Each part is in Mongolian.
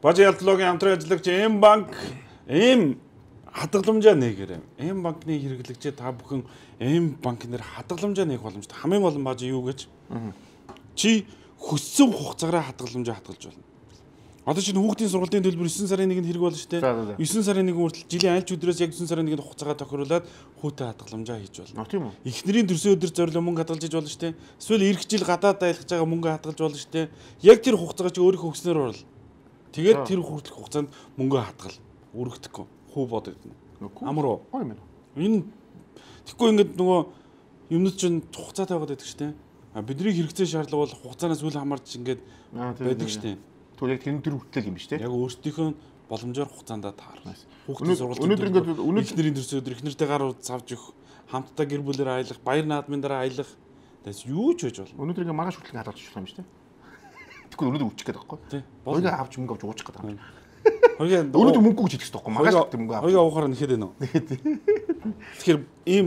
Бажи ялтлоогийн хамтран ажиллагч М-банк хадгаламжаа нээгээрэй. М-банкны хэрэглэгчид та бүхэн М-банкнэр хадгаламжаа нээх боломжтой. Хамгийн гол нь бажи юу гэж? Чи хөссөн хугацаараа хадгаламжаа хадгалж болно. Одоо чинь хүүхдийн сургалтын төлбөр 9 сарын 1-нд хэрэг болно шүү дээ. 9 сарын 1 хүртэл жилийн аль ч өдрөөс яг 9 сарын 1-нд хугацаагаа тохируулаад хүүтэй хадгаламжаа хийж болно. Тийм үү? Эхнэрийн төрсөн өдөр зориулсан мөнгө хадгалж иж болно шүү дээ. Эсвэл эх жил гадаад айлгаж байгаа мөнгө хадгалж болно шүү дээ. Яг тэр хугацаагаа чи өөрийнхөө хөснөр оруулна. Тэгээд тэр хүртэлх хугацаанд мөнгө хадгал. Өргөдөхгүй. Хүү бодогдно. Амар уу? Энэ тэгэхгүй ингээд нөгөө юмнууд чинь хугацаатай байгаад байдаг шүү дээ. Бидний хэрэгцээ шаардлага бол хугацаанаас үл хамаарч ингээд байдаг шүү дээ. Тэгвэл яг тэр хүртэл юм шүү дээ. Яг өөрсдийнхөө боломжоор хугацаанд таарна. Хүүхдийн сургалтын өнөөдөр ингээд эхнэрийн төрсөн өдөр эхнэртэй гар цавж өгөх, хамтдаа гэр бүлээр аялах, баяр наадмын дараа аялах. Тэс юу ч байж болно. Өнөөдөр ингээд маргааш хүртэл хадгалж өгөх юм шүү дээ. Тэгэхгүй өнөөдөр үчих гээд байхгүй. Тийм. Хоёроо авч мөнгө авч уучих гээд байгаа. Хоёроо өнөөдөр мөнгө гэж хэлэх хэрэгтэй байхгүй. Маргааш гэдэг мөнгө авах. Хоёроо уухаар нэхэд байна уу? Тэгэхээр ийм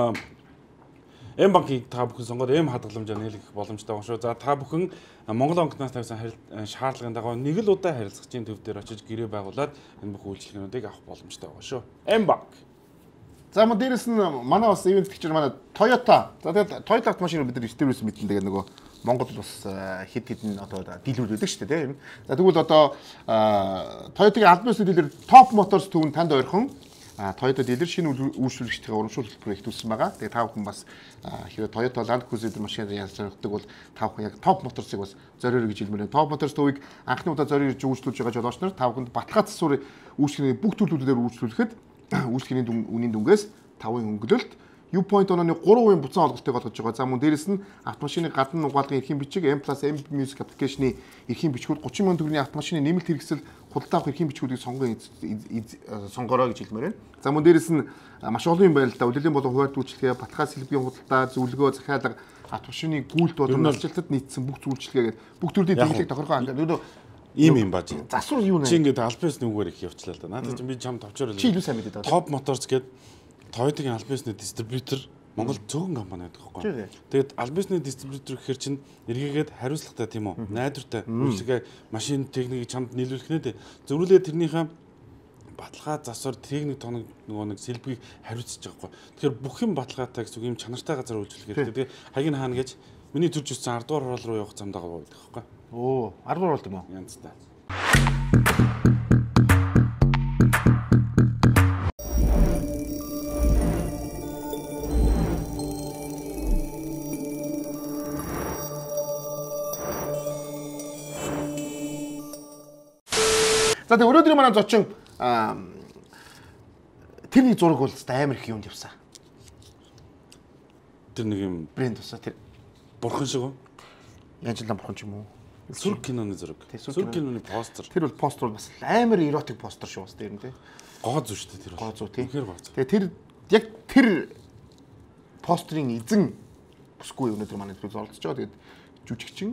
М-банкийг та бүхэн сонгоод хадгаламжаар нээлгэх боломжтой байгаа шүү. За та бүхэн Монгол банкнаас тавьсан шаардлагын дагуу нэг л удаа харилцагчийн төв дээр очиж гэрээ байгуулад энэ бүх үйлчилгээнүүдийг авах боломжтой байгаа шүү. М-банк. За мөн дээрэс нь манай бас ивент гэгчээр манай Toyota. За тэгээд Toyota автомашиныг бид нар стейблс мэдэн тэгээд нөгөө Монгол бас хэд хэдэн одоо дийлүүд байдаг шүү дээ тийм. За тэгвэл одоо Toyota-гийн албан ёсны дийлэр Top Motors төвөнд танд ойрхон Toyota дилер шинэ үйлчлүүлэгчдийн урамшуулалт проект үүссэн байгаа. Тэгээ та бүхэн бас хэрэг Toyota Land Cruiser машин яаж сонирхдаг бол та бүхэн яг Top Motors-ыг бас зориорой гэж хэлмээр байна. Top Motors төвийг анхны удаа зориорж үйлчлүүлж байгаа жолооч нар та бүхэнд баталгаа засварын үйлчлэгийн бүх төлөвлөлтөөр үйлчлүүлэхэд үйлчлэгийн үнийн дүнгээс 5% өнгөлөлт U-Point онооны 3% буцаан олголтыг олгож байгаа. За мөн дээрэс нь автомашины гадна угаалгын эрхийн бичиг M+ M Music аппликейшны эрхийн бичгүүд 30 мянган төгрөгийн автомашины нэмэлт хэрэгсэл худалдаа авах эрхийн бичгүүдийг сонгороо гэж хэлмээр байна. За мөн дээрэс нь маш олон юм байна л да. Улирлын болон хуваарь үйлчлэгээ, баталгаа сэлбэгийн худалдаа, зөвлөгөө, захиалга, автомашины гүйлт болон насжилтад нийцсэн бүх зүйлчлэгээ гэдэг бүх төрлийн дэглэг тохиргоо хангалттай. Ийм юм бааж. Засвар юу нэ? Чи ингээд албаас нүгээр их явчлаа л да. Надад чинь би чам товчоор чи илүү сайн мэдээд байгаа. Top Motors гэдэг Toyota-гийн албасны дистрибьютор Монгол цөөхөн компани байдаг байхгүй. Тэгээд албасны дистрибьютор гэхэр чинь эргээгээд хариуцлагатай тийм үү? Найдвартай. Үйлчлэгээ машин техникийг чамд нийлүүлэх нэ. Зөвлөлөө тэрнийхээ баталгаа засвар техник тоног нөгөө нэг сэлбгийг хариуцж байгаа байхгүй. Тэгэхээр бүх юм баталгаатай гэсэн үг юм чанартай газар үйлчлэх хэрэгтэй. Тэгээд хаяг хаана гэж миний төрж өссөн 10 дугаар хороол руу явах замдаа байдаг байхгүй. Оо 10 дугаар болд юм уу? Янзтай. За тэгээ өнөөдрийн манай зочин тэрний зураг бол амар их юмд явсан. Тэр нэг юм брэнд тусаа тэр бурхан шиг үү? Янжлан бурхан ч юм уу? Сүрг киноны зураг. Сүрг киноны постэр. Тэр бол постэр бол бас амар эротик постэр шүү бас тэр юм тий. Гоо зү шүү дээ тэр. Гоо зү тий. Тэгээ тэр яг тэр постерын эзэн бүсгүй өнөөдөр манай төлөв оролцож байгаа. Тэгээд жүжигчин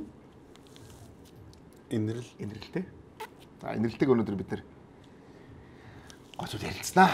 инрэл тий. За инрэлтэйг өнөөдөр бид нэр гоо зү ярилцсанаа.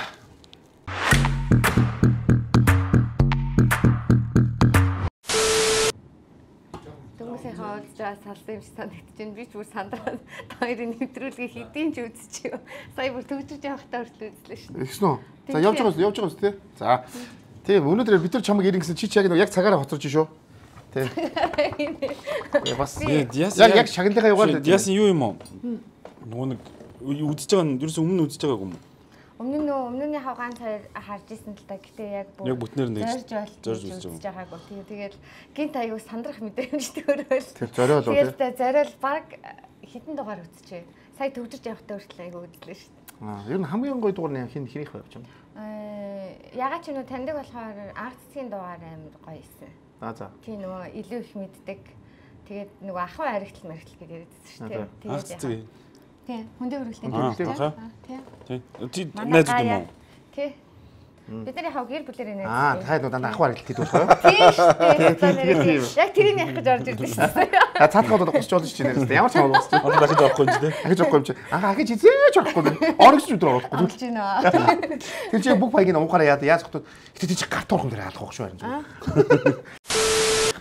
Хавцаа салсан юм шиг санагдаж байна. Би ч бүр сандраад хоёрын нэвтрүүлгийг хэдийн ч үзчихв. Сая бүр төгжиж явахтаа хүртэл үзлээ шүү дээ. Ихсэн үү? За явж байгаа юм тий. За. Тийм өнөөдөр бид нар чамайг ирэн гэсэн чи яг цагаараа хоцорч шүү. Тий. Бас яг шагналынхаа югаар яасан юу юм уу? Нөгөө нэг үзэж байгаа нь ерөөс өмнө үзэж байгаагүй юм уу? Өмнөний хавгаан цаар харж исэн л та. Гэтээ яг бүтнээр нэг зорж үзэж байгаагүй. Тэгээд гинт аягүй сандрах мэдрэмжтэй өөрөө л. Тэр зориол уу тий. Тэгээд зориол баг хэдэн дугаар үзчихвэ. Сая төгжиж явахтаа хүртэл аягүй үзлээ шүү дээ. Ер нь хамгийн гоё дугаар нь хинийх байв ч юм. Ягаад ч таньдаг болохоор анх цэцгийн дугаар амар гоё исэн. За. Тийм нөгөө илүү их мэддэг. Тэгээд нөгөө ахуй харигтал маригтал гэж яриадсэн шүү дээ. Тэгээд тий. Хүндээ хөрөлтийн төлөвтэй. Тий. Найз юм уу? Тий. Бидний хав гэр бүлэрээ найз. Таад дандаа ахвар хэлтэй дүүрхөө. Тий шүү дээ. Яг тэрийг яах гэж орж ирдэг шүү дээ. Цаатгаад одоо госч болж чинь нэрээ. Ямар ч хамаа госч. Одоо дахиж авахгүй юм чи тий. Дахиж авахгүй юм чи. Ахиж хизээч авахгүй. Орогч өдөр орохгүй. Болж байна. Тэр чинь бүх баягийн уухаараа яаж хотод гэтээ чи гарт орхон дээр хаалах шүү харин.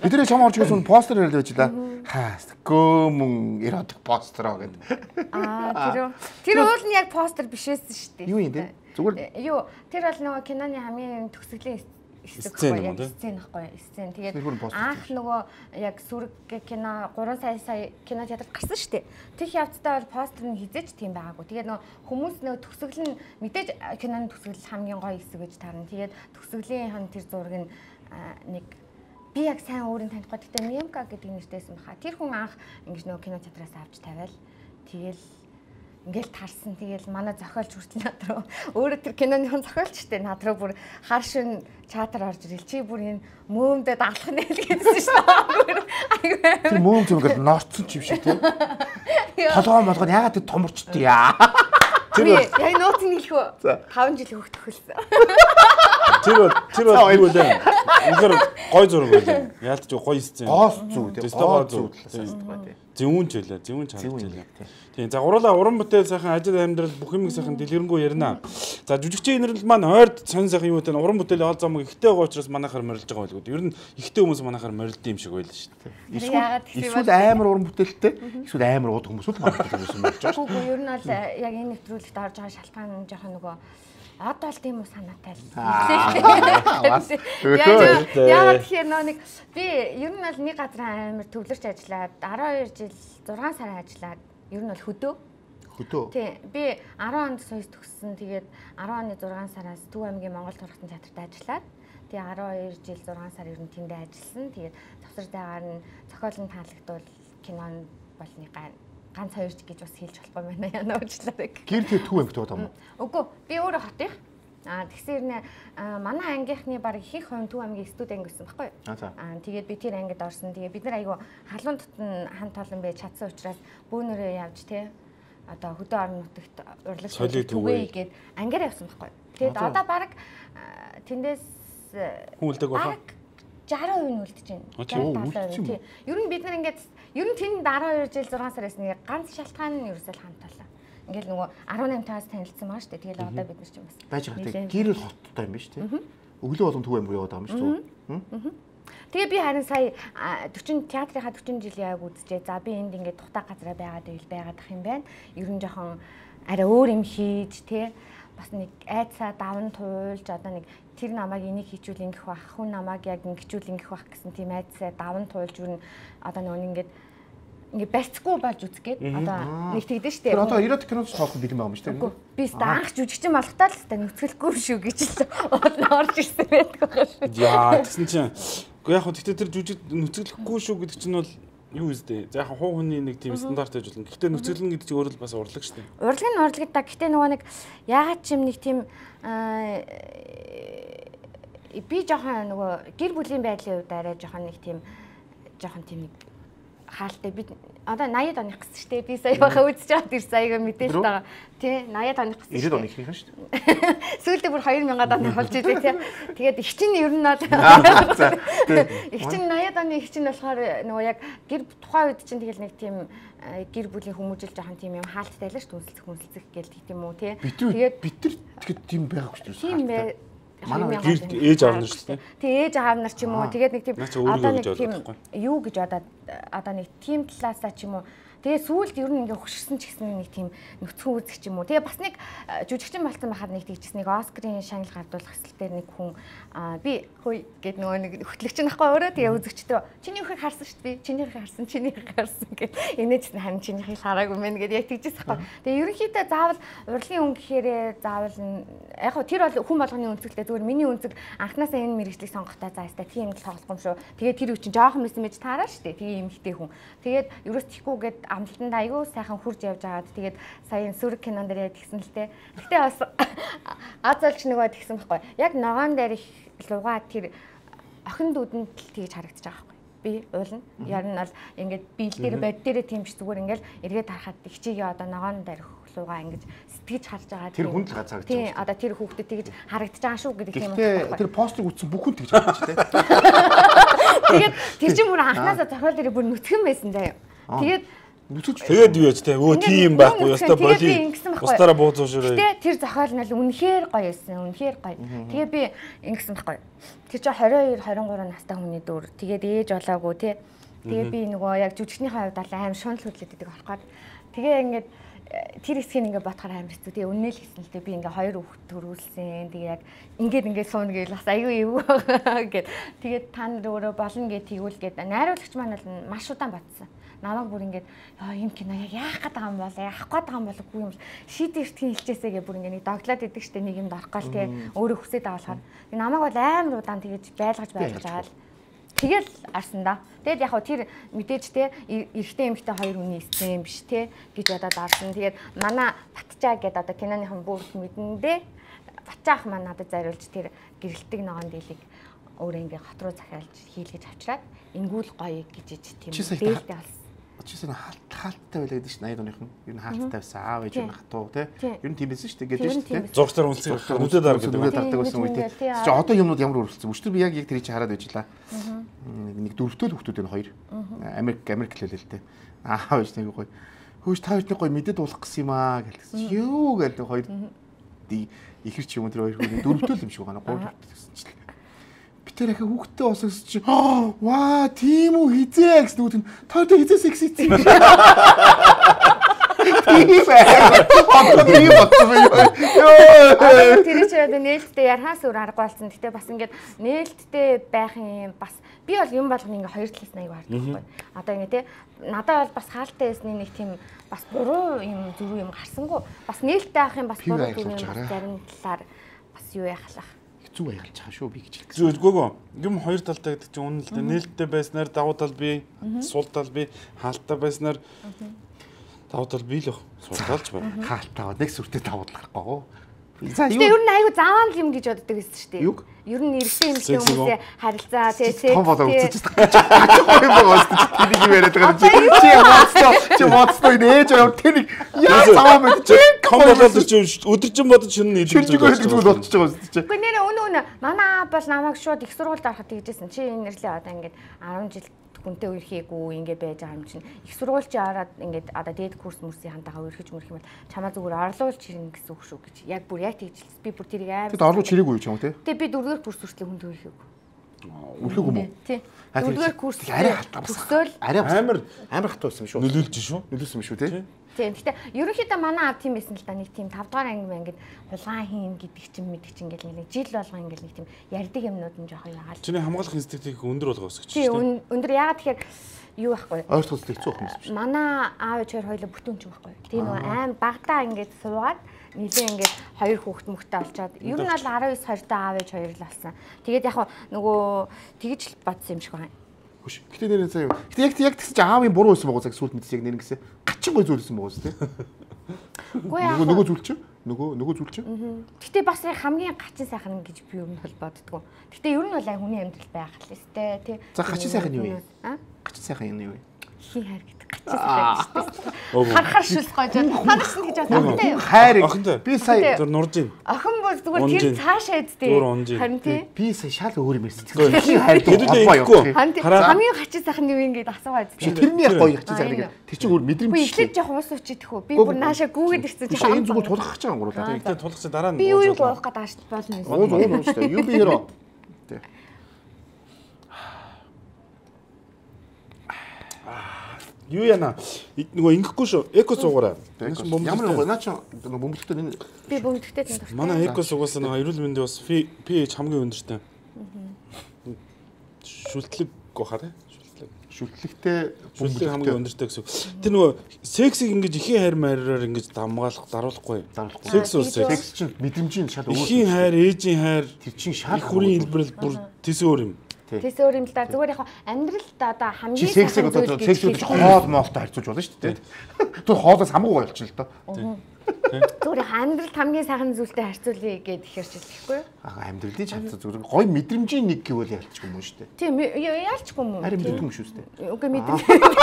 Бидний чам орж ирсэн постэр хэлж байжлаа. Хаа гөөмөн эротик постер гэдэг. Тэр уул нь яг постэр бишээсэн шүү дээ. Юу юм те? Зүгээр юу тэр бол нөгөө киноны хамгийн төгсгөлийн сцен байхгүй сцен. Тэгээд анх нөгөө яг сүрэг кино 3 сая кино театрт гарсан шүү дээ. Тэг явцдаа бол постэр нь хизээч тийм байгаагүй. Тэгээд нөгөө хүмүүс нөгөө төгсгөл нь мэдээж киноны төгсгөл хамгийн гоё хэсэг гэж таарна. Тэгээд төгсгөлийн хан тэр зураг нь нэг би яг сайн өөрийн таних гоо гэхдээ Мемка гэдэг нэртэйсэн баха. Тэр хүн анх ингэж нөгөө кино театраас авч тавиал. Тэгэл ингээл тарсан. Тэгэл манай зохиолч хүртэл над руу өөрөө тэр киноныхон зохиолч штэ над руу бүр хар шин чатар орж ирэл чи бүр энэ мөөмдөд алах нь л гэсэн штэ. Тэр мөөм юм ингээд норцсон ч юм шиг тийм. Толгой молгоо ягаад тэр томорчтой яа. Тэр яг нууц нь хэлэх үү? 5 жил хөвгт төгөлсөн. Тэр бол юу вэ? Үнэхээр гой зураг байлаа. Яалтч гоё сцен. Гоос зүг тийм. Гоос зүг талаас тийм. Зэвүүн ч байлаа. Зэвүүн чанарч байлаа. Тийм. За гурлаа уран бүтээл сайхан ажил амьдрал бүх юм сайхан дэлгэрэнгүй ярина. За жүжигчийн инэрл маань ойрд сонь сайхан юу вэ? Уран бүтээл ол замыг ихтэй байгаа учраас манайхаар морилж байгаа байлгүй. Ер нь ихтэй хүмүүс манайхаар морилд юм шиг байлаа шүү дээ. Эсвэл амар уран бүтээлтэй, эсвэл амар ууд хүмүүс л манайхаар байсан болж байгаа. Үгүй ер нь бол яг энэ нэвтрүүлэгт орж байгаа шалтгаан жоохон нөгөө од бол тийм үү санаатай л. Яагаад тэгэхээр нэг би ер нь бол нэг газар амар төвлөрч ажиллаад 12 жил 6 сар ажиллаад ер нь бол хөдөө. Тийм. Би 10 онд соёс төгссөн. Тэгээд 10 оны 6 сараас Төв аймгийн Монгол Турхтан театрт ажиллаад тэгээд 12 жил 6 сар ер нь тэндээ ажилласан. Тэгээд завсартай нь зохиолын таалагдвал кинонд бол нэг ганц 2 ч гэж бас хэлж болохгүй байна яна уучлаарай. Гэр тэр Төв аймагт байгаа юм уу? Үгүй би өөрөө хотын. Тэгсээр нэ манай ангийнхны баг ихэнх хувь Төв аймгийн студ анги гэсэн байхгүй юу? Тэгээд би тэр ангид орсон. Тэгээд бид нар айгүй халуун тутан хамт олон байж чадсан учраас бүүнөрөө явж те одоо хөдөө орон нутагт урлагч түгээ гээд ангиар явсан байхгүй юу? Тэгээд одоо баг тэндээс хүн үлдэг баха 60% нь үлдэж байна. 70%. Ер нь бид нар ингээд ер нь тэнд 12 жил 6 сараас нэг ганц шалтгаан нь ерөөсөө хамтаалаа. Ингээл нөгөө 18 таас танилцсан маа шүү дээ. Тэгэл одоо бид нар ч юм бас байж байгаа. Гэр л хоттой юм ба шүү дээ. Өглөө болон Төв аймаг яваад байгаа юм шүү дээ. Тэгээ би харин сая 40 театрынхаа 40 жилийн яг үзчихээ. За би энд ингээд тухтай газараа байгаад ах юм байна. Ер нь жоохон арай өөр юм хийж тий бас нэг айцаа даван туулж одоо нэг тэр намайг энийг хийчүүл ингэх байх, хүн намайг яг ингэчүүл ингэх байх гэсэн тийм айцаа даван туулж юу н одоо нөгөө ингээд барьцгүй болж үзгээд одоо нэг тэгдэж штэ. Тэр одоо эротик киноч тоох бэлэн байгаа юм шүү дээ. Би анх жүжигчин болохтаа л хэвээр нүцгэлгүй шүү гэж л орж ирсэн байдаг байгаа шүү. Яа тэгсэн чинь үгүй яг хөө тэгтээ тэр жүжиг нүцгэлэхгүй шүү гэдэг чинь бол юу үстэй. За яг хуу хүний нэг тийм стандарт байж болно. Гэхдээ нүцгэлэн гэдэг чинь өөрөө л бас урлаг штэ. Урлаг та гэхдээ нөгөө нэг ягаад ч юм нэг тийм би жоохон нөгөө гэр бүлийн байдлын хувьд арай жоохон нэг тийм нэг хаалтай би одоо 80-ад оных гэсэн шүү дээ. Би сая баха үзэж байгаад ир саяга мэдээж байгаа. Тий 80-ад оных гэсэн. 90-ад оных юм шүү дээ. Сүүлдээ бүр 2000-ад оны болж илээ тий. Тэгээд их чинь ер нь их чинь 80-ад оны их чинь болохоор нөгөө яг гэр тухайн үед чинь тэгэл нэг тийм гэр бүлийн хүмүүжил жоохон тийм юм хаалттай л шүү дээ. Хүнсэлцэх гээл тийм үү тий. Тэгээд бид нар тэгэхэд тийм байгаагүй шүү дээ. Тийм бай. Манай ээж аав нар шүү дээ. Тэг ээж аав нар ч юм уу. Тэгээд нэг тийм одоо нэг тийм юу гэж одоо нэг тийм талаасаа ч юм уу. Тэгээ сүүлд ер нь ингээ хөшгсөн ч гэсэн нэг тийм нүцгэн үзэх ч юм уу. Тэгээ бас нэг жүжигчин болсон байхад нэг тэгчихсэн нэг Оскарын шагнал гардуулах хэсэл дээр нэг хүн би хөөе гэд нөгөө нэг хөтлөгч нахгүй өөрөө тэгээ үзэгчтэй чиний ихийг харсан шүү дээ. Чиний ихийг харсан гэд инээж харин чиний ихийг хараагүй мэн гэд яг тэгжсэн байхгүй. Тэгээ ерөнхийдөө заавал урлагийн хүн гэхээрээ заавал яг хөө тэр бол хүн болгоны үнцгэлтэй зүгээр миний үнцэг анханасаа энэ мэрэгчлийг сонгохдоо заастаа тийм л тоглох юм шүү. Тэгээ тэр үе чинь жоохон мессеж таараа шүү дээ. Тэгээ юм хтэй хүн. Тэгээд ерөөс тихгүйгээд амлалтанд аягүй сайхан хурж явж байгаад тэгээд сая сүрэг кинон дээр тэгсэн л дээ. Гэтэ бас азалч нөгөө тэгсэн байхгүй. Яг ногоон дээр их лугаа тэр охин дүүдэнд л тэгж харагдаж байгаа байхгүй. Би уулна. Яар нь бол ингээд биел дээр бод дээр тиймч зүгээр ингээд эргээд харахад ихчигээ одоо ногоон дээр лугаа ингээд сэтгэж харж байгаа. Тэр хүнд л харагдаж байгаа. Тийм одоо тэр хүүхдэд тэгж харагдаж байгаа шүү гэдэг юм байна. Тэр постерыг үзсэн бүх хүн тэгж харагдаж тээ. Тэгээд тэр чинь бүр анханасаа зохиол дээр бүр нүцгэн байсан заяа. Тэгээд Тэгээд юу яж те өө тийм байхгүй ёстой боли. Устаараа бууз уушраа. Гэтэ тэр зохиол нь үнэхээр гоё байсан. Үнэхээр гоё. Тэгээ би ингэсэн байхгүй. Тэр чинь 22 23 настай хүний дүр. Тэгээд ээж болоогүй те. Тэгээ би нөгөө яг жүжигчнийхээ хувьд аим шунал хөдлөд байдаг болохоор. Тэгээ ингээд тэр хэсгийг ингээд бодохоор амар хэцүү. Тэгээ үнээл хэлсэн л дээ би ингээд 2 хүүхэд төрүүлсэн. Тэгээ яг ингээд сууна гэж бас аюу эвгүй байгаа гэд. Тэгээд та нар өөрөө болно гэж тэгвэл гээд найруулагч маань бол маш удаан батсан. Намайг бүр ингээд юм кино яг яах гээд байгаа юм бол яах гээд байгаа юм бол үгүй юм шийдэн эртгийн хэлчээсэй гэж бүр ингээд нэг доглоод идэг штэ нэг юм дарах гал тий өөрөө хүсээд байгаа болохоор намайг бол амар удаан тэгэж байлгаж аваад тэгэл арсан да. Тэгэд яг хөө тэр мэдээж те эрэгтэй эмэгтэй хоёр хүний сцен биш те гэж бодоод арсан. Тэгээд манай Батчаа гэдэг одоо киноныхан бүгд мэдэндээ Батчаах маань надад зариулж тэр гэрэлтэг ногоон дийлийг өөрөө ингээ хот руу захиалж хийлгэж авчираад ингүүл гоё гэж тийм дээлтэй болсон. Чисээ хаалттай байлаа гэдэг чинь 80 оныхон. Ер нь хаалттай байсан аав ээж нь хатуу те. Ер нь тийм байсан шүү дээ. Гэдэг шүү дээ. Зургатаар үнэлсэн. Нүдэд дарах гэдэг. Нүдэд дардаг байсан үед те. Чи одоо юмнууд ямар өрөлдсөн. Өчтөр би яг тэрийг чи хараад байжлаа. Нэг дөрөвтөө хүүхдүүд энэ хоёр. Америк хэлээ л те. Аав ээж нэг гоё. Хөөж та хоёрыг гоё мэдээд уулах гэсэн юм аа гэлсэн. Юу гээл хоёр ихэр чи юм тэр хоёр хүн дөрөвтөө л юм шиг байна. Гурав гэсэн чинь. Тэр ахаа хүүхдтэй осоос чи ваа тийм үү хизээ гэсэн үг нь тоо хизээ секс хийсэн юм. Тийм ээ. Тийм байна. Тэр чи одоо нээлттэй ярхаас өөр арга болсон. Гэтэ бас ингээд нээлттэй байх юм бас би бол юм болгоно ингээ хоёр талаас нь аяг хардаг байхгүй. Одоо ингээ те надад бол бас хаалттай байсны нэг тийм бас буруу юм зүрх юм гарсангүй. Бас нээлттэй авах юм бас буруу зүрх юм зарим талаар бас юу яхалах. Зүү яалж байгаа шүү би гэж хэлсэн. Зүү үгүй юм хоёр талтай гэдэг чинь үнэн л дээ. Нээлттэй байснаар давуу тал бий, сул тал бий, хаалттай байснаар давуу тал бий л сул талч байна. Хаалттай нэг сүртэй давуу тал гарахгүй. Тэгээ ер нь айгу заавал юм гэж боддог гэсэн шүү дээ. Ер нь эрэгтэй эмэгтэй хүмүүсээ харилцаа тэгээ том болоо үзэж байгаа юм байгаа шүү дээ. Тэнийг юм яриад байгаа. Чи моцтой нээж яваа тэнийг яа цаваа мэд чи том болоод чи өдөржин бодож шинэ нийлж байгаа юм болчихж байгаа шүү дээ. Гэхдээ нэрээ өнөө манай бол намайг шууд их сургуульд ороход тэгжсэн. Чи энэ нэрлээ одоо ингээд 10 жил хүнтэй үерхийгүү ингээд байж байгаа юм чинь их сургуульч ороод ингээд одоо дээд курс мөрсийн хантайгаа үерхэж мөрөх юм бол чамаа зүгээр орлуулж ирнэ гэсэн үг шүү гэж яг бүр яг тэгжилсэн. Би бүр тэрийг амар. Тэгэд орлуулж ирээгүй юм ч юм уу те? Тэгээ би 4-р курс хүртэл хүнтэй үерхийгүү. Үлээгүй юм уу? Тий. 4-р курс арай хатаа амар хатаа байсан шүү. Нөлөөлсөн шүү те? Тийм. Гэтэ ерөнхийдөө манай аав тийм байсан л да. Нэг тийм 5 дугаар анги ингээд хулгайн хийн гэдэг чинь мэддэг чинь ингээд нэг жил болгоо ингээд нэг тийм ярддаг юмнууд нь жоох яагаад. Чиний хамгаалах инстинктийг өндөр болгоос гэж. Тийм. Өндөр яагаад тэгэхээр юу байхгүй. Ойртол хэцүү байх юм биш. Манай аав ээж хоёр хоёулаа бүтүүнч байхгүй. Тийм нөгөө аим багтаа ингээд суугаад нилийн ингээд хоёр хүүхэд мөхтэй олчоод ер нь бол 19 20-тай аав ээж хоёр л болсон. Тэгээд яг нөгөө тэгж л бодсон юм шиг байна. Гэтэ нэр заа юу. Гэтэ яг тэгсэн чи аавын буруу байсан байгаа зүгт мэдсэн яг нэр гэсэн. Гачин гой зүйлсэн байгаа зү тий. Нөгөө зүйл чи? Нөгөө зүйл чи? Гэтэ бас хамгийн гачин сайхан гэж би ер нь бол боддгоо. Гэтэ ер нь бол хүний амьдрал байх л өстэй тий. За гачин сайхан юу вэ? Гачин сайхан юу вэ? Хий хайр гэдэг гачин сайхан. Харахаар шүлс гойж танаас нь гэж бодсон. Хайр. Би сая зүр нурж ийн. Охин бол зүгээр тэр цаашаа эдтэй. Харин тий. Би сая шал өөр юм байсан. Хайр гэдэг. Хамгийн гачин сайхан юу ингэж асуугаад. Тэрний яг гоё гачин сайхан нэг. Тэр чинь өөр мэдрэмж. Би ихлэж жоох уус уучидэх үү? Би бүр наашаа гүгээд ирсэн чинь. Энэ зүгээр тулгах гэж байгаа юм гурлаа. Тэгтээ тулгах чинь дараа нь. Би юу гоох гэдэг ааш болно юм. Уу шүү дээ. Юу би яроо. Тий. Юу яана нөгөө ингэхгүй шүү. Эко суугаараа. Ямар нэг наа чи бөмбөлтөд энэ би бөмбөлтөд энэ. Манай эко суугаас нөгөө эрүүл мэндийн бас pH хамгийн өндөртэй. Шүлтлэг гоохаа тий. Шүлтлэгтэй шүлтлэг хамгийн өндөртэй гэсэн. Тэр нөгөө сексийг ингэж ихийн хайр маягаар ингэж дамгаалах даруулахгүй. Секс уу секс чинь мэдрэмжийн шал өөр. Ихийн хайр, ээжийн хайр тэр чинь шал хүрийн хэлбэрэл бүр тэс өөр юм. Тэс өөр юм л да. Зүгээр яг амьдралд одоо хамгийн сексийг одоо секс гэж хоол моолтой харьцуулж болно шүү дээ. Тэр хоолоос хамаагүй болчихно л доо. Зүгээр амьдралд хамгийн сайхан зүйлтэй харьцуулъя гэд ихэрч хэлэхгүй юу? Амьдралын чадсан зүгээр гоё мэдрэмжийн нэг гэвэл ялчгүй юм шүү дээ. Тийм ялчгүй юм уу? Харин мэддэг юм шүү дээ. Үгүй мэдрэмж.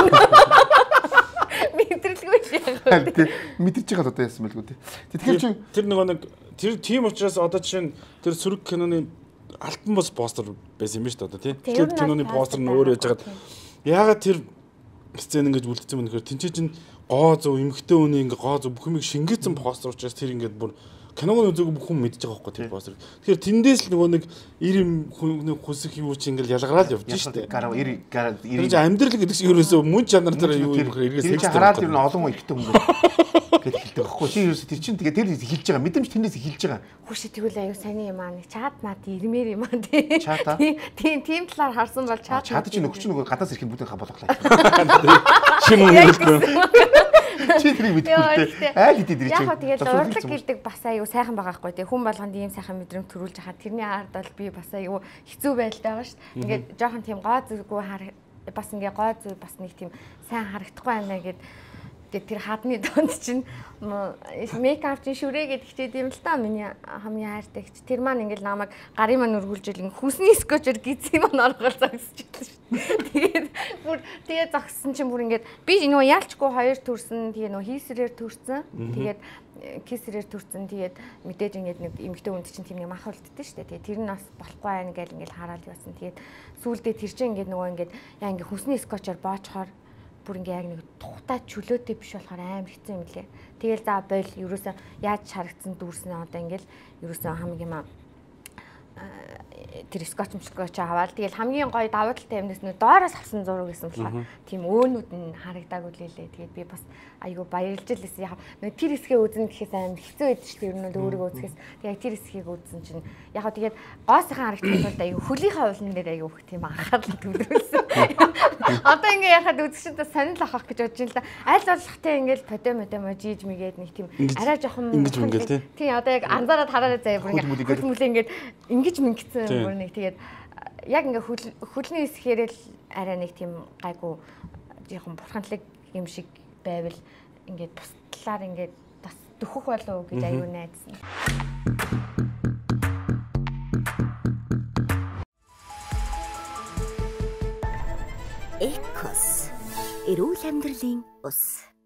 Мэдрэлгүй шээ. Мэдэрч байгаа одоо яасан бэлгүй тий. Тэгэхээр чи тэр нөгөө нэг тэр тийм учраас одоо жишээ нь тэр сөрөг киноны алтан бус постэр байсан юм шүү дээ одоо тий. Тэгэхээр киноны постэр нь өөр яж хагаад яагаад тэр сцен ингэж үлдсэн юм нөхөр тэнцээ чин гоо зөв эмхтэй үний ингээ гоо зөв бүх юмыг шингээсэн постэр учраас тэр ингээд бүр киног үзег бүх хүн мэдж байгаа байхгүй тэр постэр. Тэгэхээр тэндээс л нөгөө нэг 90 хүсэх юу чи ингээл ялгараад явж штэ. Гараа 90 90 амьдрал гэдэг чинь ерөөсөө мөн чанар дээр юу юм бөхөр эргээс секс хараад ер нь олон хүн ихтэй хүн гэдэг хэлдэг байхгүй. Чи ерөөсөө тэр чинь тэгээ тэр хэлж байгаа мэдэмж тэрнээс хэлж байгаа. Хүүшээ тэгвэл аюу сайн юм аа нэг чат мат ирмээр юм аа тий. Чата. Тийм талаар харсан бол чат. Чат чинь өгч нөгөө гадаас ирэх бүдэн болголаа. Шинэ үнэлгээ. Чи тэрийг мэдгүй айл идэв дий. Яг тэгээд урдлаг гэлдэг бас аюу сайхан байгаа байхгүй тий. Хүн болгонд ийм сайхан мэдрэмж төрүүлж хахад тэрний ард бол би бас аюу хэцүү байлтай байгаа шүү дээ. Ингээд жоохон тийм гоо зүггүй бас ингээ гоо зүг бас нэг тийм сайн харагдахгүй байна гэд тэр хадны донд чинь мейкап чинь шүрээгээд хичээд юм л та миний хамгийн хайртай хч. Тэр маань ингээл намайг гарын маань өргүүлж ил хүсний скотчер гизээ маань оргол зогсчихлаа шүү. Тэгээд зогссон чинь бүр ингээд би нөгөө яалчгүй хоёр төрсөн тэгээ нөгөө хийсрээр төрсөн. Тэгээд кисрээр төрсөн. Тэгээд мэдээж ингээд нэг эмгтэй хүнд чинь тийм нэг мах үлддээ шүү дээ. Тэгээд тэр нь бас болохгүй байна гэл ингээл хараад байсан. Тэгээд сүүлдээ тэр чинь ингээд нөгөө ингээд яа ингээд хүсний скотчер боочхоор бүр ингээ яг нэг тухтай чөлөөтэй биш болохоор амар хэцүү юм лээ. Тэгэл за бойл ерөөсөө яаж харагдсан дүүрснээ одоо ингээл ерөөсөө хамгийн тэр скотч аваад тэгэл хамгийн гоё давуу талтай юмнес нөө доороос авсан зураг гэсэн болохоор тийм өөнүүд нь харагдаагүй лээ. Тэгээд би бас айгүй баярлж лээсэн. Яг нөө тэр хэсгээ үзэн гэхээс амар хэцүү байдаг шүү дээ. Ер нь өөрийгөө үзэхээс тэгээд тэр хэсгийг үзсэн чинь яг тэгээд гоосынхаа харагдсан тулд айгүй хөлийнхаа уулан дээр айгүй их тийм анхаарал төвлөрүүлсэн. Одоо ингээ яхад үзэгчдээ сонирхол авах гэж бодож байна л да. Аль болох те ингээл подо жиж мэгээд нэг тийм арай жоохон ингэж ингээл те. Тий одоо яг анзаараад хараарай заяа бүр ингээ хөлмөлээ ингээд ингэж мингцэн бүр нэг тэгээд яг ингээ хөлний хэсгээрээ л арай нэг тийм гайгүй жоохон бурханлаг юм шиг байвал ингээд бус талаар ингээд бас дөхөх болов гэж аюу найдсан. Экос эрүүл амьдралын ус.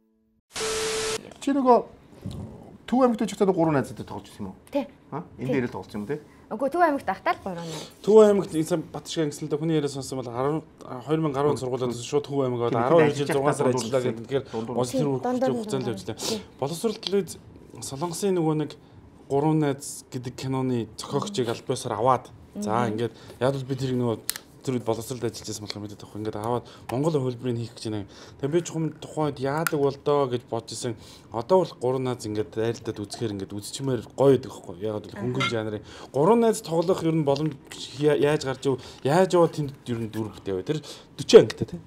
Чи нөгөө Төв аймагт ч гэсэн 3 найзтай тоглож байсан юм уу? Тий. Энэ дээр л тоглож юм тий? Үгүй Төв аймагт ахтаа л 3 найз. Төв аймагт энэ Батшган гэсэн л да хүний яриа сонсон бол 2010 сургуулиуд шууд Төв аймаг аваад 12 жил 6 сар ажиллаа гэдэг. Тэгэхээр улс төр хугацаанд явж байна. Боловсрол телевиз Солонгосын нөгөө нэг 3 найз гэдэг киноны зохиогчийг аль биесээр аваад за ингээд яг л би тэр нөгөө тэр боловсролд ажиллаж байсан болохоор мэдээд авах. Ингээд аваад Монгол хөлбөрийг хийх гэж байна. Тэгээ би чухам тухайд яадаг бол доо гэж бодож исэн. Одоо бол 3 найз ингээд айлдаад үзэхээр ингээд үзчмээр гоё байдаг байхгүй. Яг л хөнгөн жанрын 3 найз тоглох ер нь боломж яаж гарч ив яаж яваа тэнд ер нь дүр бүтээвэ. Тэр 40 ангитай тий.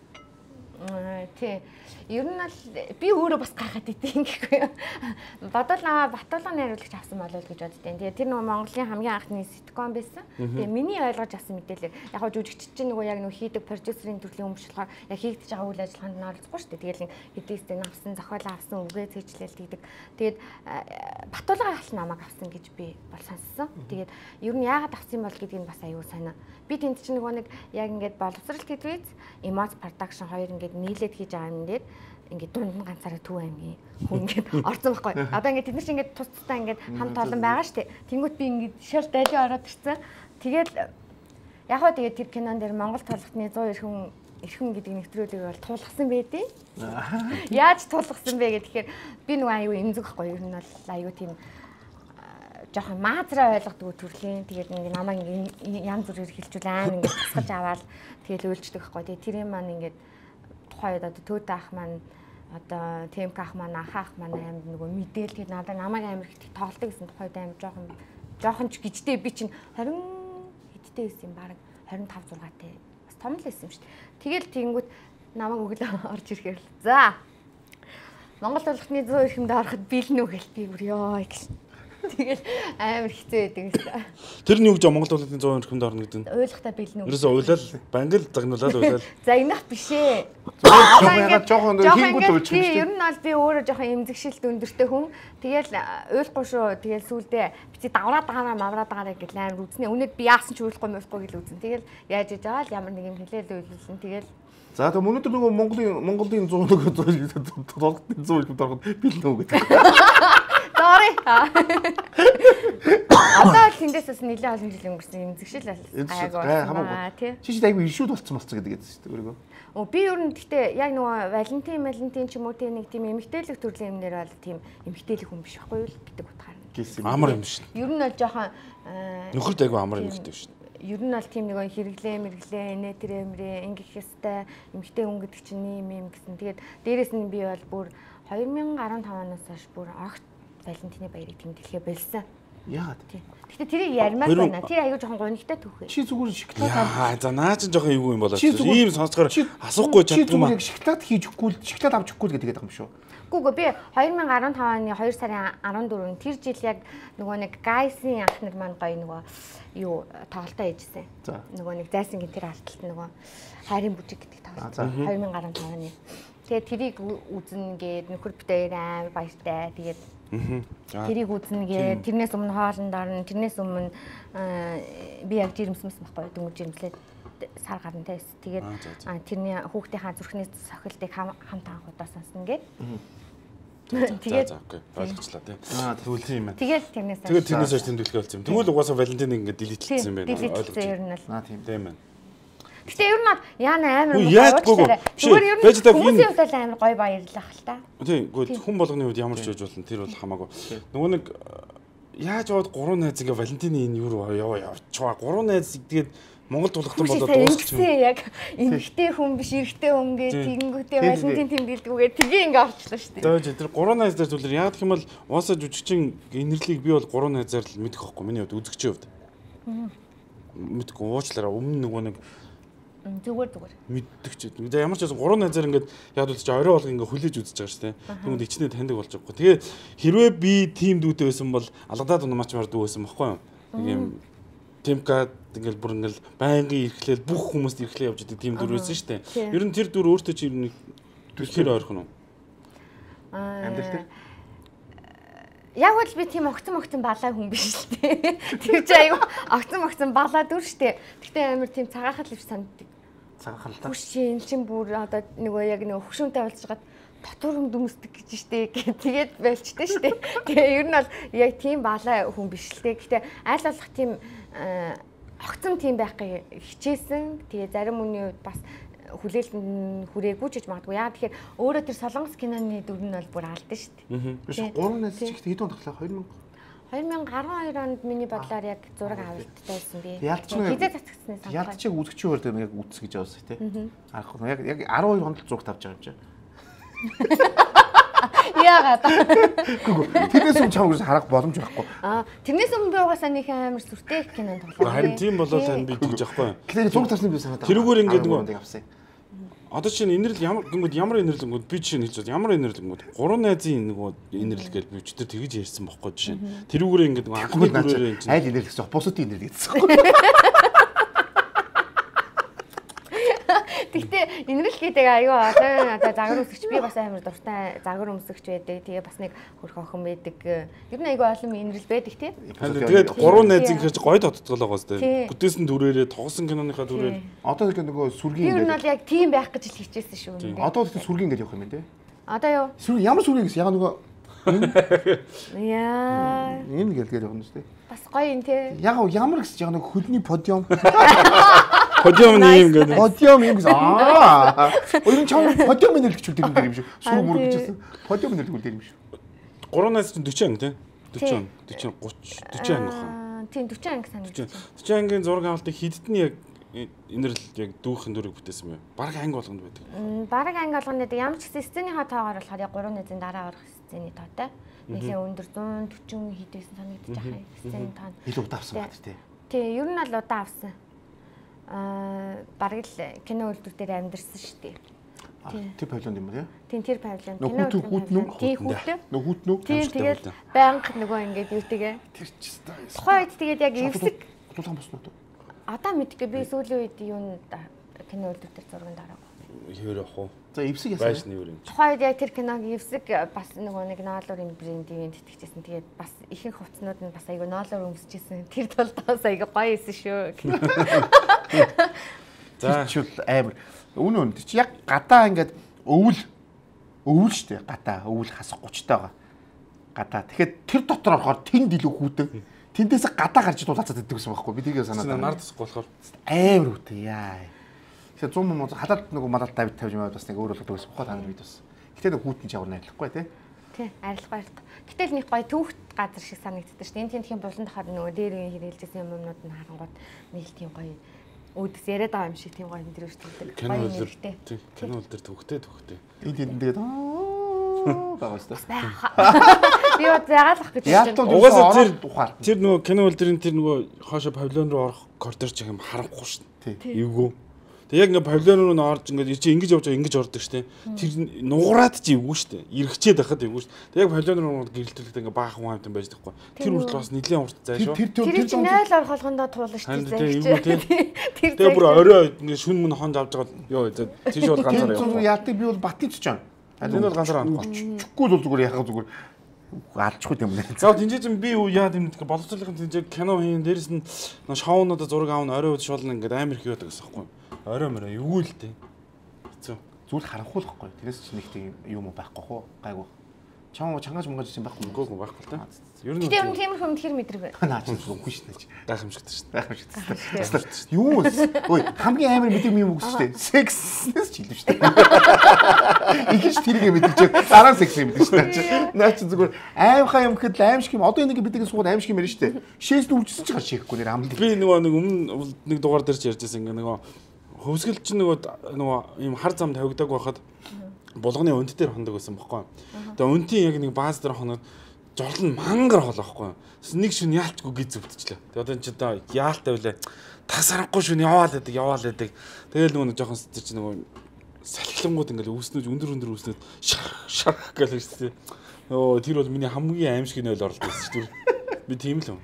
Тий. Ер нь л би өөрөө бас гайхаад идэв гэхгүй. Батуулга найруулагч авсан болов гэж боддیں۔ Тэгээ тэр нөгөө Монголын хамгийн анхны ситком байсан. Тэгээ миний ойлгож авсан мэдээлэл яг хоо жүжигчд чинь нөгөө яг нөгөө хийдэг продюсерийн төрлийн өмч болохоор яг хийгдэж байгаа үйл ажиллагаанд нь оролцохгүй шүү дээ. Тэгээл хэдийстэй авсан, зохиол авсан, үгээ цэжлэл хийдэг. Тэгээд Батуулга авсан намайг авсан гэж би бол сонссон. Тэгээд ер нь яагаад авсан бол гэдгийг бас аюу санаа. Би тэнд чинь нөгөө нэг яг ингээд боловсрал телевиз, Emoz production хоёр ингээд нийлээд хийж байгаа юм дээр ингээд дунд нь ганцаараа Төв аймгийн хүн ингээд орсон байхгүй. Одоо ингээд тэд нар чинь ингээд тусдаа ингээд хамт олон байгаа шүү дээ. Тэнгүүт би ингээд шал дайли ороод ирсэн. Тэгээд яг хоо тэгээд тэр кинон дээр Монгол толготны 100 эрхэм гэдэг нэвтрүүлгийг бол туулгасан байдیں۔ Яаж туулгасан бэ гэхээр би нөгөө аюу эмзэг байхгүй. Ер нь бол аюу тийм жоохон маазраа ойлгодог төрлийн тэгээд ингээд намайг янз бүрээр хэлжүүл аим ингээд тасгаж аваад тэгээд үйлчдэг байхгүй. Тэгээд тэр юм маань ингээд тухайд одоо Төөдө ах маань одоо Темк ах маань ах маань аим нөгөө мэдээл тэгээд надад намайг амар их тоглолтог гэсэн тухайд аим жоохон ч гिचтэй би чинь 20 хэдтэй байсан юм баг 25 6-тай бас том л байсан юм шүү дээ. Тэгэл тэгэнгүүт намайг өглөө орж ирэхээр л за Монгол толготны 100 эрхэмд ороход бэлнэ үү гэл би бүр ёо гэл. Тэгэл амар хэцүү байдаг гэсэн. Тэр нь юу гэж Монгол толготны 100 эрхэмд орно гэдэг нь? Ойлгохтой бэлнэ үү? Ерөөсөө уйлал бангил загнуулаад уйлал. Загнах биш ээ. Ягаад жоохон хийгүүл үйлчлэх шүү дээ. Ер нь бол би өөрөө жоохон эмзэгшилт өндөртэй хүн. Тэгэл уйлахгүй шүү. Тэгэл сүулдэ бити давраад мавраад байгаарэ гэл амар үзнэ. Үнэд би яасан ч уйлахгүй гэл үзнэ. Тэгэл яаж иж байгаа л ямар нэг юм хэлээл уйлуулсан. Тэгэл за тэг өнөөдөр нөгөө Монголын 100 толготны 100 эрхэмд ороход бэлнэ үү гэдэг. За Sorry. Одоо тэндээсээс нэлээд олон жил өнгөрсөн юм зэгшил хамаагүй. Чи айгүй ишүүд болцсон гэдэг шүү дээ өөрийгөө. Би ер нь гэхдээ яг нөгөө Валентин ч юм уу тийм нэг тийм эмэгтэйлэг төрлийн юмнэр бол тийм эмэгтэйлэг хүн биш байхгүй юу гэдэг утгаар. Амар юм шин. Ер нь бол жоохон нөхөрт айгүй амар эмэгтэй шин. Ер нь бол тийм нэг хэрэглээ инээ тэрэмрээ ингэх ёстой эмэгтэй хүн гэдэг чинь юм гэсэн. Тэгээд дээрэс нь би бол бүр 2015 оноос хойш бүр огт Валентины баярыг тэмдэглэхээ болсон. Яагаад? Гэхдээ тэрийг ярмаар байна. Тэр аягүй жоохон гонигтай түүхээ. Чи зүгээр шоколад яа за наа чи жоохон эвгүй юм болоо. Ийм сонсохоор асуухгүй чаддгүй юм аа. Шоколад хийж өгөхгүй, шоколад авч өгөхгүй гэдэг байгаа юм шүү. Гүг би 2015 оны 2 сарын 14-нд тэр жил яг нөгөө нэг гайсын анх нар маань гоё нөгөө юу тоглолтоо хийжсэн. Нөгөө нэг зайсангийн тэр алталт нөгөө хайрын бүжиг гэдэг тоглолт. 2015 оны. Тэгээд тэрийг үзнэ гээд нөхөр бүтээр амар баяртай. Тэгээд тэрийг үзнэ гээд тэрнээс өмнө хоолнд орно. Тэрнээс өмнө би яг жирэмсмэс байхгүй дөнгөж жирэмслээд сар гарантай байсан. Тэгээд тэрний хүүхдийнхаа зүрхнээс сохилтыг хамт анхудаа сонсно гээд. Тэгээд окей ойлгочлаа тий. Тэгвэл тийм байна. Тэгээд тэрнээс хойш тэмдэглэх болсон юм. Тэгвэл угаасаа Валентин ингээд делитлсэн юм байна. Ойлгочлаа ер нь л. Тийм байна. Гэтэ ер нь яана амар зүгээр ер нь хүмүүсийн хувьд амар гоё баярлах л та. Тийм үгүй хүн болгоны хувьд ямар ч байж болно тэр бол хамаагүй. Нөгөө нэг яаж яваад 3 найз ингээ Валентины энэ юу руу явчаа 3 найз тэгээд Монгол тулгтан болоод дуусчих юм. Яг эмэгтэй хүн биш эрэгтэй хүн гээ тэгэнгүүтээ Валентин тэмдэглэдгүүгээ тгий ингээ авчлаа шүү дээ. Тэр 3 найз дээр зүйлэр яг гэх юм бол уусаа жүжигчин инэрлийг би бол 3 найзаар л мэдэх байхгүй миний хувьд үзэгчийн хувьд. Мэдгүй уучлаарай өмнө нөгөө нэг зүгээр мэддэгч. Ямар ч байсан 3 найзаар ингээд яад үзэж орой болго ингээд хүлээж үзэж байгаа шүү дээ. Тэгмэд ичнээ таньдаг болж байгаа. Тэгээ хэрвээ би тим дүүтэй байсан бол алгадаад унамаач мардгүй байсан байхгүй юу? Нэг юм Тимка ингээл бүр ингээл байнгын ирхлээл бүх хүмүүст ирхлээ явж идэг тим дүр байсан шүү дээ. Ер нь тэр дүр өөртөө чи нэг төрхөр ойрхон уу? Амьдрал дээр яг бол би тийм огцон балаа хүн биш л дээ. Тэр чи аюу огцон балаа дүр штэ. Гэхдээ амар тийм цагаахал ив санддаг. Цагаахал та. Хүшин чин бүр одоо нөгөө яг нөгөө хөшөөнтэй болцгаад дотор юм дүмсдэг гэж штэ. Тэгээд байлчтай штэ. Тэгээ ер нь бол яг тийм балаа хүн биш л дээ. Гэхдээ аль болох тийм огцон тийм байхыг хичээсэн. Тэгээ зарим хүний үед бас хүлээлтэнд хүрээгүй ч гэж магадгүй. Яа тэгэхээр өөрөө тэр солонгос киноны дүр нь бол бүр алдсан шүү дээ. Биш 3 найз ч ихтэй хэд он тоглоо 2012 онд миний бодлоор яг зураг авалттай байсан би. Хизээ цацгснээс хойш. Ялдчиг үзэгчийн хувьд яг үзс гэж явуулсан тий. Арах нь яг 12 онд л зураг тавьж байгаа юм чи. Яагаад? Тэрнээс өмнө чамд харах боломж байхгүй. Тэрнээс өмнө би угаасаа нэг амар сүртэй кинонд тоглоо. Харин тийм болоод тань би тэгж яахгүй. Тэгэхээр зураг тавьсан би санаад байна. Тэрүүгээр ингээд нөгөө авсан. Одоо чинь инэрл ямар инэрлэнгүүд би чинь хэлж байна. Ямар инэрлэнгүүд 3 найзын нөгөө инэрлэг гэж би ч тэр тэгж ярьсан бохгүй жишээ. Тэрүүгээр ингээд нөгөө анхны дүрээр энэ айл инэрлэгс оппозитын инэрлэг гэсэн. Тэгтээ инэрл гэдэг аюу одоо загвар өмсгч би бас амар дуртай загвар өмсгч байдаг. Тэгээ бас нэг хөрх охин байдаг. Ер нь аюу олон инэрл байдаг тий. Тэгээд 3 найзын гэж гоё тодтголоогоос тий. Бүтээсэн дүрээрээ тоглосон киноныхаа дүрээр. Одоо тэгээд нөгөө сүргийн ингээд. Тэр нь бол яг тийм байх гэж л хичээсэн шүү. Одоо тэгээд сүргийн гэж явах юм дээ. Одоо юу? Сүргийн ямар сүргийн гэсэн яг нөгөө яа. Энэ гэлгээд явна шүү дээ. Бас гоё юм тий. Яг ямар гэсэн яг нөгөө хөлний подиум. Подиум юм гэдэг. Подиум юм гэсэн. Өөр чам подиум нэлгч үлдэх юм шиг. Сүр мөр гэжсэн. Подиум нэлгүүл дээр юм шиг. 3 найз чинь 40 анги тий. 40 30 анги баха. Тийм 40 анги санагдаж. 40 ангийн зураг авалтыг хиддэн яг инэрл яг дүүхэн дүрийг бүтээсэн юм. Бараг анги болгонд байдаг. Бараг анги болгонд байдаг. Ямар ч гэсэн сценийхаа тоогоор болохоор яг 3 найзын дараа орох сцений тоотой. Нэлийн өндөр 140 хийдэгсэн санагдаж байгаа сцений тоо. Илүү удаа авсан байна тий. Тий, ер нь л удаа авсан. Бараг л кино үйлдвэр дээр амьдэрсэн шүү дээ. Тэр павильон юм тий? Тийм тэр павильон. Кино үйлдвэр. Тий хүүтлээ. Хүүтнүү. Тийм тэгээд байнга нөгөө ингээд юутэйгээ. Тэр ч гэсэн. Тухайн үед тэгээд яг эвсэг. Тулгаан босноо доо. Одоо мэдгүй би сүүлийн үед юунд кино үйлдвэр дээр зурганд арга. Хэр ах уу? За эвсэг яасан. Байшны юу юм. Тухайн үед яг тэр киног эвсэг бас нөгөө нэг ноолуурын брендийн тэтгэжсэн. Тэгээд бас ихэнх хувцснууд нь бас айгүй ноолуур өмсөжсэн. Тэр тулд бас айгүй гоё исэн шүү. За чул амар. Үнэн чи яг гадаа ингээд өвөл штэ гадаа өвөл хас 30 таага. Гадаа. Тэгэхээр тэр дотор орохоор тэнд илүү хүүтэн. Тэндээс гадаа гарч дуулацаад иддэг гэсэн байхгүй. Би тийгээ санаад байна. Нар тусахгүй болохоор амар үтэй яа. Тэгэхээр 100 мөн халаад нөгөө малаад Давид 50 юмаа бас нэг өөр болгодог гэсэн байхгүй та нар бид бас. Гэтэ нэг хүүтэн чавар найрлахгүй тий. Тий, арилахгүй. Гэтэл нэг гоё төвхт газар шиг санагддаг шүү дээ. Энэ тентхийн булан дахаар нөгөө дээр хэрэгжилсэн юмнууд нь харангууд нэг л тийм гоё өөдөс яриад байгаа юм шиг тийм гоё энэ шүү дээ. Гоё нэртэй. Тий. Кино дээр төвхтэй. Энэ тэнд тэгээд байгаас та. Би яагаалах гэж байна. Угаасаа тэр нөгөө кино бол тэр нөгөө хоошо павильон руу орох коридор ч юм харанхгүй шүү дээ. Эвгүй. Тэг яг ингээ павильон руу орж ингээ чи ингэж явж байгаа ингэж ордог штэ. Тэр нугараад чи эвгүй штэ. Иргэчээд байхад эвгүй штэ. Тэг яг павильон руу гэрэлтүүлэхдээ ингээ баахан хүн амтан байж таахгүй. Тэр хүртэл бас нэлийн урт зай шүү. Тэр чинь 0 орох болгондоо туулна штэ. Тэр бүр орой ингээ шүн мөн хонд авч байгаа ёо тийш бол ганцаар явах. Яадаг би бол Батын ч жаа. Энэ бол ганцаар авахгүй. Чүхгүй л зүгээр яхаа зүгээр алчгүй юм нэ. За тэнцээ чинь би юу яа гэм боловсруулалтын тэнцээ кино хийн дээрэс нь шоунуудаа зураг аавна орой үд шуулна ингээ амар их яадаг гэсэн юм. Орой мөрөө юу л дээ. Хэцүү. Зүгээр харанхуулахгүй. Тэрээс ч нэг тийм юм байхгүй хөө. Гайгүй. Чангаж мангаж юм байхгүй. Үгүй байхгүй л та. Ер нь тийм тиймэрхүү хэр мэдрэг. Наач юм үгүй шүү дээ. Гайхамшигтай шүү дээ. Гайхамшигтай. Юу ой хамгийн амар мэдээг юм үг шүү дээ. Секснес ч хэлв шүү дээ. Ихэж тэрийг мэдчихээ. Дараа секс юм мэдэж шүү дээ. Наач зүгээр аимхаа юм гэхэд аимшиг юм. Одоо энийг бидгийн сууд аимшиг юм ярина шүү дээ. Шээс дүүрчсэн ч гарч ирэхгүй нэр амлаа. Би нөгөө нэг өмнө нэг дугаар дээр ч ярьжсэн ингээ нөгөө хөвсгөл чинь нөгөө ийм хар зам тавигдаг байхад булганы өнд дээр хондог байсан байхгүй. Тэгээ өндийн яг нэг бааз дээр хоноод жорлон мангар хол байхгүй. Нэг шин яалтгүй гиз өвдчихлээ. Тэгээ одоо энэ ч одоо яалтай байлаа. Тасарахгүй шин яваал байдаг. Тэгээл нөгөө жоохон тэр чинь нөгөө салхилангууд ингээл үүснэж өндөр үүснээд шарх гэл хэлсэн. Өө тэр бол миний хамгийн аимшиг нөл оролт байсан шүү дээ. Би тийм л юм.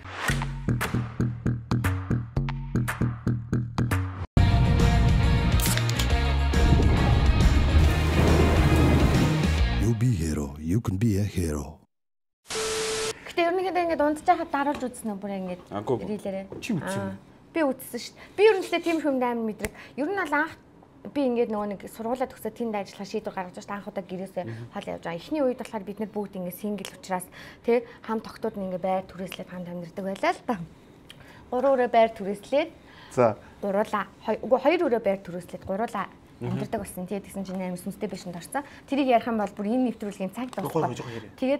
You can be a hero. Гэтэ ер нь ингээд унтчихад даруулж үзсэн үү бүр ингээд ирээлээрээ. Чи үзсэн. Би үзсэн шүү дээ. Би ер нь л тийм юм амар мэдрэг. Ер нь бол анх би ингээд нөгөө нэг сургуулаа төгсөөд тэнд ажиллах шийдвэр гаргаж байгаа анх удаа гэрээсээ хол явж байгаа. Эхний үед болохоор бид нар бүгд ингээд сингл учраас тэг хам тогтууд нь ингээд байр түрээслээд хамт амьдэрдэг байлаа л та. 3 өрөө байр түрээслээд за гуруула 2 өрөө байр түрээслээд гуруула амьдэрдэг болсон. Тэгээд тэгсэн чинь амар сүнстэй байшинд орсон. Тэрийг ярих юм бол бүр энэ нэвтрүүлгийн цаг дуусах. Тэгээд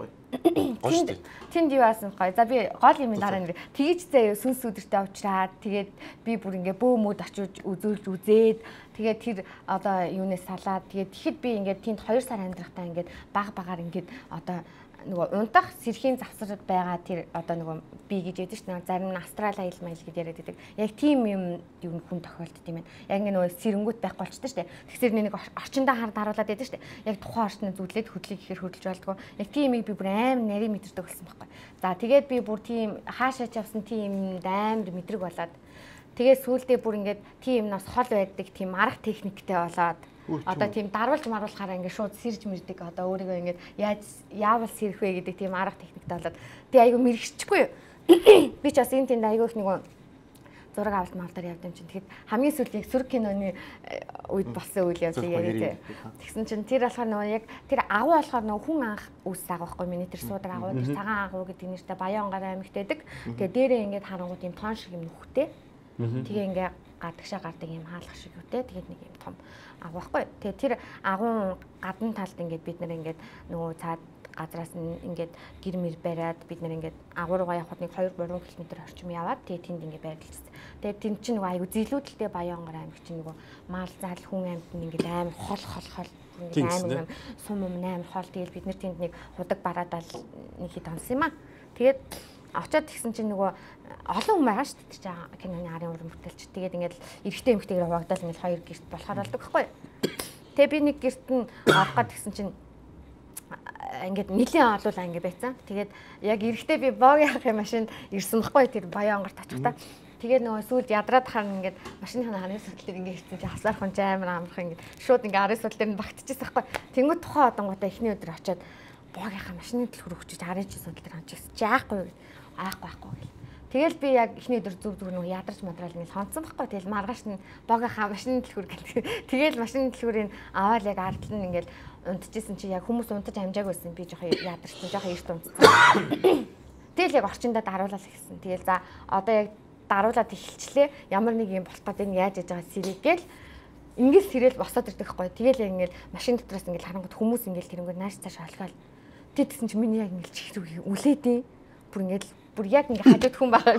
тэнд юу аасан гоё. За би гол юм дараа нэр тгийч заяа сүнс өдөртөө авчраад тэгээд би бүр ингээ бөөмөд очиж үзүүлж үзээд тэгээд тэр одоо юунаас салаад тэгээд тэгэхэд би ингээд тэнд 2 сар амьдрахтаа ингээд багаар ингээд одоо нөгөө унтах сэрхийн завсар байгаа тэр одоо нөгөө би гэж яддаг шүү дээ. Зарим нь астрал аялал майл гэж яриад байдаг. Яг тийм юм юу хүн тохиолддог юм байна. Яг ингэ нөгөө сэрэнгүүт байхгүй болчтой шүү дээ. Тэгэхээр нэг орчиндаа хар даруулаад байдаг шүү дээ. Яг тухайн орчинд зүудлээд хөдлөгийг ихээр хөдөлж болдгоо. Яг тийм юмыг би бүр амар нарийн мэдэрдэг болсон байхгүй. За тэгээд би бүр тийм хаашаач явсан тийм амар мэдрэг болоод тэгээд сүүлдээ бүр ингээд тийм юмнаас хол байдаг тийм арга техниктэй болоод одоо тийм даруулж маруулахаараа ингээд шууд сэрж мэрдэг одоо өөрийгөө ингээд яавал сэрэх вэ гэдэг тийм арга техниктэй болоод тий айгу мэрэгчгүй юу. Би ч бас энэ тэнд айгу их нэг зураг авалт маалдаар явд юм чинь. Тэгэхэд хамгийн сүүлд сүрэг киноны үед болсон үйл явдлыг яриа тий. Тэгсэн чинь тэр болохоор нөгөө яг тэр агуу болохоор нөгөө хүн анх үүссэн байгаа байхгүй миний тэр суудаг агуу тэр цагаан агуу гэдэг нэртэй Баянгар аймагт байдаг. Тэгээ дээрээ ингээд харангууд юм тоон шиг юм нөхтэй. Тэгээ ингээ гадагшаа гардаг юм хаалх шиг үтэй. Тэгээд нэг юм том агуу байхгүй. Тэгээ тэр агуун гадна талд ингээд бид нар ингээд нөгөө цаад газраас нь ингээд гэр мэр бариад бид нар ингээд агуу руугаа явхад нэг 2-3 км орчим яваад тэгээ тэнд ингээд байрлалсан. Тэгээ тэнд чинь нөгөө айгу зилүүдэлтэй Баянгар аймаг чинь нөгөө мал зал хүн амьд нь ингээд амар хол ингээд амар сум амар хол. Тэгэл бид нар тэнд нэг худаг бараадал нэг хэд онсон юм аа. Тэгээд очоод тэгсэн чинь нөгөө олон хүн байгаа шүү дээ. Чи киноны арын уран бүтээлч. Тэгээд ингээд эрэгтэй эмэгтэйгээр хуваагдал ингээд 2 гэрт болохоор болдог байхгүй. Тэгээ би нэг гэрт нь орох гад тэгсэн чинь ингээд нэлийн олуулаа ингээд байцсан. Тэгээд яг эрэгтэй би боогийн машинд ирсэн байхгүй тэр Баянгар тачихтаа. Тэгээд нөгөө сүүлд ядраад харна ингээд машиныхаа ханы судлал дээр ингээд ирсэн чи хасаар хүн амар амархан ингээд шууд ингээд арын судлал дээр нь багтчихсан байхгүй. Тэнгүүд тухайн одонгуудаа эхний өдөр очоод боогийнхаа машины төлхөр өгчөж арын судлал дээр хончихсан. Чи яахгүй юу? Аахгүй гэл. Тэгэл би яг эхний өдөр зүг нөгөө ядарч мадрал ингээл хонцсон байхгүй. Тэгэл маргааш нь богийнхаа машин дэлгүүр гэл. Тэгэл машин дэлгүүрийг аваад яг ардл нь ингээл унтчихсэн чи яг хүмүүс унтаж амжааг байсан. Би жоохон ядарсан, жоохон эрт унтсан. Тэгэл яг орчиндаа даруулаад эхэлсэн. Тэгэл за одоо яг даруулаад эхэлчлээ. Ямар нэг юм болох гэдэг нь яаж яж байгаа сэрийгээл ингээл сэрэл босоод ирдэг байхгүй. Тэгэл яг ингээл машин дотроос ингээл харангууд хүмүүс ингээл тэрнгүүд нааш цааш олгоол. Тэгсэн чи миний яг ингээл чихрүү үлээдээ. Бүр яг ингээ хажууд хүн байгаа.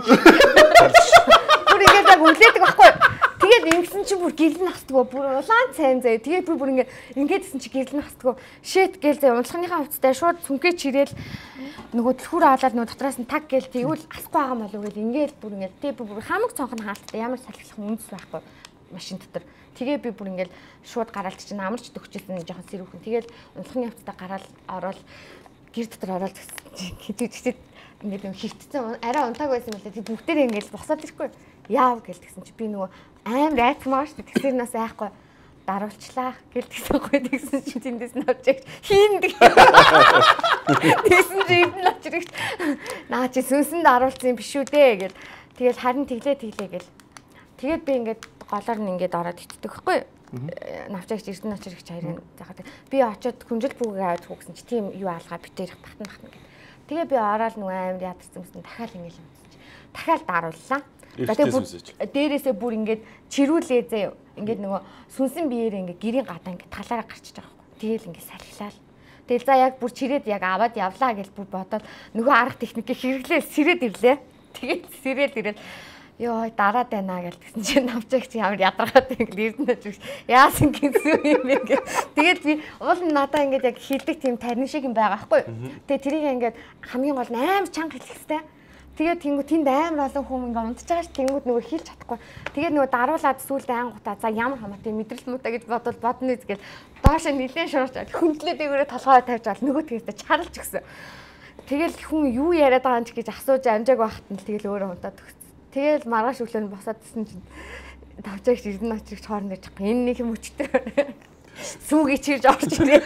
Бүр ингээ яг үлээдэг байхгүй. Тэгээд ингэсэн чи бүр гэрэл насдгаа бүр улаан цайн заяа. Тэгээд бүр ингээд гэсэн чи гэрэл насдгаа. Шэт гээл заяа. Унтлахныхаа хувцастай шууд цүнхээ чирээл нөгөө төлхөр аваад нөгөө дотроос нь таг гээл тэгвэл асахгүй байгаа мó л үгээл ингээл бүр ингээ тэг бүр хамаг цонх нь хаалттай ямар салхилах үндэс байхгүй машин дотор. Тэгээ би бүр ингээл шууд гараалт чинь амарч төгчөлсөн жоохон сэрүүхэн. Тэгээд унтлахны хувцастай гараал ороод гэр дотор ороод хэвчээ ингээд юм хөвтцэн арай унтааг байсан мөлий тэг бүгдээрээ ингээд босоод ирэхгүй яав гэлтгсэн чи би нөгөө амар айцмаар шүү тэгсэрнээс айхгүй даруулчлаа гэлтгсэн тэгсэн чи тэндээс нь авч хийндэг тэгсэн чи эдэн очрогч наа чи сүнсэн даруулсан юм биш үү дээ гэл тэгэл харин тэглээ гэл тэгээд би ингээд голоор нь ингээд ороод итдэг байхгүй навчаагч эрдэнэ очрогч хоёрын заахад би очиод хүнжил бүгээ аваад хүүгсэн чи тийм юу аалгаа битэрх батна гэх тэгээ би ороод нөгөө амар ядарсан юмсан дахиад ингээл юмсан чи дахиад дарууллаа. Дээрээсээ бүр ингээд чирүүлээ заяа. Ингээд нөгөө сүнсэн биеэр ингээд гэрийн гадаа ингээд талаараа гарчиж байгаа байхгүй. Тэгээл ингээд салхилаад. Тэгэл за яг бүр чирээд яг аваад явлаа гэж бүр бодоод нөгөө арга техникийг хэрэглээ сэрээд ирлээ. Тэгээд сэрээд ирэл ёо дараад байна гэсэн чинь навчаагч ямар ядаргаад ингээд эрдэнэ ч яасан гэсэн юм бэ. Тэгээд би уул нь надаа ингээд яг хилдэг тийм тарин шиг юм байгаа байхгүй. Тэгээд тэрийг ингээд хамгийн гол нь амар чанга хэлэх хэрэгтэй. Тэгээд тэнгуү тэнд амар олон хүн ингээд унтж байгаа ш тэнгуүд нөгөө хийлж чадахгүй. Тэгээд нөгөө даруулаад сүүлдээ ангуудаа за ямар хамаатай мэдрэл муутай гэж бодвол бодно гэж доош нилээн шуурч хөндлөө дээгүүрээ толгой тавьж авал нөгөө тэгээс чарлж гисэн. Тэгэл хүн юу яриад байгаа юм ч гэж асууж амжааг байхад нь тэгэл өөрөө унтаад өгсөн. Тэгэл маргааш өглөө нь босоод ирсэн чинь тавчаагч эрдэнэ очрогч хоорондоо чах энэ нэг юм өчтөр сүүгээ чирж орж ирээ.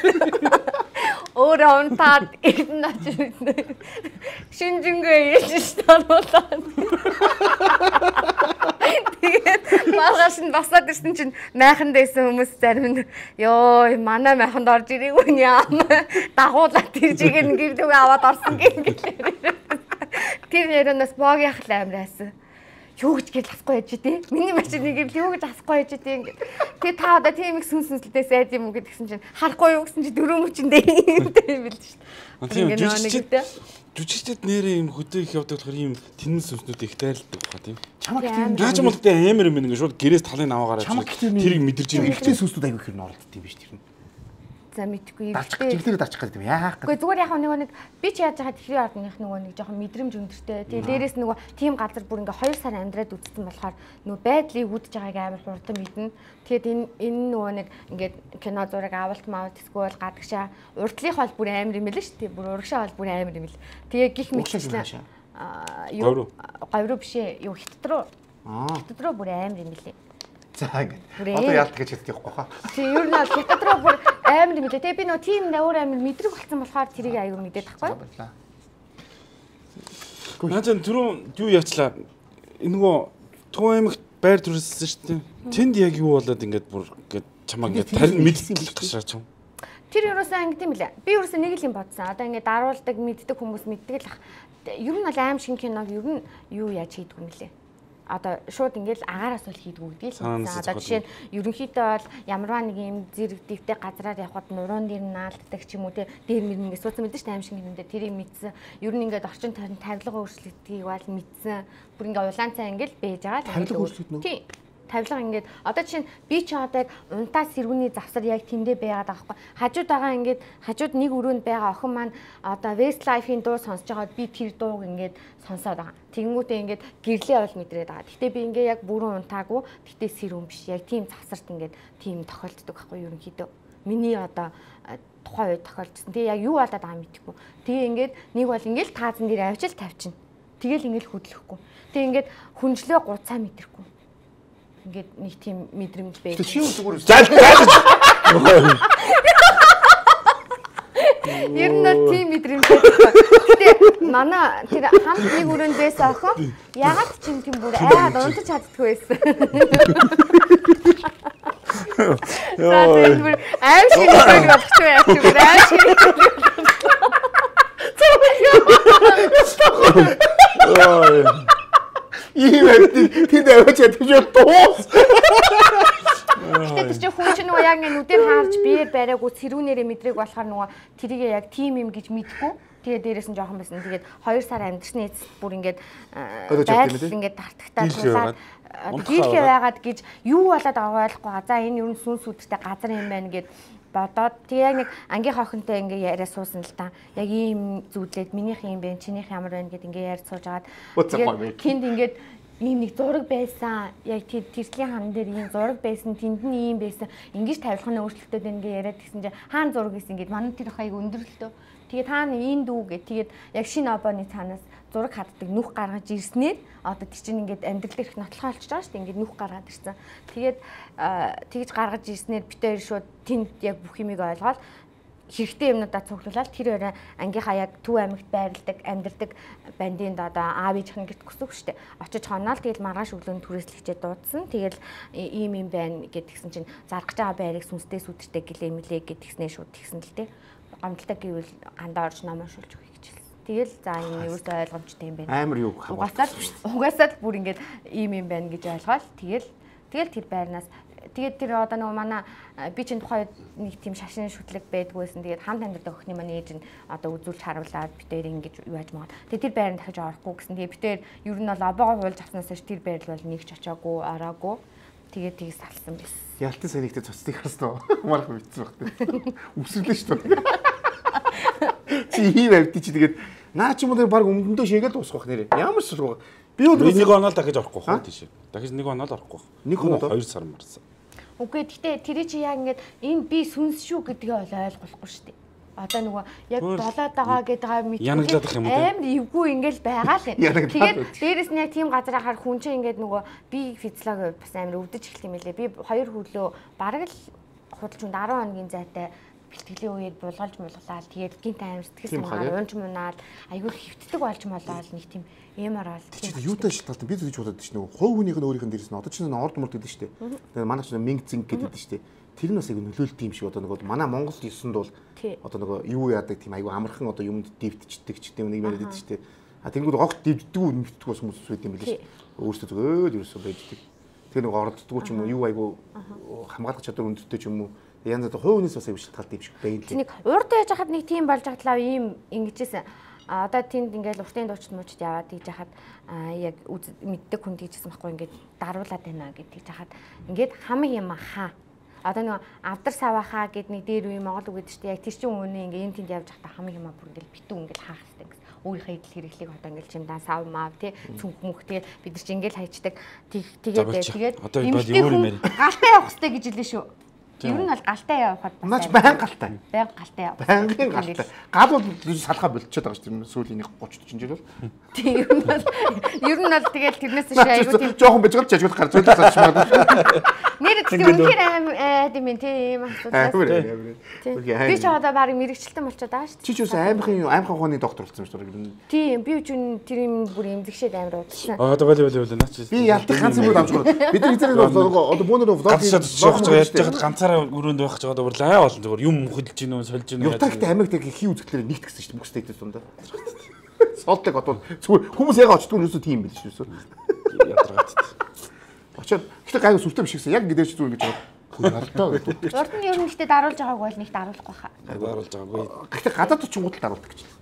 Өөрөө унтаад эрдэнэ очрогч шинжингээ ээлж таруулаад. Тэгээд маргааш нь босоод ирсэн чинь майханд байсан хүмүүс зарим нь ёо манай майханд орж ирээгүй яа. Дагуулаад тэржигээр гэрдээ аваад орсон гэнэ. Тэр ярианаас боог яхал амраасан. Юу гэж гэл асахгүй яж тий. Миний машиныг юу гэж асахгүй яж тий ингээд. Тэгээ та одоо тийм их сүнслэлтэй сайд юм уу гэдгсэн чинь харахгүй юу гэсэн чи дөрөв мөчөндөө юм бэл шүү дээ. Жүжигчдэд нэрээ юм хөдөө их явдаг болохоор ийм тэнэн сүнснүүд их тайлдаг баха тийм. Чамаг тийм наач мэлтэй амар юм ингээд шууд гэрээс талын аваагаар тэрийг мэдэрч юм. Ихтэй сүнснүүд аягүй хэрнэ оролддог юм биш тэр. За мэдгүй чиглэлээр даачих гэдэг юм яах гэж. Гэхдээ зүгээр яг нэг би ч яаж байгаа тэхрийн ордных нөгөө нэг жоохон мэдрэмж өндөртэй. Тэгээ дээрээс нөгөө тийм газар бүр ингээ 2 сар амьдраад үзсэн болохоор нөгөө байдлыг үдж байгааг амар хурдан мэднэ. Тэгээд энэ нөгөө нэг ингээд кино зураг авалт маавал эсвэл гадагшаа урдлынх бол бүр амар юм л шүү дээ. Бүр урагшаа бол бүр амар юм л. Тэгээ гих мэтчлээ. Юу говьруу биш ээ. Юу хятад руу бүр амар юм лээ. За ингээд. Одоо яалт гэж хэлдэг явахгүй хаа. Тийм ер нь бол хятад руу бүр амар юм лээ. Тэгээ би нөгөө тийм өөр амар мэдрэг болсон болохоор тэрийг аягүй мэдээд тахгүй. Наач түрүү юу яачлаа. Нөгөө Төв аймагт байр төрүүлсэн шүү дээ. Тэнд яг юу болоод ингээд бүр ингээд чамаа ингээд тарин мэддэг гашаач юм. Тэр юусаа ингэ тийм лээ. Би юусаа нэг л юм бодсон. Одоо ингээд даруулдаг, мэддэг хүмүүс мэддэг л ах. Ер нь бол аим шиг киног ер нь юу яаж хийдэг юм лээ. Одоо шууд ингээл агаараас бол хийдгүү гэдгийг л хэлсэн. Одоо жишээ нь ерөнхийдөө бол ямарваа нэг юм зэрэг дэвтэй газраар явхад нуруунд дэр наалддаг ч юм уу те дээр мөр ингээд суудсан мэдэн ш аим шиг юм дээр тэрийг мэдсэн. Ер нь ингээд орчин тойрон тавилга өөрчлөлтгийг бол мэдсэн. Бүр ингээд улаан цай ингээл бэж байгаа. Тавилга өөрчлөлт нөө. Тийм. Тавилга ингээд одоо чинь би ч одоо яг унтаа сэрүүний завсар яг тэндээ байгаад байгаа байхгүй. Хажууд байгаа ингээд хажууд нэг өрөөнд байгаа охин маань одоо Westlife-ийн дуу сонсож байгаад би тэр дууг ингээд сонсоод байгаа. Тэгэнгүүтээ ингээд гэрлээ бол мэдрээд байгаа. Гэтэ би ингээд яг бүрэн унтаагүй. Гэтэ сэрүүн биш. Яг тийм завсарт ингээд тийм тохиолддог байхгүй ерөнхийдөө. Миний одоо тухайн үед тохиолдсон. Тэгээ яг юу болоод байгаа мэдэхгүй. Тэгээ ингээд нэг бол ингээд таазан дээр авчил тавьчихна. Тэгэл ингээд хөдлөхгүй. Тэгээ ингээд хүнжлээ гуцаа мэдрэхгүй. Ингээд нэг тийм мэдрэмж байдаг. Чи юу зүгээр Ер нь бол тийм мэдрэмжтэй. Гэтэ манай тэр хамт нэг өрөөнд байсан охин ягаад ч юм тийм бүр айгаад унтаж чаддгүй байсан. За тэр бүр аим шиг нэг бодчих яах вэ? Аим шиг. Ийм тийм аваач ядчих дуус. Гэтэ тэр чинь хүн чинь нөгөө яг нүдээр хаарч биеэр бариаггүй цэрүүнээрээ мэдрэг болохоор нөгөө тэрийг яг тим юм гэж мэдгүй. Тэгээ дээрээс нь жоохон байсан. Тэгээд 2 сар амьдсны эцэст бүр ингээд байдал ингээд тартагтаад дийлхээ байгаад гэж юу болоод байгааг ойлгохгүй. За энэ ер нь сүнс үдтэй газар юм байна гэд бодоод тэгээ яг нэг ангийнхаа охинтой ингээ яриа суусан л та. Яг ийм зүйлээд минийх юм бэ, чинийх ямар байна гэд ингээ ярьж сууж агаад тэнд ингээд ийм нэг зураг байсан. Яг тэрслийн хан дээр ийм зураг байсан. Тэнд нь ийм байсан. Ингиж тавилгын өөрчлөлтөд ингээ яриад гэсэн чинь хаана зураг гэсэн ингээд манай тэр хаяг өндөрлөлтөө. Тэгээд таана энэ дүү гэд тэгээд яг шинэ обооны цаанаас зураг хаддаг нүх гаргаж ирснээр одоо тэр чинь ингээд амьдрал дээрх нотлохоо олчж байгаа шүү дээ. Ингээд нүх гаргаад ирсэн. Тэгээд тэгж гаргаж ирснээр битээр шууд тэнд яг бүх юмыг ойлгоод хэрэгтэй юмнуудаа цуглуулаад тэр өрөө ангийнхаа яг Төв аймагт байрладаг, амьдардаг бандинд одоо аав ээжийн гэрт өсөв шүү дээ. Очиж хоноол тэгэл маргааш өглөөнд түрээслэгчээ дуудсан. Тэгэл ийм юм байна гэдгсэн чинь заргаж байгаа байрыг сүнстэй сүдэртэй гэлээ мэлээ гэдгснээ шууд тэгсэн л дээ. Гомдолтой гэвэл гандаа орж ном уншуулж өгье гэж хэлсэн. Тэгэл за энэ юустой ойлгомжтой юм байна. Амар юу угаасаад бүр ингээд ийм юм байна гэж ойлгоод тэгэл тэр байрнаас тэгээд тэр одоо нөгөө манай би чинь тухайд нэг тийм шашин шүтлэг байдгүйсэн. Тэгээд хамт амьдардаг охины манай ээж нь одоо үзүүлж харуулад битээр ингэж юу яаж магаад. Тэгээд тэр байранд дахиж орохгүй гэсэн. Тэгээд битээр ер нь бол обоогоо хуулж авснаас хойш тэр байрал бол нэг ч очоогүй, ороогүй. Тэгээд тгийс салсан байсан. Ялтын санийгтэй цоцтыг хаснаа. Марх битсэн багт. Үсрэглээ шүү дээ. Чи ийм авдий чи тэгээд наа ч юм уу баг өмдөндөө шийгээл дуусгах нэрээ. Ямар ч зүйл. Би өнөөдөр нэг оноо дахиж орохгүй хаа тийш. Дахиж нэг оноо л орохгүй. Нэг оноо 2 сар марсан. Үгүй гэхдээ тэр чи яг ингээд энэ би сүнс шүү гэдгээ ойлгохгүй шүү дээ. Одоо нөгөө яг болоод байгаа гэдгээ мэдээ амар эвгүй ингээл байгаа л юм. Тэгээд дээрэс нь яг тийм газар ахаар хүн чинь ингээд нөгөө би физиологи бас амар өвдөж эхэлт юм лээ. Би 2 хөлөө бараг л худалч 10 хоногийн зайтай бэлтгэлийн үед булгалж мулгалаад тэгээд гинт аим сэтгэл санаа уунж мунаал айгүй хөвтдөг болж молоод нэг тийм ямар бол тийм юутай шалтгаалтай би тэгж бодоод чинь нөгөө хувь хүнийх нь өөрийнх нь дээрс нь одоо чинь орд морд гэдэг шүү дээ. Тэгээд манай чинь минг зинг гэдэг шүү дээ. Тэр нь бас айгүй нөлөөлт юм шиг одоо нөгөө манай Монгол ёсонд бол одоо нөгөө юу яадаг тийм айгүй амархан одоо юмд дэвтчихдэг ч тийм нэг юм байдаг шүү дээ. А тэнгууд огт дэвддэг үү мэддэг бас хүмүүс байд юм билээ шүү дээ. Өөрсдөө зөвөөд ерөөсөө байддаг. Тэгээ нөгөө ордддаг ч юм уу юу айгүй хамгаалах чадвар өндөртэй ч юм уу янз бүрийн хувь хүнээс бас аюул шалтгаалтай юм шиг байна лээ. Нэг урд байж хахад нэг тийм болж хатлаа ийм ингэжсэн. Одоо тэнд ингээл уртын дуучид муучид яваад тийж хахад яг мэддэг хүн тийжсэн байхгүй ингээд даруулаад байна гэд тийж хахад ингээд хамаг юм хаа. Одоо нөгөө авдар савахаа гэд нэг дээр үе Монгол үг гэдэг чинь яг тэр чинь үнэ ингээд энэ тэнд явж хахад хамаг юм бүр ингээд битүү ингээд хаах хэрэгтэй гэсэн. Өөрийнхөө идэл хэрэглийг одоо ингээд чимдаа сав мав тий цүнх мөх тэгээд бид нар чинь ингээд хайчдаг. Тэгээд галтай явах хэрэгтэй гэж хэлсэн шүү. Ер нь бол галтай явахад наач байн галтай. Байн галтай явах. Байнгын галтай. Гал бол салхаа болчиход байгаа шүү дээ. Сүүлийн 30 40 жил бол. Тийм ер нь бол тэгэл тэрнээс шиг аюу тийм жоохон бижгал жажгал гарч байгаа ч магадгүй. Нэр тийм үнэхээр тийм тийм асуудал. Би ч одоо баг мэрэгчлэн болчиход байгаа шүү дээ. Чи ч үгүй аймхан ухааны доктор болсон шүү дээ. Тийм би ч тэр юм бүр эмзэгшээд амар удсан. Одоо боли наач. Би ялтах ганц бүр авч байгаа. Бид нар эзэн одоо бөөнөр влог хийж байгаа ганцаар өрөөнд байх ч одоо бүр лай болно зүгээр юм хөдөлж гинөө сольж гинөө. Ютагт Америкт хий үзэгдлээр нэгтгсэн шүү дээ. Бүх стейтэд дундаа. Солтыг одоо зүгээр хүмүүс яга очдгүй юусоо тийм байл шүү дээ. Ядаргаад. Очоод гэхдээ гайгүй сүртэй биш гэсэн. Яг гэдэж зүгээр гэж бодоо. Урд нь ер нь ихтэй даруулж байгааг бол нэг даруулахгүй хаа. Даруулж байгаагүй. Гэхдээ гадаад очингууд даруулдаг гэж.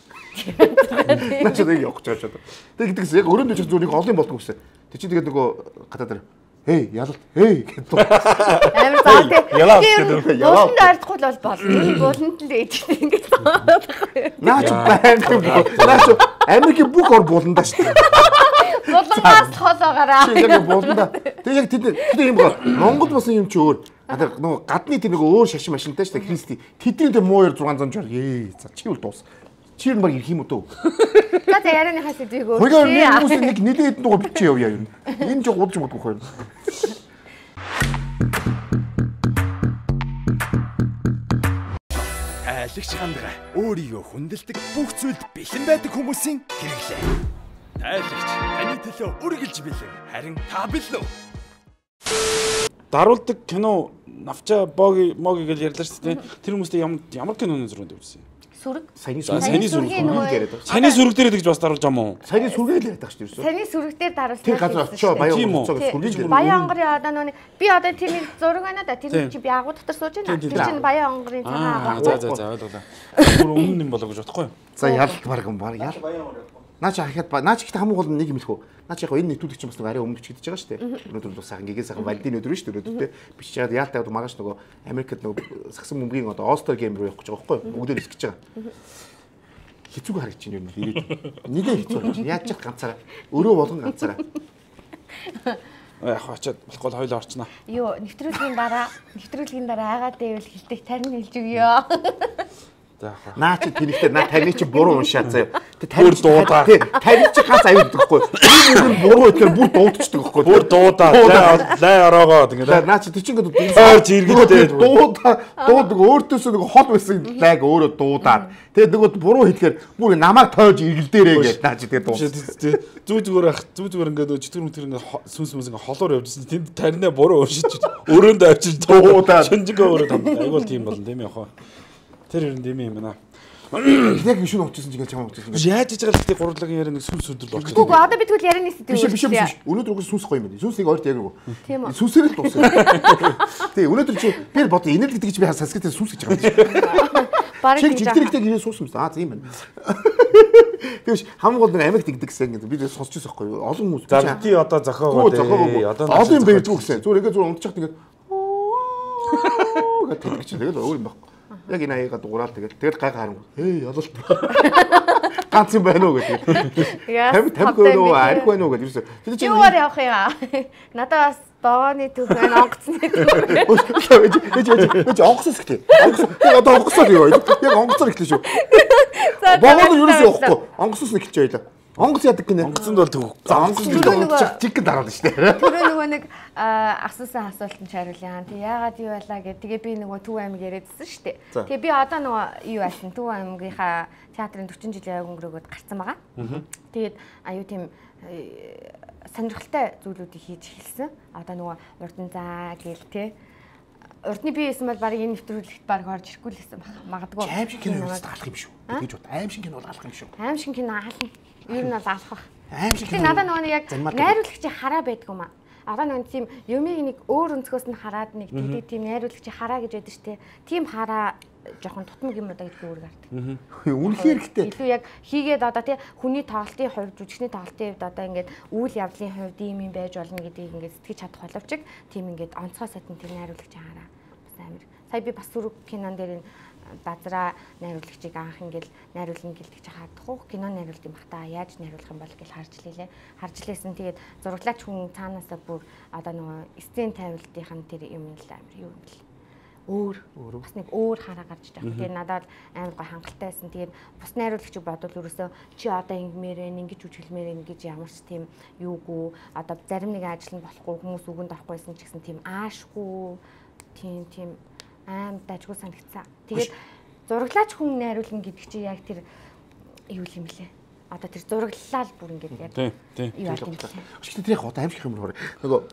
Начаад яг явах чаачаад. Тэг гэдэгс яг өрөөнд очиж зүгээр нэг олон болдгоо гэсэн. Тэг чи тэгээд нөгөө гадаад дээр Эй, ялалт. Эй гэдэг. Амар заа тий. Ялалт ардахгүй л болно. Болонд л ээж ингэж байгаа. Наач наач Америкийн бүх ор болондаа шүү дээ. Болонгоос хол байгаараа. Яг болондаа. Тэг яг тэд юм байна. Монгол бас юм чи өөр. Нөгөө гадны тэр нөгөө өөр шашин машинтай шүү дээ. Христи. Тэдний тэр мууяр 600 ээ. За чи үл дуус. Чи баг ирэх юм уу дөө? За ярианыхаа сэдвийг өөр. Хөөе нэг хүмүүс нэг нэлээд дугаар бичээ явъя юу. Энэ ч удаж модгүй хоёр. тайлагч хандгаа өөрийгөө хүндэлдэг бүх зүйлд бэлэн байдаг хүмүүсийн хэрэглээ. Тайлагч таны төлөө үргэлж бэлэн. Харин та бэлэн үү? Даруулдаг кино навча боги моги гэж ярьлаа шүү дээ. Тэр хүмүүстэй ямар киноны зураг тавьсан юм? Сүрэг. Саяны сүрэг яриад байгаа. Саяны сүрэг дээр гэж бас даруулж байгаа мó. Саяны сүргээр яриад байгаа шүү дээ. Саяны сүрэг дээр даруулсан. Тэр газар очоо Баян онгорцоо гэж сүргэж Баян онгорын одоо нөө би одоо тэрний зураг байна да. Тэр чи би агуу дотор сууж байна. Тэр чинь Баян онгорын цагаан агуу. За ойлголаа. Бүр өмнө юм болоо гэж бодохгүй юу? За ялт баг ял. Наач ахиад наач ихтэй хамгийн гол нь нэг юм хэлэхүү. Наач яг энэ нэвтрүүлэг чинь бас нэг арай өмнө ч гэдэж байгаа шүү дээ. Өнөөдөр бол сайхан гэгээс сайхан валидын өдөр шүү дээ. Өнөөдөр бичиж чаад яалтаа магаш нөгөө Америкт нөгөө сагсан бөмбөгийн одоо All-Star game руу явах гэж байгаа байхгүй юу? Бүгдээр ихэж байгаа. Хэцүүг харагч юм ирээд. Нилээ хэцүү харагч. Яаж ч ганцаараа өрөө болгон ганцаараа. Яг очиад болохгүй хоёул орчноо. Йоо, нэвтрүүлгийн дараа агаад дэвэл хилдэг тарин хэлж өгөө. Наач тэрэгтэй наа таны чи буруу уншаад заяа. Тэр дуудаа. Таны чи ганц аюулдаг байхгүй. Энэ буруу ихээр бүр дуудчихдаг байхгүй. Бүр дуудаа. Лай ороогоо ингэ. Наач тэр чи ингээд ойрч иргэдтэй дуудаг өөртөөсөө нэг хол байсан лайг өөрөө дуудаад. Тэгээд нөгөө буруу хэлэхээр бүр намайг тойж иргэлдээрээ гэж наач тэгээд дуудсан. Зүү зүгээр ингээд чөтгөр мөтгөр ингээд сүнс ингээ холоор явжсэн. Тэнд таринаа буруу уншиж өрөөндөө авчиж дуудаа. Шинжгээ өөрөө там. Айгуул тийм болно тийм яах вэ? Тэр юм дэм юм байна. Яг шүн очсон ч ингээл чам очсон. Яаж хийж байгаа л гэдэг гурвлагын яриа нэг сүнс өдөр болчихсон. Үгүй одоо би тэгвэл ярианы сэдв үү? Биш. Өнөөдөр угс сүнс гоё юм байна. Сүнсийг ойрт яг уу. Тийм үү. Сүнсээр л дуусна. Тий, өнөөдөр чи би бод энерги гэдэг чи би санскритээр сүнс гэж байгаа юм. Бараг чи жигдэрэгтэй гэрээ суусан юм. Аа тийм байна. Тэгвш хамгийн гол нэг Америкт игдэг гэсэн ингээд би тэгээд сонсч байсан байхгүй юу? Олон хүмүүс. За би одоо зохиогоо дээ. Одоо юм байж үгсэн. Зүгээр ингээд зүгээр унтчихт ингээд гэдэг чи тэгээд өөр юм байхгүй. Яг энэ аяга дуурал тэгээд гай харангуй. Ялалт. Ганц юм байна уу гэдэг. Тамиг өөрөө арих байна уу гэдэг. Юугаар явах юм? Надад бас бооны төв байна, онгоцны төв. Ээж онгоцоос ихтэй. Яг одоо онгоцоор юу? Яг онгоцоор ихтэй шүү. Богоно юу ч явахгүй. Онгоцоос нэг хэлж байлаа. Онгоц яадаг гинэ. Онгоцонд бол төв. Онгоц унтчих чиг дараад штэ. Тэр нөгөө нэг асуусан асуултанд хариулъя. Тэг яагаад юу байлаа гэдэг. Тэгээ би нөгөө Төв аймаг яриадсэн штэ. Тэгээ би одоо нөгөө юу байсан? Төв аймагийнхаа театрын 40 жилийн аяг өнгөрөөгд гарсан байгаа. Тэгээд аюу тийм сонирхолтой зүйлүүдийг хийж эхэлсэн. Одоо нөгөө урдан заа гээл те. Урдны бие байсан бол баг энэ нэвтрүүлэгт баг орж ирэхгүй л байсан магадгүй. Аим шиг кино алах юм шүү. Тэгэж бод. Аим шиг кино алах юм шүү. Аим шиг кино алах. Ер нь бол алах бах. Аим шиг кино. Надад нөгөө яг найруулагчийн хараа байдаг юм аа. Одоо нөгөө тийм юмыг нэг өөр өнцгөөс нь хараад нэг тийм найруулагчийн хараа гэж байдаг штэ. Тийм хараа жоохон тутмаг юм удаа гэдэг үүрэг гардаг. Үнэхээр ихтэй. Илүү яг хийгээд одоо тий хүний тоглолтын хувьд, жүжигчний тоглолтын хувьд одоо ингээд үйл явдлын хувьд ийм юм байж болно гэдгийг ингээд сэтгэж чадах боловч тийм ингээд онцгой сайтан тэр найруулагчийн хараа бас амар. Сая би бас сүрэг кинон дээр энэ базраа найруулагчийг анх ингээд найруулна гэлдэж хаад хух кино найруулт юм бахта яаж найруулах юм бол гэж харж лээ. Харж лээсэн тэгээд зураглаач хүн цаанаасаа бүр одоо нөгөө сцен тавилтын тэр юм л амар юу юм бэл. Өөр бас нэг өөр хараа гарч байгаа. Тэгээд надад амар гоо хангалттай байсан. Тэгээд бус найруулагчийг бодвол ерөөсөө чи одоо ингэмээрээ ингэж үжиглмээрээ ингэж ямар ч тийм юугүй одоо зарим нэг ажил нь болохгүй хүмүүс үгэнд авахгүйсэн ч гэсэн тийм аашгүй тийм аим дажгүй санагцсан. Тэгээд зураглаач хүн найруулна гэдэг чи яг тэр юу юм блэ? Одоо тэр зураглалаа л бүр ингэж яг юу юм бэ? Өчигдөр тэр яг одоо аимшиг юм руу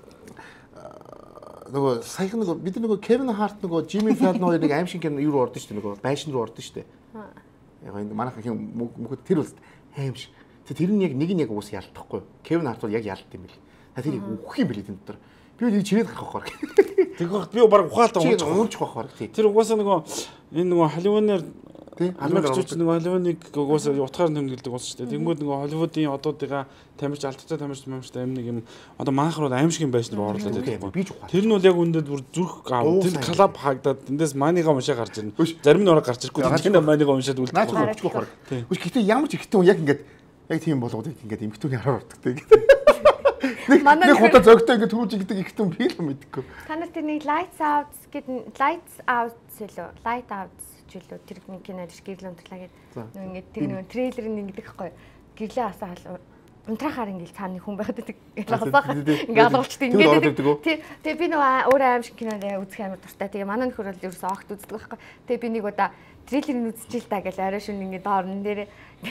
нөгөө саяхан нөгөө бид нөгөө Кевин Харт нөгөө Жими Фэллон хоёр нэг аимшиг кино юу руу ордон шүү дээ нөгөө байшин руу ордон шүү дээ. Яг энэ манайхан хин мөхөд тэр үст аимшиг. Тэр нь яг нэг нь яг уус ялдахгүй. Кевин Харт бол яг ялд юм бэл. Тэр үхэх юм бэл энэ дотор. Би нэг чирээд гарах байхгүй. Тэгвэл би баг ухаалтаа уурч байхгүй. Тэр угаасаа нөгөө энэ нөгөө Холливуудаар Америкч нөгөө Холливуудыг угаасаа утгаар нэмгэлдэг ус шүү дээ. Тэнгүүд нөгөө Холливуудын одуудыгаа тамирч алдтай тамирчтай амин нэг юм одоо манайхрууд аимшиг юм байш нар орлоод байдаг. Тэр нь бол яг үндэд бүр зүрх тэр клаб хаагдаад эндээс манигаа уншаа гарч ирнэ. Зарим нь ороо гарч ирэхгүй. Тэр манигаа уншаад үлдэх. Наач уучгүй баг. Гэхдээ ямар ч ихтэй хүн яг ингээд яг тийм болгоод ингээд эмхтүүний хараар ордог. Нэг худаа зөгтөө ингэ түрүүж игдэг ихтэн би л мэдгүй. Та нар тэр нэг lights out гэдэг lights out зөлөө light out зөлөө тэр нэг кинод гэрэл унтрлаа гэдэг. Нөө ингэ тэр нэг трейлер нэгдэг байхгүй. Гэрлээ асаа унтрахаар ингэ цааны хүн байгаад байдаг. Ингээ алгуулчтай ингээд. Тэгээ би нөгөө өөр аим шиг кинод үзэх амар дуртай. Тэгээ манай нөхөр бол ерөөсөө огт үздэг байхгүй. Тэгээ би нэг удаа трейлерыг үзчихэл та гэж арай шүн ингээд орон дээр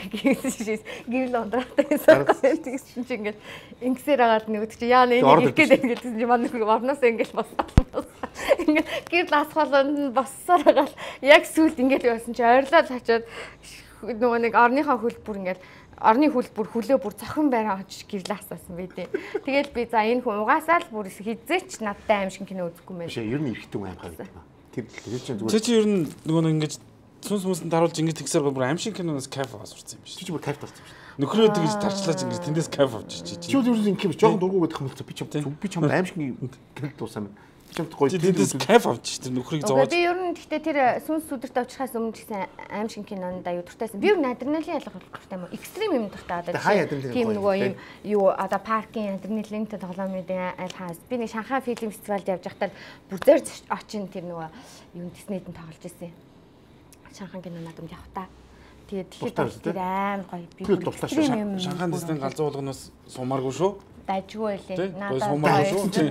гэрэл ундраатай гэсэн чинь ингээд ингэсээр агаад нэг чи яа нэг ирэх гээд гэсэн чинь манай орноос ингээд боссоо. Ингээд гэрэл асхолонд боссоор агаад яг сүлд ингээд байсан чи ойрлоод хачаад нөгөө нэг орныхоо хөлбөр ингээд орны хөлбөр хөлөө бүр цохин байраа очиж гэрэл асаасан байдیں۔ Тэгэл би за энэ хүн угаасаа л бүр хизээч надтай аим шиг кино үзэхгүй юм байна. Биш ер нь эргэдэг аим хаа гэдэг. Тэр чинь зүгээр. Чи ер нь нөгөө нэг ингэж сүнс сүнсэнд даруулж ингэж тэгсээр бүр аим шиг киноноос кайф аваад сурсан юм биш. Чи бүр кайф авсан юм биш. Нөхрөө тэгж тарчлаач ингэж тэндээс кайф авч чи. Чи юу юм юм жоохон дургуу гэдэг хэмэлцээ би ч аим шиг кино дуусаа юм. Чамд гоё тэндээс кайф авч чи нөхрийг зовоож. Би ер нь гэхдээ тэр сүнс сүдэрт авчихаас өмнө гэсэн аим шиг кинонд аюу дуртайсан. Би ер нь адреналин ялгах дуртай юм уу? Экстрим юм дуртай одоо. Тийм нөгөө юм юу одоо паркийн адреналинтэй тоглоомын аль хаас. Би нэг Шанхай фильм фестивальд явж байхдаа бүр зорж очин тэр нөгөө юм Диснейд нь тоглож ирсэн. Шанхай кино надад явах та. Тэгээд тэгэхээр тэр аим гоё би Шанхай Диснейд галзуу болгоноос сумааргүй шүү. Дайжгүй байлээ. Надад дайжгүй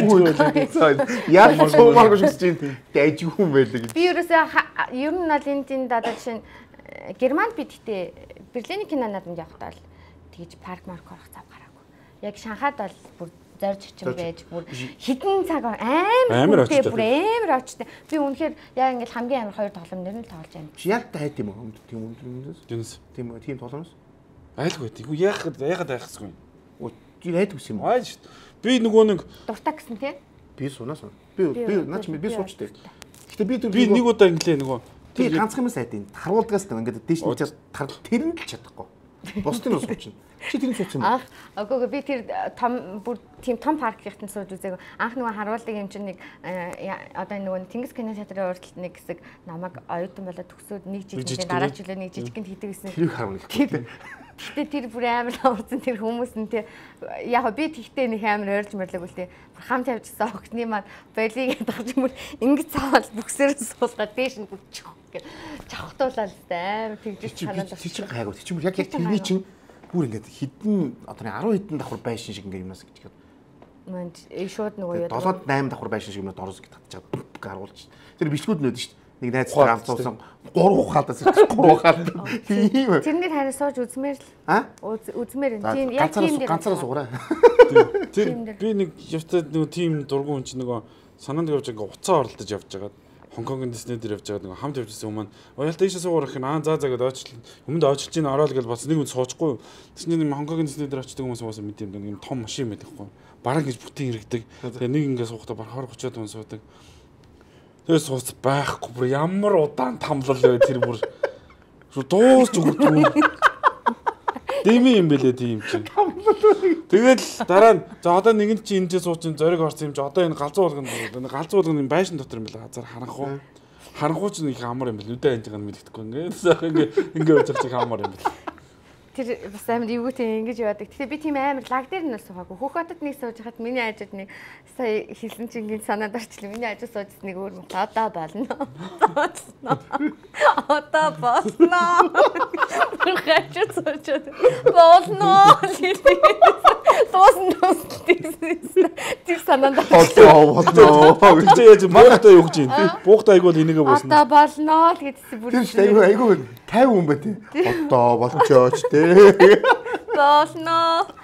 байлээ. Яг сумааргүй шүү чинь дайжгүй юм байлээ гэж. Би ерөөсөө ер нь бол энэ тийм дада жишээ Германд бид гэтээ Берлиний кино надад явахдаа л тэгж парк марк орох цав гараагүй. Яг Шанхайд бол бүр зорж очин байж бүр хідэн цаг амар очтой. Би үнэхээр яг ингээл хамгийн амар хоёр тоглоом нэр нь тоглож байна. Чи яг тайд юм уу? Тийм үнэс. Тийм тоглоомоос. Айлгүй. Тэгвэл яагаад айхсгүй юм? Тэр айд үс юм уу? Аа шүү дээ. Би нөгөө нэг дуртай гэсэн тий? Би сунаас. Би наач би суучтай. Гэтэ би нэг удаа инглээ нөгөө би ганцхан юм сайд энэ харуулдгаас нэг ингээд дээш нь тэр нь л чадахгүй. Бусдын ус сууч. Чи тэр нь сууч юм уу? Агуу би тэр том бүр тийм том паркийнхтан сууж үзээг. Анх нөгөө харуулдаг юм чинь нэг одоо нөгөө Тэнгис кино театрын уралдалт нэг хэсэг намайг оюутан болоод төгсөөд нэг жижиг дараа жилээ нэг жижигэн хийдэг гэсэн. Тэр харуул. Гэтэ тэр бүр амар авсан тэр хүмүүс нь тэр яг би тэгтээ нэг амар ойрж мөрлөг үлээ. Хам тавьчихсан огтны маань болиг дагж мөр ингэж цаавал бүксээр суулгаад дээш нь бүчих гэх. Чавхтуулаад амар тэгж санаад байна. Чи гайгүй. Чи яг тэрний чинь бүр ингэж хідэн одоо 10 хідэн давхар байшин шиг ингэ юмнаас гэж хэлээд. Манд шууд нөгөө 7-8 давхар байшин шиг юмнууд орос гэж татчихад харуулж. Тэр бичлгүүд нөөд шүү дээ. Нэг найзтай ганцуулсан 3 ухаалаас 3 ухаал. Тийм. Тэрнэр хараа сууж үзмээр л. Үзмээр энэ. Тийм яг тийм дээр ганцаараа суугаарай. Тэр би нэг явтаа нөгөө тийм дургуун чи нөгөө санаанд явж ингээ уцаа оролдож явж байгаа. Хонконгийн Дисней дээр явж байгаа нөгөө хамт явжсэн хүмүүс маань уялдаа ийшээ суугаар их заа гэдэг ойчлол өмнөд ойчилж ийн ороод гэж бац нэг хүн суучихгүй. Тэсний нэг Хонконгийн Дисней дээр очдог хүмүүс уусаа мэд юм нэг том машин байдаг хгүй. Бараг гэж бүтэн иргэдэг. Тэгээ нэг ингээ суухдаа барахаар 30-аад хүн суудаг. Тэгээ сууц байхгүй бүр ямар удаан тамлал вэ тэр бүр дуусч өгдөг. Дэми юм бэлээ тийм чинь. Тэгэл дараа нь за одоо нэгэн чи энэ суучин зориг орсон юм чи одоо энэ галзуу болгоно байшин дотор юм бэлээ. Азар харанхуу. Харанхуу ч нэг амар юм бэл. Үдэ анжиг нь мэддэхгүй ингээ байж байгаа чи амар юм бэл. Тэр бас амар эвгүйтэй ингэж яваадаг. Гэтэ би тийм амар лаг дээр нь суугаагүй. Хөхөтөд нэг сууж хахад миний ажид нэг сая хэлсэн чинь ингэ санаад орчлоо. Миний ажид суужсэн нэг өөр юм. Одоо болно. Одоо болно. Хачиж суужаад болно. Тэр санаад одоо гэж яаж магадгүй юу гэж юм. Буухтай айгуул энийгээ буусан. Одоо болно л гэдсэн бүр. Тэр айгүй 50 хүн бай тээ. Одоо болчооч тээ. Болно.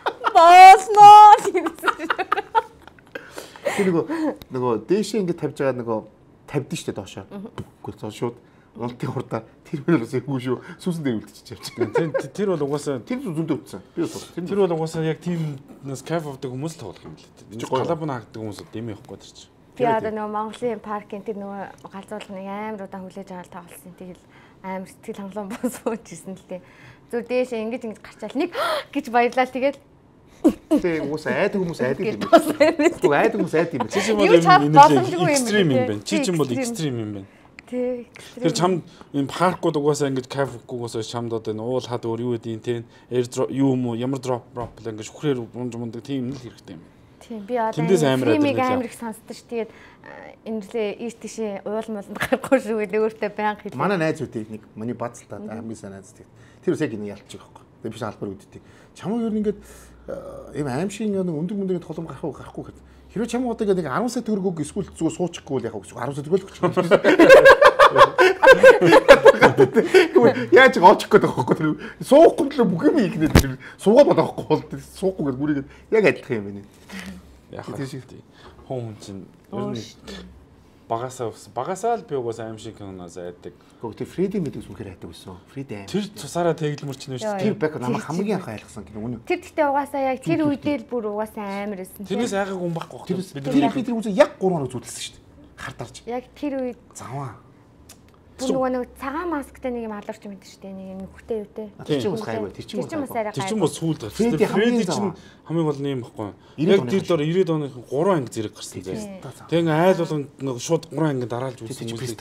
Тэр нөгөө дээшээ ингэ тавьж байгаа нөгөө тавьдэн штэ доошоо. Үгүй зоо шууд унтын хурдаа тэр мөрөөс ихгүй шүү. Сүнсэн дээр үлдчихэж явчихсан. Тэр бол угаасаа тэр зөндөө утсан. Би бас тэр бол угаасаа яг тиймнээс кайф авдаг хүмүүс л тоглох юм л дээ. Галабна хаагдаг хүмүүс дэми явахгүй тэр чинь. Би одоо нөгөө Монголын паркын тэр нөгөө галзуулгын амар удаан хүлээж аваад тоглосон. Тэгэл амар сэтгэл хангалуун босууж ирсэн л дээ. Зүр дээшээ ингэж гарчаал нэг гэж баярлал тэгээд тэг хүмүүс айдаг хүмүүс айдаг юм. Тэгвэл айдаг хүмүүс айдаг юм. Чи ч юм бол экстрим юм байна. Чи ч юм бол экстрим юм байна. Тэр чамд энэ паркууд угаасаа ингэж кайф өгөхгүйгээс чамд одоо энэ уул хад өөр юу гэдэг тийм эйр юу юм уу ямар дроп л ингэж хүрээр мундаг тийм л хэрэгтэй юм. Тийм би одоо стримийг амар их сонсдог ш. Тэгээд энэрлээ ийш тийшээ уул молонд гарахгүй шүү гэдэг өөртөө байнга хэлээ. Манай найз үүдээ нэг миний бацалтаа хамгийн сайн найз тийм. Тэр үсэг ингэ ялчих байхгүй. Тэр биш албар үүдтэй. Чамаа юу ингэж ийм аимшиг нэг өндөр мөндөгийн тоглоом гарахгүй гэхэд хэрвээ чамаа одоо ингэ 10 сая төгрөг эсвэл зүгээр суучихгүй л яг 10 сая төгрөг өгч. Яаж гоочих гээд байгаа хөөхгүй тэр суухгүй л бүх юм ихнэ тэр суугаад байгаа хөөхгүй суухгүй гэж бүрийгээд яг адилхан юм байна. Яг хүн чинь ер нь багасаа л би угаасаа аим шиг киноноос айдаг. Гэхдээ Фреди мэдээс үнэхээр айдаг байсан. Фреди аим. Тэр цусаараа тэглэмэрч нэ шүү дээ. Тэр баг намайг хамгийн анх айлгсан кино үнэ. Тэр гэхдээ угаасаа яг тэр үедээ л бүр угаасаа амар байсан. Тэрнээс айгаагүй юм байхгүй. Би тэр үзээ яг 3 хоног зүтэлсэн шүү дээ. Хардарч. Яг тэр үед заваа. бүр нэг цагаан масктай нэг юм алуурч юм байдаг шүү дээ. Нэг юм нөхөртэй юутэй. Тэр чинь бас гайгүй. Тэр чинь бас сүүлд гарч. Фреди чинь хамгийн гол нь юм байхгүй. Яг тэр дор 90-ад оны 3 анги зэрэг гарсан заяа. Тэг ингээ айл болгон шууд 3 анги дараалж үзсэн юм.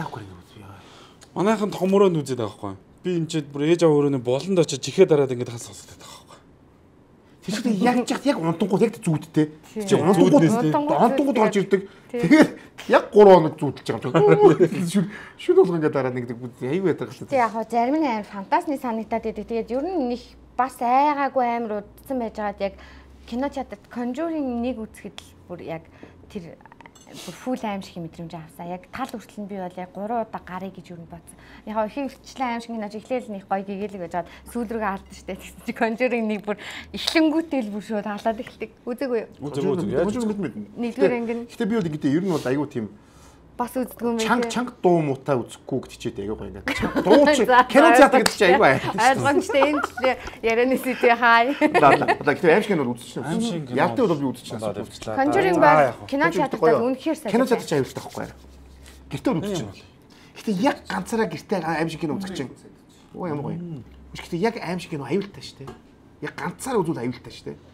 Манайхан томроо нүзээд байгаа байхгүй. Би энэ ч бүр ээж аваа өрөөний болонд очиж чихээ дараад ингээ хас сонсоод байгаа байхгүй. Тэр чинь яг жигт яг унтангууд яг зүүдтэй. Тэр чинь унтангууд орж ирдэг. Тэгээд яг 3 хоног зүүдэлж байгаа юм. Шүд болгоо ингээ дараад нэг аюу байдаг шүү. Тэг яг хоо зарим нь амар фантастны санагдаад идэг. Тэгээд ер нь нэг бас айгаагүй амар удсан байж байгаад яг кино чатад Conjuring 1 үзэхэд л бүр яг тэр бүр фул аим шиг мэдрэмж авсан. Яг тал хүртэл нь би бол яг 3 удаа гарыг гэж юу бодсон. Яг их хөвчлэн аим шиг киноч эхлээл нэг гоё гэгээлэг байж хаад сүүл рүүгээ алдсан штэ. Тэгсэн чи Conjuring 1 бүр эхлэнгүүтэл бүр шууд халаад эхэлдэг. Үзээгүй юу? Үзээгүй. Нэгдүгээр анги нь. Гэтэ би бол ингэдэ ер нь бол аюу тийм бас үздэг юм байна. Чанга дуу муутай үзэхгүй гэж хичээд аягүй гоё ингээд. Дуу чи кино театр гэдэг чи аягүй аа. Ойлгомжтой энэ ярианы сэдвээ хай. Тэгэхээр аим шиг нь бол үзчихсэн. Аим шиг кино. Ялтай бол би үзчихсэн. Conjuring баг кино театртаа үнэхээр сайн. Кино театр чи аюултай байхгүй. Гэртээ үзчихсэн. Гэтэ яг ганцаараа гэртээ аим шиг кино үзэх чинь. Оо ямар гоё. Гэтэ яг аим шиг кино аюултай шүү дээ. Яг ганцаараа үзүүл аюултай шүү дээ.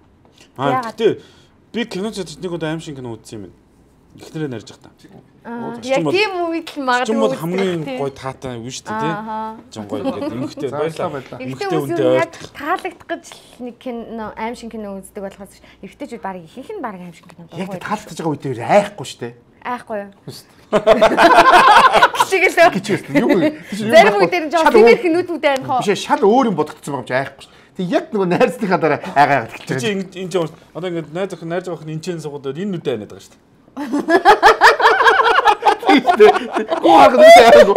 Гэтэ би кино театрт нэг удаа аим шиг кино үзсэн юм байна. Ихнэрээ нарьж байгаа та. Яг тийм үед л магадгүй. Чим бол хамгийн гоё таатай юу шүү дээ тий. Жон гоё ингээд эмхтэй баярлаа. Эмхтэй үнтэй яг таалагдах гэж нэг кино аим шиг кино үздэг болохоос эргэжтэйчүүд баг ихэнх нь баг аим шиг кино баг. Яг таалагдаж байгаа үед айхгүй шүү дээ. Айхгүй юу? Кичээсээ. Кичээсээ. Юу вэ? Зарим үед дээр жоо тиймэрх нүдүүд айх уу? Биш шал өөр юм бодогдсон байгаа юм чи айхгүй шүү. Тэг яг нөгөө найзлынхаа дараа айгаа гэж байгаа. Чи энэ ч одоо ингээд найз охин энэ ч суугаад энэ нүдэ айнаад байгаа шүү дээ. Гуаг нүдэ.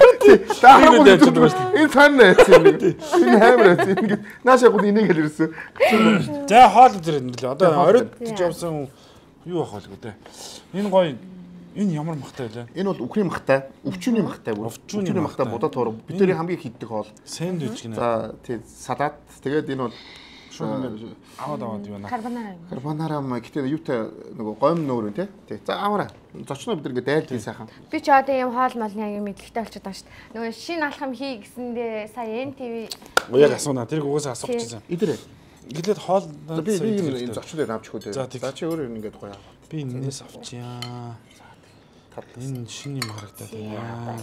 Энэ цаана тийм. Энэ хаймраа тийм. Наашаа гол энийг хэлэрсэн. За хоол үзэр юм лээ. Одоо оройд явсан юу ах бол гэдэг. Энэ гоё энэ ямар махтай вэ? Энэ бол үхрийн махтай, өвчүүний махтай. Өвчүүний махтай будаа туур. Бидний хамгийн хиддэг хоол. Сэндвич гинэ. За тий салат. Тэгээд энэ бол аваад юу нэ? Карбонара гэхдээ юутай нөгөө гомь нөөрөө тий. За аваарай. Зочноо бид ингээд дайлтын сайхан. Би ч одоо юм хоол мал яг мэдлэгтэй болчиход байгаа шүү дээ. Нөгөө шинэ алхам хий гэсэндээ сая NTV яг асууна. Тэрийг угаасаа асуучихсан. Идэрээ. Гэлээд хоол би энэ зочноо авч өгөө. За чи өөр ингээд гоё. Би энэс авчиа. Энэ шинэ юм харагдаад байна.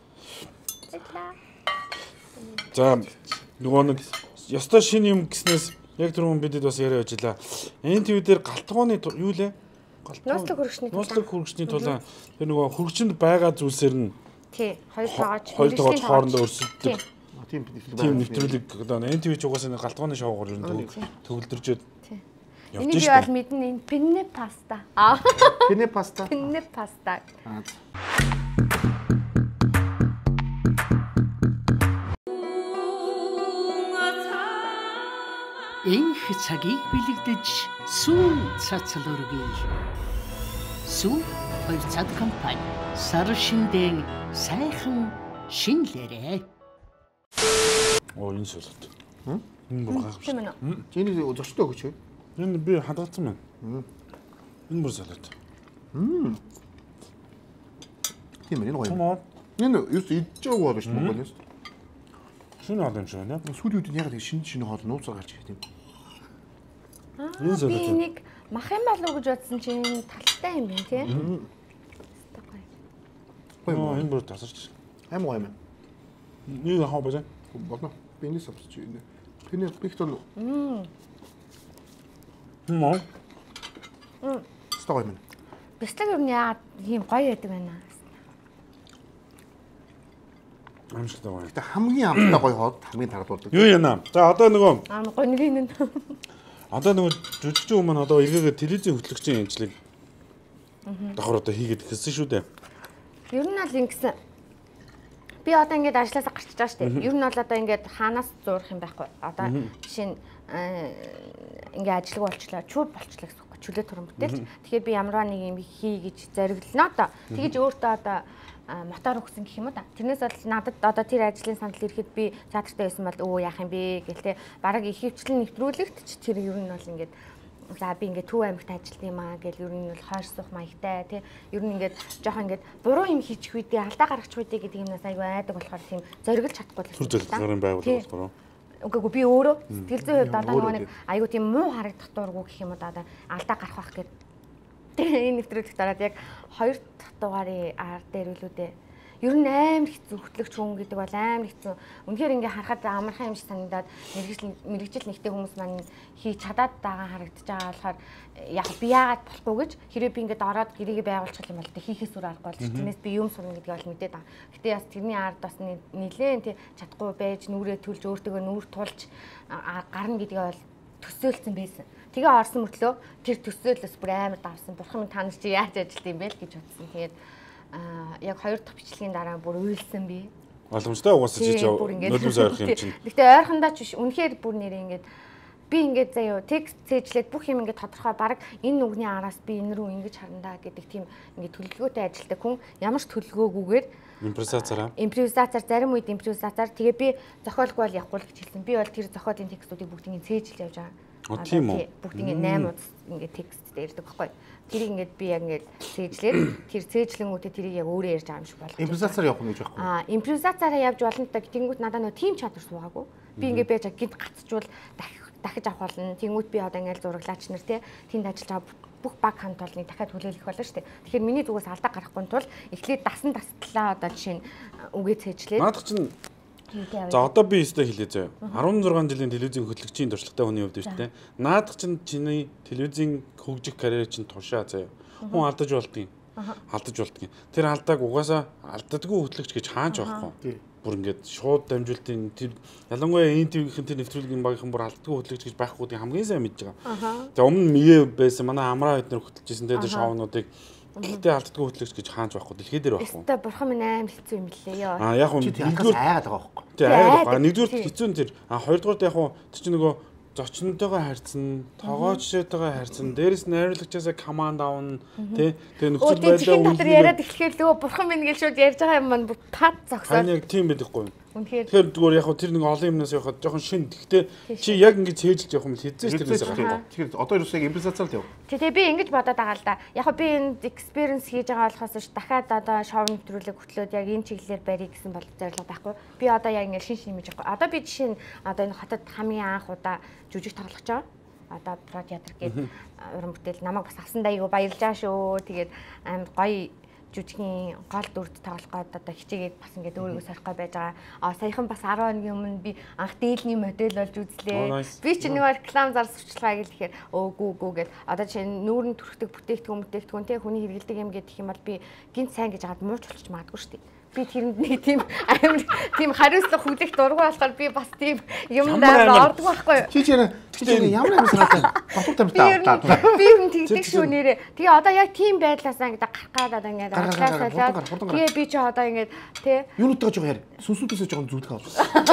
За нөгөө нэг ёстой шинэ юм гэснээс яг түрүүн бидэд бас яриа ажиллаа. NTV дээр галтгооны юу лээ? Ноцлог хөргөчний тулаан тэр нөгөө хөргөчөнд байгаа зүйлсээр нь тий хоёр тоогооч хоорондоо өрсөлддөг. Тийм нэвтрүүлэг одоо NTV ч угаасаа галтгооны шоугаар ер нь төгөлдржөөд явж шүү. Энэ би бол мэднэ энэ пинне паста. Пинне паста. Пинне паста. Энх цагийг бэлэгдэж сүү цацал өргөе. Сүү 200 компани сар шиндэн сайхан шинлэрээ. Оо энэ солиот. Энэ бүр гайхамшиг. Чиний зочтой өгч үү? Энэ би хадгалсан байна. Энэ бүр солиот. Тийм ээ энэ гоё. Энэ юу идэж байгаа бол шүү дээ Монголоос. Шинэ хоол юм шиг байна. Сүүлийн үед яг шинэ хоол нууцаар гарч ирэх тийм. Энэ солиот. Би нэг мах юм болов гэж бодсон чинь талтай юм байна тийм. Гоё. Энэ бүр тасарч. Аим гоё юм. Нэг хаа бажаа. Болно. Би энэ савч энэ. Пинэ бихтон. Стой юм. Бэлэг юм яа ийм гоё байдаг байна. Амжилттай гоё. Гэтэ хамгийн амттай гоё хоол хамгийн тарадуулдаг. Юу яана? За одоо нөгөө гонгийн нь. Одоо нөгөө жүжигчин хүмүүс одоо эргээгээ телевизийн хөтлөгчийн эмчлэг давхар одоо хийгээд эхэлсэн шүү дээ. Ер нь л ингэсэн Би одоо ингээд ажлаасаа гарчиж байгаа шүү дээ. Ер нь бол одоо ингээд хаанаас зурах юм байхгүй. Одоо жишээ нь ингээд ажил болчлаа, чууд болчлаа гэсэн үг. Чөлөө туран бүтээлч. Тэгэхээр би ямарваа нэг юм хий гэж зориглоно одоо. Тэгэж өөртөө одоо мотор өгсөн гэх юм уу да. Тэрнээс бол надад одоо тэр ажлын санал ирэхэд би театртай байсан бол өө яах юм бэ гэлтэй бараг их хвчлэн нэвтрүүлэгт ч тэр ер нь бол ингээд за би ингээд Төв аймагт ажилласан юм аа гэл ер нь бол хойш суух маягтай тий. Ер нь ингээд жоохон ингээд буруу юм хийчих үедээ алдаа гаргачих үедээ гэдэг юмнаас аюу айдаг болохоор тийм зориглож чадахгүй л төр зорилгын байгууллага болохоор. Үгүй би өөрөө сэтгэл зүйн хувьд одоо нэг аюу тийм муу харагдах дурггүй гэх юм уу да алдаа гарах байх гэдэг. Энэ нэвтрүүлэгт дараад яг 2 дахь дугаарын ар дээр үлүүдээ. Ер нь амар хэцүү хөтлөгч хүн гэдэг бол амар хэцүү. Үнэхээр ингээ харахад амархан юм шиг санагдаад мэрэгжил нэгтэй хүмүүс маань хийж чадаад байгаа харагдаж байгаа болохоор яг би яагаад болохгүй гэж хэрэг би ингээд ороод гэрээгээ байгуулчих юм бол тэ хийхээс өөр аргагүй болж тэрнээс би юм сурна гэдгийг бол мэдээд байгаа. Гэтэ бас тэрний ард бас нилээн тий чадахгүй байж нүрээ төлж өөртөө нүүр тулж гарна гэдгийг бол төсөөлсөн байсан. Тэгээ орсон мөртлөө тэр төсөөлөөс бүр амар давсан. Бурхан минь та нар чи яаж ажилт юм бэ л гэж бодсон. Тэгээд яг 2 дахь бичлэгийн дараа бүр уйлсан би. Боломжтой угаасаа чи нулимс ойрох юм чинь. Гэхдээ ойрхондоо ч биш. Үнэхээр бүр нэрээ ингээд би ингээд заяа текст цээжлээд бүх юм ингээд тодорхой баг энэ нүгний араас би энэ рүү ингэж харандаа гэдэг тийм ингээд төлөвлөгөөтэй ажилтдаг хүн ямар ч төлөвлөгөөгүйгээр импровизацаар зарим үед импровизацаар тэгээ би зохиолгүй бол явахгүй л гэж хэлсэн. Би бол тэр зохиолын текстүүдийг бүгдийг цээжлж явж байгаа. Тийм үү. Бүгдийг 8 удаа ингээд тексттэй ярьдаг байхгүй. Тэрийг ингээд би яг ингээд цээжлээд тэр цээжлэнгүүтээ тэрийг яг өөрөө ярьж байгаа юм шиг болгох. Импровизацаар явах нь гэж байхгүй. Импровизацаараа явж болно та тэнгүүт надад нөө тим чадвар суугаагүй. Би ингээд байж гинт гацчвал дахиж авах болно. Тэнгүүт би одоо ингээд зураглаач нар тэнд ажиллаж байгаа бүх баг хамт олныг дахиад хүлээлгэх болно шүү дээ. Тэгэхээр миний зүгээс алдаа гарахгүй тул эхлээд дасан тастлаа одоо жишээ нь үгээ цээжлээд. Наадах чинь за одоо би өстой хэлээ заяа. 16 жилийн телевизийн хөтлөгчийн туршлагатай хүний хувьд шүү дээ. Наадах чинь чиний телевизийн хөгжих карьер чинь туршаа заяа. Хүн алдаж болдгийг. Алдаж болдгийг. Тэр алдааг угаасаа алддаггүй хөтлөгч гэж хааж байхгүй. Бүр ингээд шууд дамжуултын тэр ялангуяа НТV-ийн тэр нэвтрүүлгийн багийнхан бүр алддаггүй хөтлөгч гэж байхгүй хамгийн сайн мэдж байгаа. Тэгээ өмнө мие байсан манай амраа эднэр хөтлөжсэн тэр шоунуудыг гэхдээ алддаггүй хөтлөгч гэж хааж байхгүй дэлхий дээр байхгүй. Өстой бурхан минь аим хэцүү юм лээ ёо. Яг нь нэгдүгээр айгаад байгаа байхгүй. Тий айгаад байгаа. Нэгдүгээр хэцүү нь тэр. Хоёрдугаар яг нь тэр чинь нөгөө зочнотойгоо харьцсан, тоогоочтойгоо харьцсан, дээрэс найруулагчаасаа команд авна, тий. Тэгээ нөхцөл байдлаа үнэхээр яриад эхлэхээр лөө бурхан минь гэж шууд ярьж байгаа юм маань бүр пад зогсоод. Яг тийм байхгүй юу? Үнэхээр тэгэхээр зүгээр яг тэр нэг олон юмнаас явахад жоохон шин. Гэхдээ чи яг ингэж цээжилж явах юм л хэзээ ч тэрнээс гарах. Тэгэхээр одоо юу яг импровизацаар л яв. Тэгээ би ингэж бодоод байгаа л да. Яг би энэ experience хийж байгаа болохоос ш дахиад одоо шоу нэвтрүүлэг хөтлөөд яг энэ чиглэлээр барья гэсэн бол зорилго байхгүй. Би одоо яг ингэ шин юм хийж байгаа. Одоо би жишээ нь одоо энэ хотод хамгийн анх удаа жүжиг тоглож байгаа. Одоо про театр гэдэг уран бүтээл намайг бас авсандаа айгу баярлж байгаа шүү. Тэгээд амар гоё жүжигийн гол дүрд тоглох гээд одоо хичээгээд бас ингээд өөрийгөө сорих байж байгаа. Саяхан бас 10 хоногийн өмнө би анх дээлний модель болж үзлээ. Би ч нэг реклам зар сурчлагаа гэлэхээр гүү гэд одоо жишээ нь нүүрэн түрхдэг бүтээгдэхүүн тий хүний хэрэгэлдэг юм гэдэг юм бол би гинт сайн гэж хаад мууч болчих магадгүй шүү дээ. Би тэрэнд нэг тийм амар тийм хариуцлага хүлэх дургүй болохоор би бас тийм юм дээр ордог байхгүй. Чи ямар амар санаатай дотор тамиртаа. Би юм тэгдэг шүү нэрээ. Тэгээ одоо яг тийм байдлаасаа ингээд гарах гад одоо ингээд аргалаа солиод. Тэгээ би чи одоо ингээд тий юунуудтай жоо яар. Сүнсүүдээс жоохон зүудэх авах.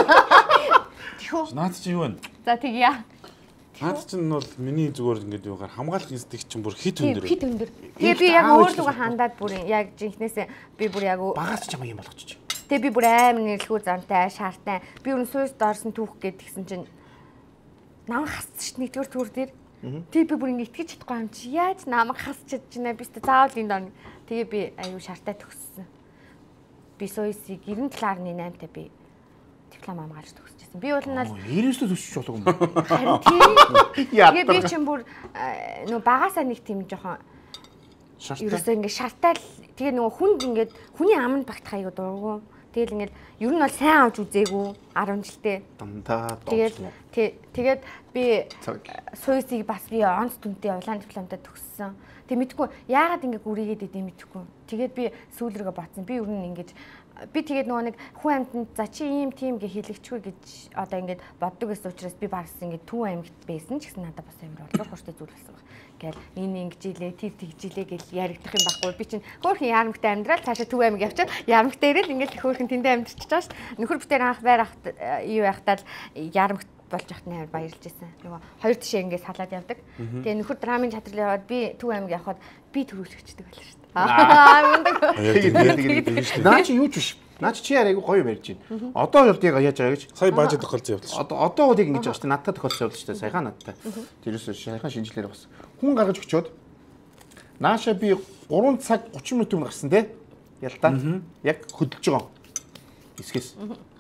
Наад чи юу вэ? За тэгье. Наад чинь бол миний зүгээр ингээд юугаар хамгаалах инстинкт чинь бүр хит өндөр. Хит өндөр. Тэгээ би яг өөрлөгөө хандаад бүр яг жинхнээсээ би бүр яг багаас ч юм юм болгочих. Тэгээ би бүр амар нэрлэхүү зантай, шаартай. Би өөр сүйс доорсон түүх гэдгсэн чинь намайг хасчих ш нэгдүгээр түр дээр. Тэгээ би бүр ингэ итгэж чадахгүй юм чи яаж намайг хасч чадчихна би өстө заавал энэ дор. Тэгээ би аюу шаартай төгссөн. Би сүйсийг 97.8 та би диплом хамгаалж төгсчихсэн. Би бол нь 99-өөс өсчих болов юм. Харин тийм. Тэгээ би чинь бүр нөө багасаа нэг тийм жоохон ерөөсөө ингэ шартаал тэгээ нөгөө хүнд ингээд хүний аманд багтах аягүй дургу. Тэгэл ингээд ер нь бол сайн авч үзээгүй 10 жилдээ. Дандаа. Тэгээд би сүйсийг бас би онц түнтэй улаан дипломтой төгссөн. Тэг мэдгүй яагаад ингэ гүрийгээд идэв мэдгүй. Тэгээд би сүүл рүүгээ ботсон. Би ер нь ингэж би тэгээд нөгөө нэг хүн амьтанд за чи ийм тийм гэ хэлэгчгүй гэж одоо ингээд боддог гэсэн учраас би багс ингээд Төв аймагт байсан ч гэсэн надад бас амар олбор хурцтай зүйл болсон баг. Гэл энэ ингэжилээ тэр тэгжилээ гэл яригдах юм байхгүй. Би чинь хөөрхөн Ярамгт амьдрал цаашаа Төв аймаг явчихад Ярамгт ирэл ингээд хөөрхөн тэндээ амьдчихж байгаа шүү. Нөхөр бүтээр анх байр ахт юу байхтаа л Ярамгт болж явахт нээр баярлж байсан. Нөгөө хоёр тишээ ингээд салаад явдаг. Тэгээ нөхөр драмын театрал яваад би Төв аймаг явхад би төрүүлэгчдэг байлаа шүү. Наа чи юу ч биш. Наа чи яг гоё барьж байна. Одоо бол яг яаж байгаа гэж. Сая баажид тохиолдсон явдал шүү. Одоо бол яг ингэж байгаа шүү. Надтай тохиолдсон явдал шүү. Саяхан надтай. Тэрээс саяхан шинжилгээр бас. Хүн гаргаж өчөөд нааша би 3 цаг 30 минут өмнө гарсан те. Ялтаа. Яг хөдөлж байгаа. Эсгээс.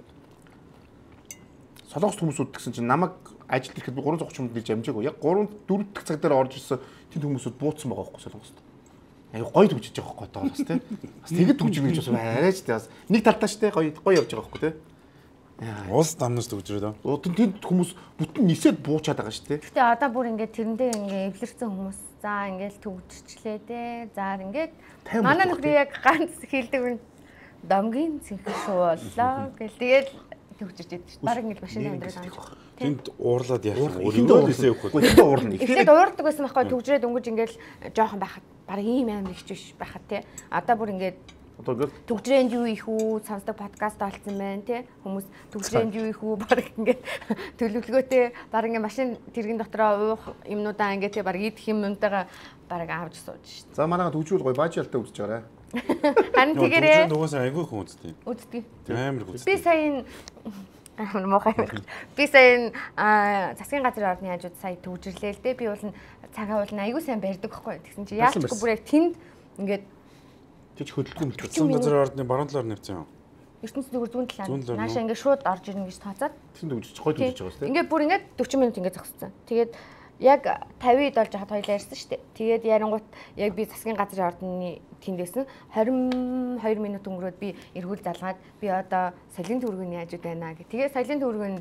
Солонгос хүмүүсүүд гэсэн чинь намайг ажилд ирэхэд би 330 минут дэж амжаагүй. Яг 3-4 дахь цаг дээр орж ирсэн тэнд хүмүүсүүд бууцсан байгаа байхгүй солонгост. Аюу гоё төгжиж байгаа байхгүй тоо бас тий. Бас тэгэд төгжих гэж бас арайч тий бас нэг талтаа штэ гоё явж байгаа байхгүй тий. Уус дамнаас төгжрөө. Тэнд хүмүүс бүтэн нисээд буучаад байгаа штэ. Гэтэ одоо бүр ингээд тэрэндээ ингээ эвлэрсэн хүмүүс за ингээл төгжчлээ те. За ингээд манай нөхөр яг ганц хэлдэг домгийн цэнхэр шууллаа гэл тэгэл төгжиж идэв шүү. Бараг ингээд машин амьдрал амжих. Тэнд уурлаад яах юм. Өөрөндөө үсэхгүй. Тэнд уурна. Эхлээд уурдаг байсан байхгүй төгжрээд өнгөж ингээл жоохон байхад бараг ийм амар ихч биш байхад те. Одоо бүр ингээд одоо ингээд төгжрээнд юу их үү сонсдог подкаст олцсон байна те. Хүмүүс төгжрээнд юу их үү бараг ингээд төлөвлөгөөтэй бараг ингээд машин тэрэгэн дотроо уух юмнуудаа ингээд те бараг идэх юмнуудаа бараг авч сууж шүү. За манайга төгжүүл гоё баажиалтай үзэж байгаарай. Харин тэгээрээ дугаас айгүй хүн үздэг. үздэг. Амар үздэг. Би сая амар мохай. Би сая засгийн газрын орны хажууд сая төгжрлээ л дээ. Би бол цагаа бол айгүй сайн барьдаг байхгүй. Тэгсэн чи яаж ч бүр яг тэнд ингээд тийч хөдөлгөөн засгийн газрын орны баруун талаар нэвцэн юм. ертөнцийн зүгээр зүүн талаа. Нааша ингээд шууд орж ирнэ гэж тооцоод. тэнд төгжиж гоё төгжиж байгаа шүү дээ. Ингээд бүр ингээд 40 минут ингээд зогссон. Тэгээд яг 50-д болж хахад хоёлаа ярьсан шүү дээ. Тэгээд ярингуут яг би засгийн газрын ордны тэндээсэн 22 минут өнгөрөөд би эргүүл залгаад би одоо соёлын төвөргөний хажууд байна гэх. Тэгээд соёлын төвөргөнд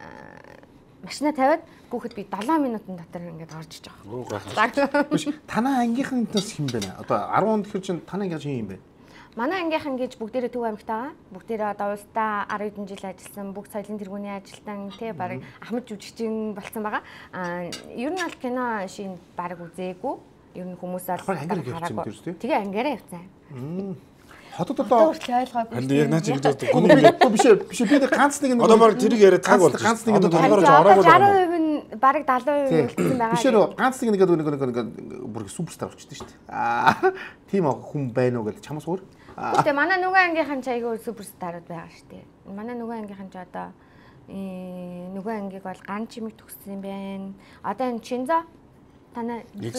машина тавиад гүхэд би 7 минутын дотор ингээд орж иж байгаа. Биш танаа ангийнхантаас хэм бэ? Одоо 10 тэгэхээр чинь танаа ангийнхан хин юм бэ? Манай ангийнхан гэж бүгдээрээ Төв аймагт байгаа. Бүгдээрээ одоо улсдаа 10 хэдэн жил ажилласан, бүх соёлын тэргүүний ажилтан тий барыг Ахмад жүжигчин болсон байгаа. Ер нь аль кино шин барыг үзээгүй. Ер нь хүмүүс хараагүй. Тэгээ ангиараа явцсан. Хотод одоо яг наач ингэж боддог. Биш би ганц нэг одоо баг тэрийг яриа цаг болж ганц нэг толгоорож ороогүй 60% нь барыг 70% үлдсэн байгаа. Биш ээ ганц нэг бүр суперстар болчихсон шүү дээ. Тийм хүн байна уу гэж чамаас өөр. Гэтэ манай нөгөө ангийнхан ч айгүй суперстарууд байгаа шүү дээ. Манай нөгөө ангийнхан ч одоо нөгөө ангийг бол ган чимэг төгссөн юм байна. Одоо энэ Чинзо танаа би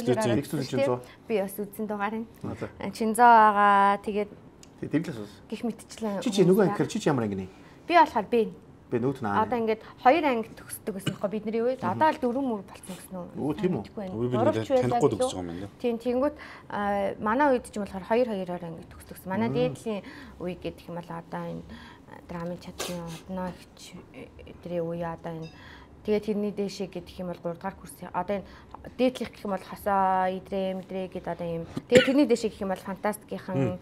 бас үзсэн дугаар нь. Чинзо байгаа тэгээд тэглээс гих мэтчлэн. Чи нөгөө ангийнхаар чи ямар анги нэ? Би болохоор би нөт наа. Одоо ингээд 2 анги төгсдөг гэсэн хоо бидний үед одоо л 4 мөр болсон гэсэн үү? Өө тийм үү. Танихгүй төгсөж байгаа юм байна. Тийм тэнгүүт манай үед ч юм болохоор 2-2-оор анги төгсдөгсөн. Манай дээдлийн үе гэдэг юм бол одоо энэ драмын чадлын одноо ихч эдрийн үе одоо энэ тэгээд тэрний дээшээ гэдэг юм бол 3 дугаар курс. Одоо энэ дээдлих гэх юм бол хосоо идрээ мэдрээ гэдэг одоо юм. Тэгээд тэрний дээшээ гэх юм бол фантастикийнхан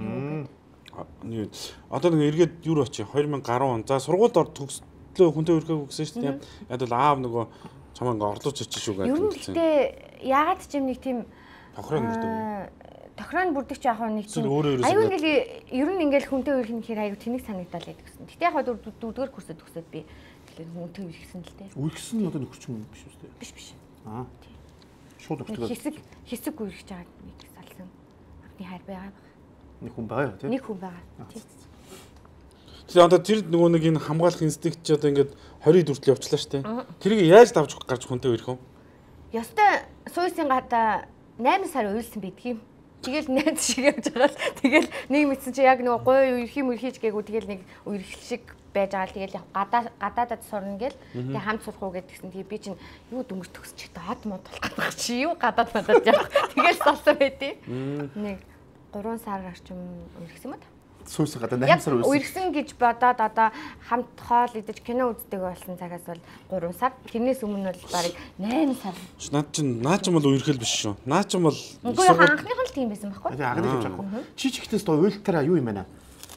одоо нэг эргээд юу очив 2010 он. За сургуульд ор төгслөө хүнтэй өрхөөг гэсэн шүү дээ. Яг бол аав нөгөө чамаа ингээ орлож очиж шүү гэж хэлсэн. Ерөнхийдөө яагаад ч юм нэг тийм тохироо бүрдэг. Тохироо бүрдэг ч яг нэг тийм аюу ингээл ер нь ингээл хүнтэй өрх юм хэрэг аюу тэнэг санагдал байдаг гэсэн. Гэтэ яг дөрөвдүгээр курсэд төгсөөд би тэгэхээр хүнтэй өрхсөн л дээ. Өрхсөн нь одоо нөхөрч юм биш үү? Биш. Шууд өгдөг. Хэсэг үргэж байгаа нэг салсан. Анхны хайр байгаа. Нэг хүн байгаа тийм. Нэг хүн байгаа. Тэгээ одоо тэр нөгөө нэг энэ хамгаалах инстинкт ч одоо ингээд 20-д хүртэл явчлаа шүү дээ. Тэрийг яаж давж гарч хүнтэй өрөх юм? Ёстой суусын гадаа 8 сар уйлсан байдгийг. Тэгэл найз шиг явж байгаа л тэгэл нэг мэдсэн чи яг нөгөө гой үерх юм үрхийж гээгүй тэгэл нэг үерхэл шиг байж байгаа л тэгэл гадаадад сурна гэл тэг хамт сурах уу гэдгсэн тэгээ би чинь юу дөнгөж төгсч та хот мод болох гэдэг чи юу гадаад надад явах тэгэл салсан байдیں۔ Нэг 3 сар орчим үргэсэн мэт. Сүүсийн гадаа 8 сар үргэсэн гэж бодоод одоо хамт хоол идэж кино үздэг болсон цагаас бол 3 сар. Тэрнээс өмнө бол барыг 8 сар. Наа ч юм бол үргэл биш шүү. Наа ч юм бол анхных нь л тийм байсан байхгүй. Агныг хийж байгаа. Чи ч ихтэйс доо уйлтараа юу юм бэ наа?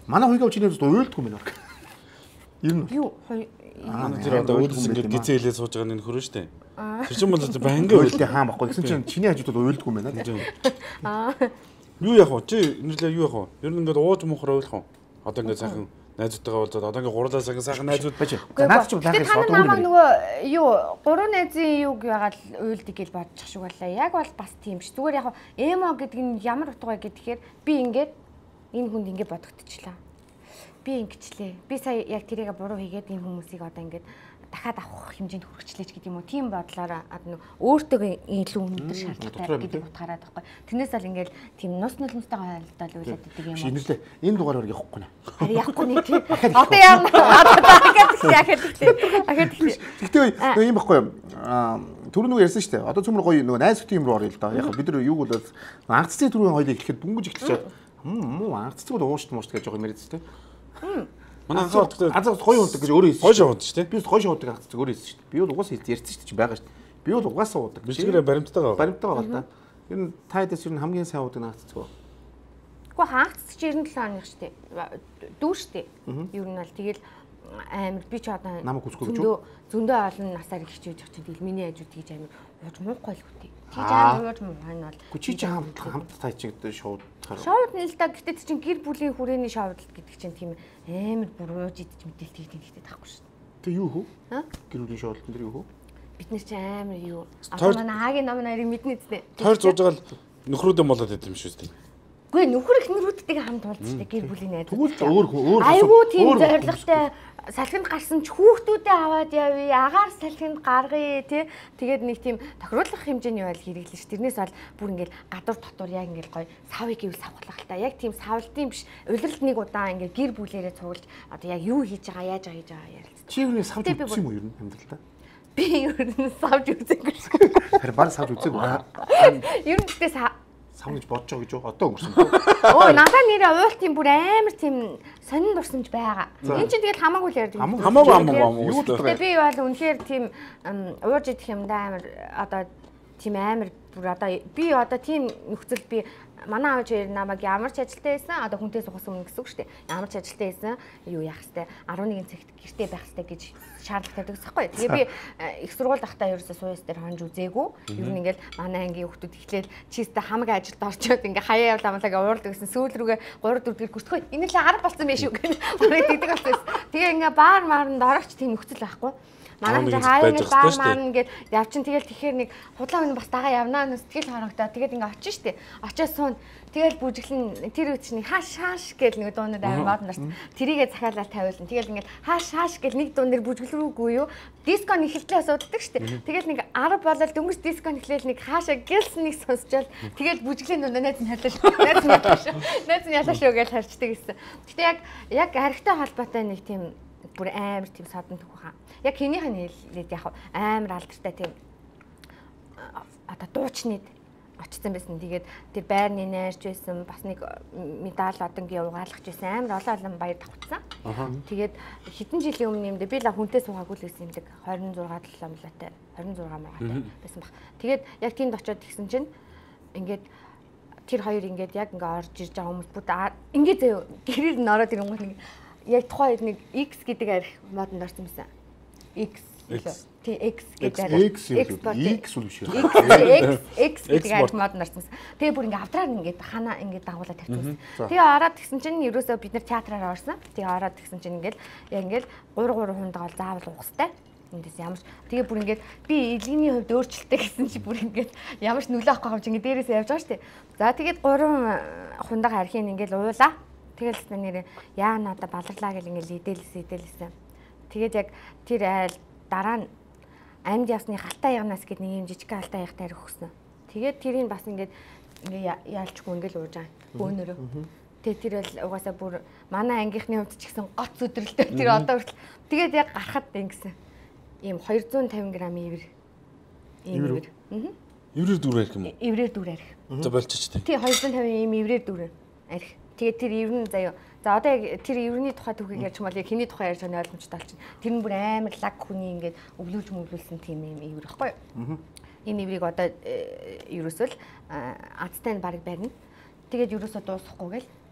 Манай хоёроо чинээс уйлдгүй мэн баг. Ер нь юу тэр одоо өөдөөс ингэ гизээ хэлээ сууж байгаа нь хөрөн штэ. Тэр чинь бол бангийн уйлдээ хаан баггүй. Гэсэн чинь чиний хажууд бол уйлдгүй мэн аа. Юу яах вэ? Чи нэрлээ юу яах вэ? Ер нь ингээд ууж мухраа уйлах уу? Одоо ингээд сайхан найзуудтайгаа уулзаад одоо ингээ гурлаа сайхан найзууд байж. Наад чи лахаас одоо намайг нөгөө юу гурван найзын юг яагаад уйлдаг гэж бодчих шиг байлаа. Яг бол бас тийм ш. Зүгээр яг эмо гэдэг нь ямар утга вэ гэхээр би ингээд энэ хүнд ингээ бодогдчихлаа. Би ингэчлээ. Би сая яг тэрийгэ буруу хийгээд энэ хүмүүсийг одоо ингээд дахиад авах хэмжээнд хүрчлээч гэдэг юм уу. Тийм бодлоор өөртөө илүү өндөр шаардлагатай гэдэг утгаараа байхгүй. Тэрнээс л ингээд тийм нус нулимстай ойлголтол үйлээд идэг юм. Шинэлээ. Энэ дугаараар явахгүй нэ. Харин явахгүй нэг тийм. Одоо яа. Гэхдээ ийм байхгүй юу? Түрүүн ярьсан шүү дээ. Одоо цөмөр гоё нөгөө найз хөтөн юм руу орё л да. Яг бид нар юу бол анхцгийн түрүүн хоёул эхлэхэд бүнгэж эхэлчихээд анхцэг бол уушт муушт гэж жоо юм яриад шүү дээ. Манай азаа гоё ундаг гэж өөрөө хэлсэн. Гоё шоуд шүү дээ. Би гоё шоудаг анхцэг өөрөө хэлсэн шүү дээ. Би бол угаасаа ярьсан шүү дээ байгаа шүү дээ. Би бол угаасаа уудаг. Бичгээрээ баримттай байгаа. Баримттай байгаа л да. Ер нь та дэс ер нь хамгийн сайн уудаг анхцэг үү? Гэхдээ хаанцч 97 оных шүү дээ. Дүү шүү дээ. Ер нь бол тэгэл амар би ч одоо намайг хүсгүй гэж юу? Зөндөө олон насаар ихчүүд явж байгаа. Тэгэл миний хажууд гэж амар ууж муухгүй л үгүй. Тэгж амар ууж муухай нь бол чи хамт тайчиг шууд шоуд нь л да. Гэтэ чинь гэр бүлийн хүрээний шоудлт гэдэг чинь тийм амар бүр ууж идэж мэдээлт хийдэг таахгүй шүү дээ. Тэг юу хөө? Гэр бүлийн шоудлт энэ юу хөө? Бид нар чи амар юу? Одоо манай Агийн ном нарыг мэднэ үстэй. Тойр зууж байгаа л нөхрөөдөө болоод идэм шүү дээ. Үгүй нөхөр ихнэрүүдтэйгээ хамт уулздаг гэр бүлийн найз. Тэгвэл өөр айгүй тийм зоригтой салхинд гарсан ч хүүхдүүдээ аваад явъя, агаар салхинд гаргая тий. Тэгээд нэг тийм тохируулах хэмжээний байл хэрэглэн ш. Тэрнээс бол бүр ингээл гадуур дотор яг ингээл гоё савыг ивэл савглах л та. Яг тийм савлтын биш. Улиралд нэг удаа ингээл гэр бүлээрээ цуглаж одоо яг юу хийж байгаа, яаж байгаа ярилцдаг. Чи юу савж үзсэн юм уу ер нь амьдралдаа? Би ер нь савж үзээгүй. Тэр баг савж үзээгүй. Ер нь тэгтээ сав гэж бодож байгаа гэж одоо өнгөрсөн. Өө надад нэрээ уйлтын бүр амар тийм сонин дурсамж байгаа. Энд чинь тэгэл хамаагүй л ярьдаг. Хамаагүй. Тэгээ би бол үнэхээр тийм ууж идэх юм да амар одоо тийм амар бүр одоо би одоо тийм нөхцөл би манай аав хоёр намайг ямар ч ажилтаа байсан одоо хүнтэй сухас өмнө гэсэн үг шүү дээ. Ямар ч ажилтаа байсан юу яах хэвээр 11 цагт гэртээ байх хэвээр гэж шаардлага тавьдаг гэсэхгүй. Тэгээ би их сургууль ахтаа ерөөсөө сууяс дээр хонж үзээгүй. Ер нь ингээл манай ангийн хүүхдүүд ихлээл чистэ хамаг ажилд орчоод ингээ хаяа явлаа амлаагаа уурдаг гэсэн сүүл рүүгээ 3 4 дэх гүртгөө энэ л 10 болсон байх шүү гэх. Үрээд идэг болсон. Тэгээ ингээ баар маарнд орогч тийм нөхцөл байхгүй. Манай хаа хаяа баар маарн ингээд явчин тэгэл тэгэхээр нэг худлаа өнө бас дагаа явнаа сэтгэл харагдаа тэгээд ингээ очиж штэ. Очиж суун тэгэл бүжиглэн тэр үчний хааш гэл нэг дуунууд амар мод нарт тэрийгээ захиалаад тавиулна. Тэгэл ингээд хааш гэл нэг дуун дээр бүжиглэрүүгүй юу. Диско нэхэлтлээ асуудаг штэ. Тэгэл нэг 10 болол дөнгөж диско нэхлээл нэг хаашаа гэлс нэг сонсчоод тэгэл бүжиглэн дунд найз нь халлаа. Найз нь ялаа шүү гэж харчдаг гэсэн. Гэтэ яг харигтай холбоотой нэг тийм бүр амар тийм садан түүхэн. Яг хинийх нь хэлээд яг амар алдартай тийм одоо дуучныг очсон байсан. Тэгээд тэр байрны найрч байсан. Бас нэг медаль одонгийн угаалгач байсан. Амар олон баяр давхцсан. Тэгээд хэдэн жилийн өмнө юм дэ би л хүнтэй суугаагүй л байсан юм дэ 26 7 26 байсан баг. Тэгээд яг тэнд очиод тэгсэн чинь ингээд тэр хоёр ингээд яг ингээ орж ирж байгаа хүмүүс бүгд ингээд зөө гэрээр нь ороод ирэнгүүт нэг яг тухайн нэг X гэдэг арх модонд орсон байсан. X тий X гэдэг X үл биш үү? X гэдэг арх модонд орсон байсан. Тэгээ бүр ингээ авдраар ингээд ханаа ингээд дагуулаад тавьчихсан. Тэгээ ороод гисэн чинь ерөөсөө бид нар театраар орсон. Тэгээ ороод гисэн чинь ингээд яг ингээд 3 хундаа бол заавал уухстай. Эндээс ямар ч тэгээ бүр ингээд би илгэний хувьд өөрчлөлттэй гэсэн чи бүр ингээд ямар ч нөлөө авахгүй юм чи ингээд дээрээс явж байгаа шүү дээ. За тэгээд 3 хундаага архийг ингээд уулаа. Тэгэл нэрээ яа надаа баларлаа гэл ингээд идэлсэн. Тэгээд яг тэр айл дараа нь амьд ясны халтаа ягнаас гээд нэг юм жижиг халтаа ягтай арх өгсөн. Тэгээд тэрийг бас ингээд яалчгүй ингээд ууж байгаа. Бөөнөрөө. Тэгээд тэр бол угаасаа бүр манай ангийнхны хувьд ч гэсэн гоц өдрөлтөө тэр одоо хүртэл тэгээд яг гарахад ингэсэн. Ийм 250 г ивэр. Ивэр. Иврээр дүр арх юм уу? Иврээр дүр арх. За болчих тий. Тий 250 ийм иврээр дүр арх. Тэгээд тэр ивэр нь заяа. За одоо яг тэр ивэрний тухай түүхийг ярьж мал яг хэний тухай ярьж байгаа ойлгомжтой болчихно. Тэр нь бүр амар лаг хүний ингээд өвлүүлсэн тийм ийм ивэр байхгүй юу? Энэ иврийг одоо ерөөсөл азтай нь баг барина. Тэгээд ерөөсөө дуусахгүй гэл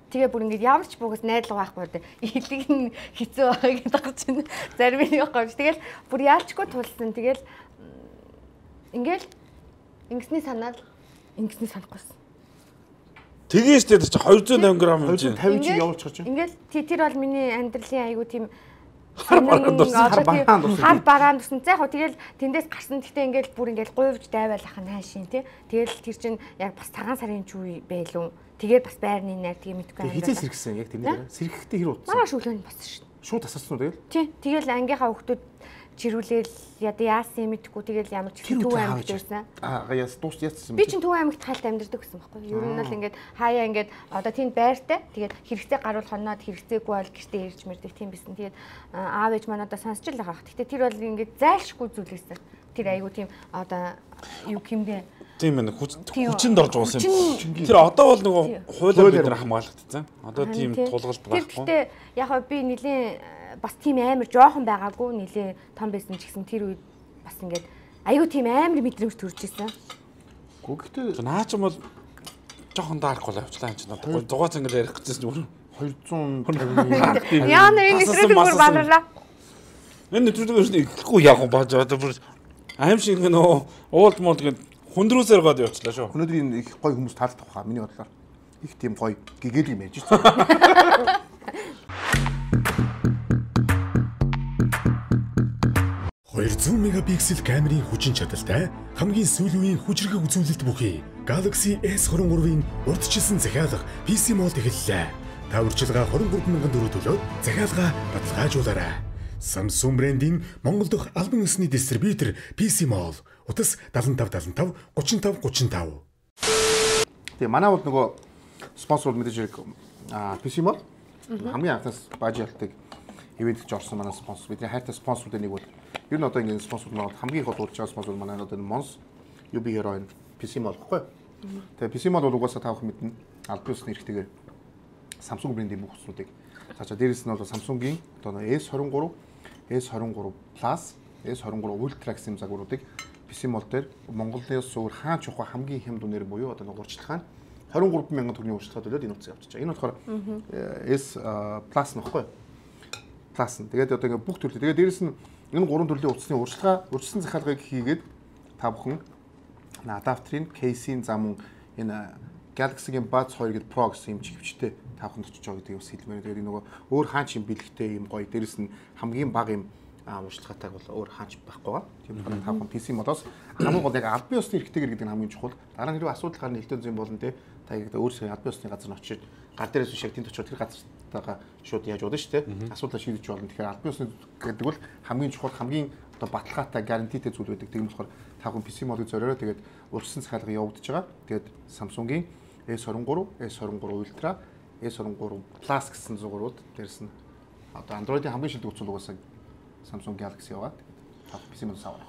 Тэгээ бүр ингээд ямар ч бүгээс найдлага байхгүй дээ. Илэг нь хэцүү байгаа гэдэг чинь зарим нь явахгүй. Тэгэл бүр яалчгүй тулсан. Тэгэл ингээл ингэсний санахгүйсэн. Тэгээ штэ чи 280 г юм чинь 250 чи явуулчих чинь. Ингээл тэр бол миний амьдралын айгуу тийм хар бараанд тусан. За яг тэгэл тэндээс гарсан. Гэхдээ ингээл бүр ингээл гуйвж дайвал ах нь хаашийн тий. Тэгэл тэр чинь яг бас цагаан сарын ч үе байлуу. Тэгээд бас байрны найр тэгээ мэдгүй амьдрал. Хизээ сэргсэн яг тэрнээр. Сэргэхдээ хэр удсан? Маргааш өглөөний болсон шүү дээ. Шууд тасарсан уу тэгэл? Тий. Тэгэл ангийнхаа хүүхдүүд чирүүлээл яасан юм мэдгүй тэгэл ямар ч Төв аймагт байсан. Яас дуусчихсан. Би чинь Төв аймагт хальт амьдардаг гэсэн байхгүй юу? Ер нь бол ингээд хаяа ингээд одоо тэнд байртай. Тэгээд хэрэгцээ гарвал хоноод хэрэгцээгүй бол гэртээ ирж мэрдэг тийм бисэн. Тэгээд аав ээж манайдаа сонсч л байгаа. Гэхдээ тэр бол ингээд зайлшгүй зүйл байсан. Тэр айгу тийм одоо юу гэмдэ тийм ээ хүчинд орж уусан юм. Тэр одоо бол нөгөө хуулиар бид нар хамгаалагдсан. Одоо тийм тулгалт байхгүй. Гэхдээ яг би нилийн бас тийм амар жоохон байгаагүй нилийн том байсан ч гэсэн тэр үед бас ингээд айгүй тийм амар мэдрэмж төрж исэн. Гэхдээ наа ч юм бол жоохон даарахгүй л авчлаа энэ ч надад дугаац ингээд ярих гэжсэн юм. 250 яа нэр энэ нэвтрүүлэг бүр баларлаа. Энэ нэвтрүүлэг ихгүй яг бааж одоо бүр аим шиг нөө уулд мод гээд хүндрүүсээр гоод явуулчлаа шүү. Өнөөдөр энэ их гоё хүмүүс таалдах хаа миний бодлоор. Их тийм гоё гэгэл юм яаж байна. 200 мегапиксел камерын хүчин чадалтай хамгийн сүүлийн хүчрэг үзүүлэлт бүхий Galaxy S23-ийн урдчилсан захиалга PC мод эхэллээ. Та үржилгээ 23,000 төгрөг төлөөд захиалга баталгаажуулаарай. Samsung брендийн Монгол дахь албан ёсны дистрибьютор PC Mall утас 7575 35 35. Тэгээ манай бол нөгөө спонсор мэдээж хэрэг PC Mall хамгийн анхаас бааж ялдаг ивент гэж орсон манай спонсор. Бидний хайртай спонсоруудын нэг бол ер нь одоо ингэ спонсор маань хамгийн их удуулж байгаа спонсор манай одоо Mons UB Heroin PC Mall гэхгүй. Тэгээ PC Mall бол угаасаа таах мэднэ. Албан ёсны хэрэгтэйгээр Samsung брендийн бүх усуудыг цаашаа дээрэс нь бол Samsung-ийн одоо S23, S23 Plus, S23 Ultra гэсэн загваруудыг PC Mall дээр Монголын суур хаач ухаа хамгийн хямд үнээр буюу одоо урьдчилгаан 23,000 төгрөгийн урьдчилгаа төлөөд энэ утсыг авчиж байгаа. Энэ болохоор S Plus нөхгүй. Plus. Тэгээд одоо ингээ бүх төрлөө. Тэгээд дээрэс нь энэ гурван төрлийн утасны урьдчилсан захиалгыг хийгээд та бүхэн адаптерын кейсийн зам энэ Galaxy-гийн Buds 2 гэдэг Pro гэсэн юм чивчтэй та бүхэнд очиж байгаа гэдэг бас хэлмээр. Тэгээд нөгөө өөр хаач юм бэлгтэй юм гоё. Дээрэс нь хамгийн бага юм урьдчилгаатай бол өөр хаач байхгүй байгаа. Тийм болохоор та бүхэн PC модоос хамгийн гол яг албан ёсны хэрэгтэйгэр гэдэг нь хамгийн чухал. Дараа нь хэрвээ асуудал гарна хэлтэн зүйн болон тэ та яг өөрсдөө албан ёсны газар нь очиж гар дээрээс биш яг тэнд очиод тэр газартайгаа шууд яаж удаа шүү дээ. Асуудлаа шийдэж болно. Тэгэхээр албан ёсны гэдэг бол хамгийн чухал хамгийн одоо баталгаатай гарантитэй зүйл байдаг. Тийм болохоор та бүхэн PC модыг зориороо тэгээд урьдчилсан захиалга явагдаж байгаа. Тэгээд Samsung-ийн S23, S23 Ultra, S23 Plus гэсэн зургууд дээрс нь одоо Android-ийн хамгийн шилдэг утас угаасаа Samsung Galaxy яваад та PC мод саваа.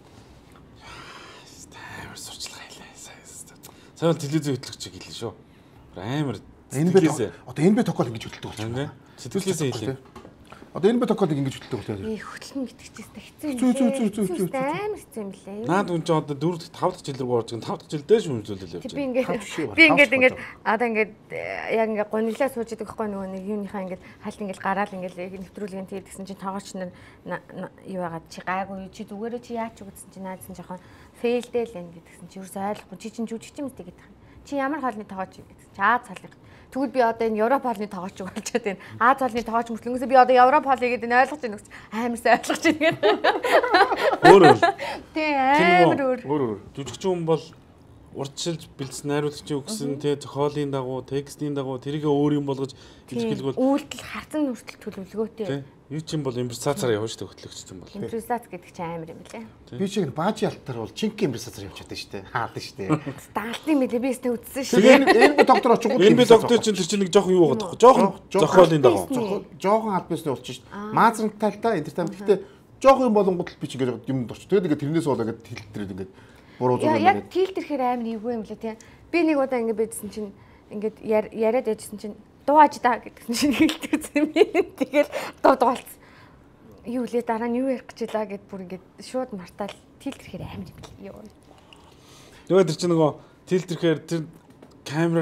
Амар сурчлага хэлээ. Сайн телевиз хөтлөгч хэлээ шүү. Амар энэ одоо энэ бэ токол ингэж хөтэлдэг болчихсон. Сэтгэлээсээ хэлээ. Одоо энэ бэ токолыг ингэж хөтэлдэг болчихсон. Хөтлөн итгэжсэн хэцүү. Амар хэцүү юм лээ. Наад үн чинь одоо 4 дахь 5 дахь жил рүү орж байгаа 5 дахь жил дээр шүмжлүүлэл явж байгаа. Би ингээд одоо ингээд яг ингээд гониглаа сууж идэх байхгүй нөгөө нэг юуныхаа ингээд хальт ингээд гараал ингээд нэвтрүүлгийн тэгээд гэсэн чинь тоогооч нар юу яагаад чи гайгүй чи зүгээрээ чи яач гэсэн чинь наадсан жоохон фейлдэл энэ гэдгсэн чи ерөөсөй ойлгохгүй чи чинь жүжигч юм гэдэг юм. Чи ямар хоолны тоогооч гэдгсэн чи Аз хоолны. Тэгвэл би одоо энэ Европ хоолны тоогооч болчиход байна. Аз хоолны тоогооч мөртлөнгөөс би одоо Европ хоолыг гэдэг нь ойлгож байна гэсэн. Амарсаа ойлгож байна гэдэг. Өөр. Тий амар өөр. Жүжигч хүн бол урдчилж бэлдсэн найруулагчийн өгсөн тэ зохиолын дагуу текстийн дагуу тэрийг өөр юм болгож хэлгэлгүй үйлдэл харцан нүртэл төлөвлөгөөтэй. Юу ч юм бол импресацаар явж штэ хөтлөгч юм бол. Импресац гэдэг чинь амар юм лээ. Би чиг баажи алтар бол чинк импресацаар явж чадсан штэ. Хаална штэ. Даалтын мэлээ би өстө үзсэн штэ. Энэ доктор очихгүй. Энэ доктор чинь тэр чинь нэг жоохон юу гадаг. Жоохон зохиолын дагуу. Жоохон албасны болчих штэ. Маазранталтай энтертайнмент гэхдээ жоохон юм болонгууд л би ч ингэж юмд орчих. Тэгээд ингээд тэрнээс болоо ингээд тэлтрээд ингээд буруу зүйл юм. Яг тэлтэрхээр амар эвгүй юм лээ тий. Би нэг удаа ингээд байдсан чинь ингээд яриад яжсэн чинь дууж да гэдгсэн чинь хэлчихсэн юм. Тэгэл дуулсан. Юу лээ дараа нь юу ярих гэж байлаа гэд бүр ингээд шууд мартаал тэлтэрхээр амар юм лээ. Тэгээд тэр чинь нөгөө тэлтэрхээр тэр камераар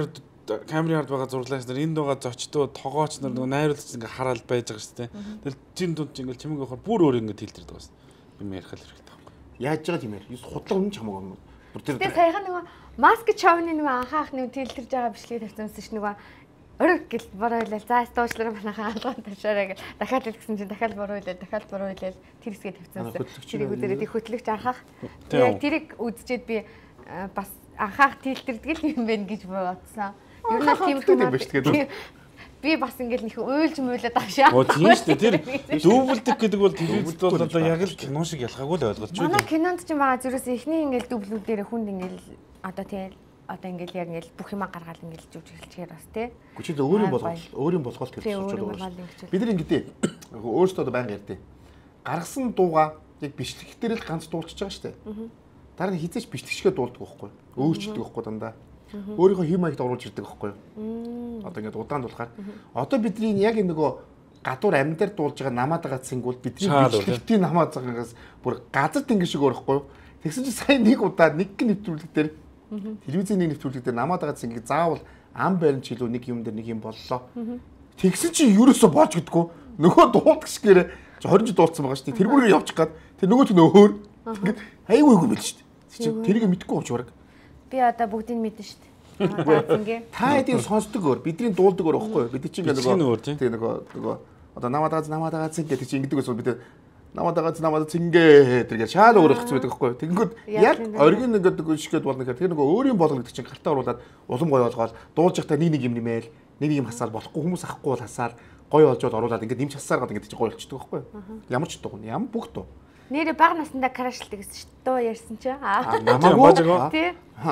камерын ард байгаа зурлагч нар энд байгаа зочдоо тогооч нар нөгөө найруулагч ингээ хараад байж байгаа шүү дээ. Тэгэл тэн дунд ингээл чимэг авахар бүр өөр ингээ тэлдэрдэг байна. Би ярих л хэрэгтэй байхгүй. Яаж байгаа юм бэ? Худлаа өмнө ч хамаагүй. Бүр тэр саяхан нөгөө маск чавны нөгөө анхаах нэг тэлдэрж байгаа бичлэг тавьсан ш нөгөө өрөг гэл боруулаа. За стуучлаар манайхаа алгаан тавшаараа гэл дахиад л гэсэн чинь дахиад боруулаа тэр хэсгээ тавьсан. Тэрийг үзэрээд их хөтлөгч анхаах. Яг тэрийг үзчихэд би бас анхаах тэлдэрдэг л юм байна гэж бодсон. Ер нь тийм юм биш тэгээд би бас ингээл нэг уйлж муулаад авшаа. Тийм шүү дээ. Тэр дублдик гэдэг бол телевизд бол одоо яг л кино шиг ялгаагүй л ойлгож байна. Манай кинонд ч байгаа зүрээс эхний ингээл дублүүдээр хүнд ингээл одоо тийм одоо ингээл яг ингээл бүх юма гаргаал ингээл зүвж эхэлчихээр бас тий. Гүчид өөрийн болгоолт гэж болчиход байгаа. Бид нар ингэдэй өөрсдөө байнга ярьдээ. Гаргасан дууга яг бичлэгтэр л ганц дуулчихж байгаа шүү дээ. Дараа нь хизээч бичлэгчгээ дуулдаг байхгүй. Өөрчлөлдөг байхгүй дандаа. Өөрийнхөө хэм маягт оруулж ирдэг байхгүй. Одоо ингээд удаан дуулахаар. Одоо бидний яг энэ нөгөө гадуур амин дээр дуулж байгаа намаад байгаа цэнгүүл бидний бичлэгтийн намаад цагаас бүр газар тэнгэр шиг өөрөхгүй. Тэгсэн чинь сая нэг удаа нэг нэвтрүүлэг дээр телевизийн нэг нэвтрүүлэг дээр намаад байгаа цэнгийг заавал ам баримч илүү нэг юм дээр нэг юм боллоо. Тэгсэн чинь ерөөсө болж гэдэггүй. Нөгөө дуулдаг шигээр 20 жил дуулсан байгаа шүү дээ. Тэргүүрээр явчих гад. Тэр нөгөөт нь өөр. Ингээд айгүйгүй байл шүү дээ. Тэрийг мэдгүй болж бараг. Би одоо бүгдийг мэднэ шүү дээ. Та хэдийн сонсдог өөр, бидний дуулдаг өөр байхгүй юу? Бид чинь ингээд нөгөө одоо намаадагааз гэдэг чинь ингэдэг гэсэн бид намаадагааз цингээ тэргээ шаал өөр болгоцсон байдаг байхгүй юу? Тэгэнгүүт яг оригин ингээд шигэд болно гэхээр тэр нөгөө өөрийн болгоно гэдэг чинь гартаа оруулаад улам гоё болгоод дуулж явахдаа нэг юм нэмээл, нэг юм хасаал болохгүй хүмүүс авахгүй бол хасаал гоё олжоод оруулаад ингээд нэмж хасаар гад ингээд чинь гоё болчихдог байхгүй юу? Ямар ч дуу, ямар бүх дуу. Нэрээ бага наснда крашлдаг гэсэн шүү дээ. Дуу ярьсан чи. Намаагүй. Тий.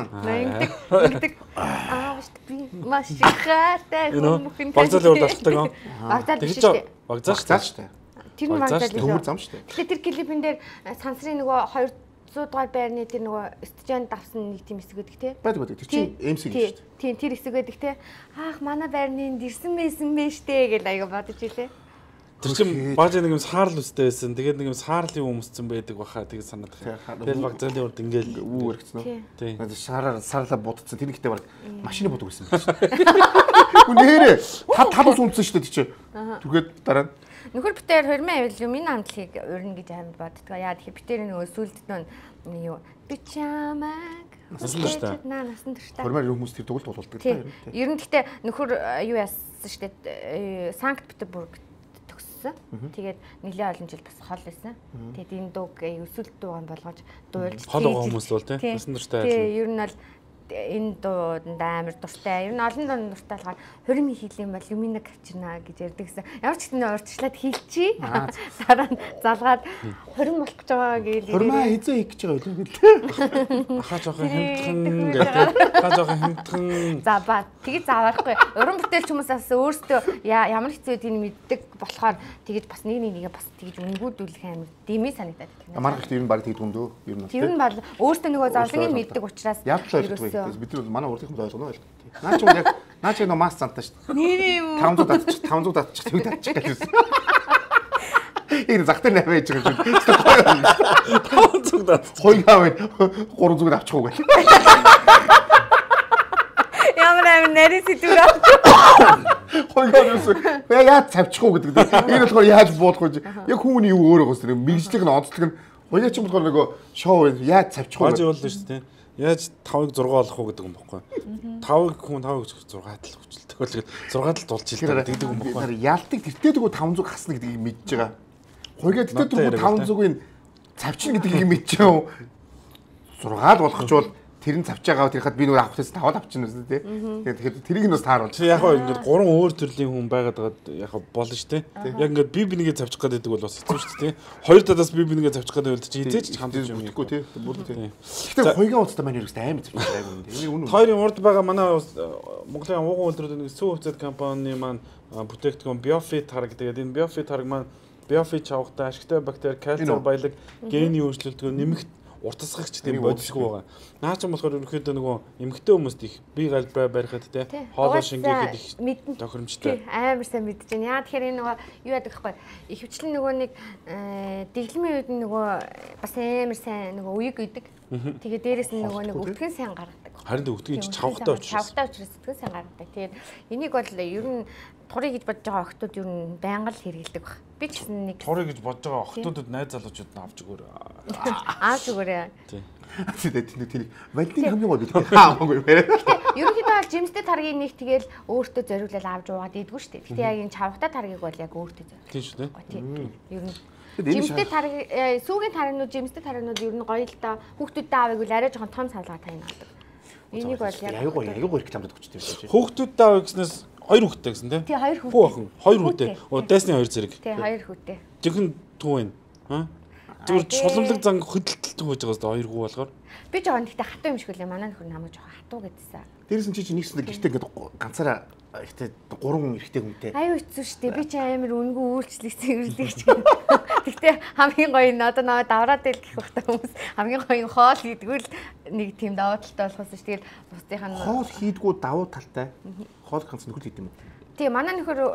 Ингэдэг. Би маш ихтэй хүмүүхэн багцаалын урд автдаг юм. Багцаал биш шүү дээ. Багцаал шүү дээ. Тэр нь багцаал төмөр зам шүү дээ. Тэгэхээр тэр клипэн дээр сансрын нөгөө 200 дугаар байрны тэр нөгөө студент давсан нэг тийм хэсэг байдаг тий. Байдаг. Тэр чинь MC гэж шүү дээ. Тийм тэр хэсэг байдаг тий. Аах манай байрны дэрсэн байсан бэ штэ гэж аяга бодож илээ. Тэр чинь бааж нэг юм саарл үстэй байсан. Тэгээд нэг юм саарлын өмсцэн байдаг баха. Тэгээд санаад байна. Тэгээд багцаалын урд ингээл үү өргөцсөн үү? Тийм. Саарлаа будцсан. Тэр ихтэй баг машины будаг байсан байна шүү дээ. Нэрээ тал ус унтсан шүү дээ чи. Түгээд дараа нь нөхөр битээр хормын авил юм энэ хандлагыг урина гэж амьд боддгоо. Яа тэгэхээр битээр нөгөө сүлд нь юу бичамаг насан турштай. Насан турштай. хормоор хүмүүс тэр дугуйл тулуулдаг тийм. Ер нь гэхдээ нөхөр юу яасан шүү дээ. Санкт Петербург тэгээд нэлээд олон жил бас хол байсан. Тэгээд энэ дууг өсвөл дууган болгож дуулж хол байгаа хүмүүс бол тийм насан турштай. Тийм ер нь бол энэ дуунд амар дуртай. Ер нь олон дуунд дуртай болохоор хөрмийн хийлийн бол юминаг авчирна гэж ярьдаг гэсэн. Ямар ч тийм урьдчилаад хийлчий. Дараа нь залгаад хөрм болох гэж байгаа гэж. Хөрмөө хизээ хийх гэж байгаа юм. Хаа жоохон хэмтхэн гэдэг. Хаа жоохон хэмтхэн. За ба тэгээд зааварахгүй. Уран бүтээлч хүмүүс бас өөрсдөө ямар хэцүү байдгийг мэддэг болохоор тэгээд бас нэгээ бас тэгж үнгүүдүүлэх амар дэмий санагдаад байна. Маргааш тэр нь баг тэгдэг юм дөө. Ер нь тэр нь бол өөртөө нөгөө зовлоныг мэддэг учраас бид нар манай урдын хүмүүс ойлгоно байлгүй. Наа чи нөө мас цантаа шүү дээ. Нэр юм. 500 татчих тэг татчих гэсэн. Энэ зах дээр навэж байгаа шүү. 500 татчих. Хойгаа 300 авчих уу гэх. Ямар амин нарийн сэдвэр авч. Хойгаа юусэн. Яа цавчих уу гэдэг. Энэ болохоор яаж буудах вэ? Яг хүмүүний юу өөрөө гоос тэр мэрэгжлэг нь онцлог нь хоёроо ч болохоор нөгөө шоу яаж цавчих уу. Бааж явуулна шүү дээ. Яаж 5-ыг 6 болох уу гэдэг юм бохгүй. 5-ыг хүн 5-ыг 6 тал хүчилдэг. Тэгээд 6 тал дулж илдэг гэдэг юм бохгүй. Ялдаг тэртээ дгүү 500 хасна гэдгийг мэдж байгаа. Хойгаа тэртээ дгүү 500-ыг цавчин гэдгийг мэдж байгаа. 6 болгоч бол тэр нь цавч байгаа тэрхэд би нөгөө авахтаас 5 авчихна гэсэн тий. Тэгэхээр тэрийг нь бас тааруулж. Яг гоо ингээд 3 өөр төрлийн хүн байгаад яг болно шүү дээ. Яг ингээд би бинийгээ цавчих гэдэг бол бас хэцүү шүү дээ. Хоёр талаас би бинийгээ цавчих гэдэг бол чи хизээч хамтж юм ихгүй тий. Бүр тий. Гэхдээ хойгаа уцтай маань ерөөсөө амар цавчих байгаа юм. Энийг үнэн. Хоёрын урд байгаа манай Монголын ууган үйлдвэрүүд нэг сүү хувьцаат компани маань бүтээгдэхүүн Biofit хараг тэгээд энэ Biofit хараг маань Biofit чавгатай ашигтай бактери, кальциум баялаг, гений өөрчлөлтөөр нэмэгт уртасгагч тийм бодисгүй байгаа. Наа ч юм болохоор ерөнхийдөө нөгөө эмэгтэй хүмүүст их бие галбай барихад те хоолой шингээхэд их тохиромжтой. Амар сайн мэдэж байна. Яа тэгэхээр энэ нөгөө юу яадаг вэ? Ихэвчлэн нөгөө нэг дэглэмийн үед нөгөө бас амар сайн нөгөө үеиг үйдэг. Тэгээ дээрэс нь нөгөө нэг өвтгөн сайн гаргадаг. Харин өгдөг чинь чавхтай учраас. Чавхтай учраас сэтгэл сайн гаргадаг. Тэгээд энийг бол ер нь турыг гэж бодож байгаа охтууд ер нь байнга л хэрэгэлдэг баг. Би ч гэсэн нэг турыг гэж бодож байгаа охтуудад найз залуучууд нь авч өгөөрэй. Ааш өгөөрэй. Тийм. Тэгээд валидын хамгийн гол гэдэг хаамаагүй байна. Ерөнхийдөө бол жимстэй таргийг нэг тэгэл өөртөө зориулаад авч уугаад идэггүй шүү дээ. Гэтэ яг энэ чавхтай таргийг бол яг өөртөө зориулдаг. Тийм шүү дээ. Тийм. Ер нь жимстэй тариг сүүгийн таригнууд жимстэй таригнууд ер нь гоё л доо хүүхдүүдтэй авыг бол арай жоохон том савлгаа тань авдаг. Энийг бол яг аюугаа рекламад өгчтэй юм шиг. Хүүхдүүдтэй аваа гэснээс 2 хүүхдтэй гэсэн тийм. Тий 2 хүүхдтэй. Хүү охин 2 хүүхдтэй. Дайсны 2 зэрэг. Тий 2 хүүхдтэй. Жинхэнэ түү байна. Зүгээр шулмлаг зан хөдөлтөлтөг байж байгаа сте 2 хүү болохоор. Би жоохон гэхдээ хатуу юм шиг үлээ. Манай нөхөр намайг жоохон хатуу гэдсэн. Дээрээс нь чи нэгсэндээ гэртээ ингээд ганцаараа ихтэй 3 эрэгтэй хүнтэй. Аюу хэцүү шүү дээ. Би ч амар үнгүй үйлчлэх цэвэрлэгч гэх. Гэхдээ хамгийн гоё нь одоо наваа давраад ил гэх бахта хүмүүс хамгийн гоё нь хоол хийдгүүл нэг тийм давуу талтай болохоос шүү. Тэгэл бусдынх нь хоол хийдгүү давуу талтай. Хоол ганц нөхөр хийд юм уу? Тийм манай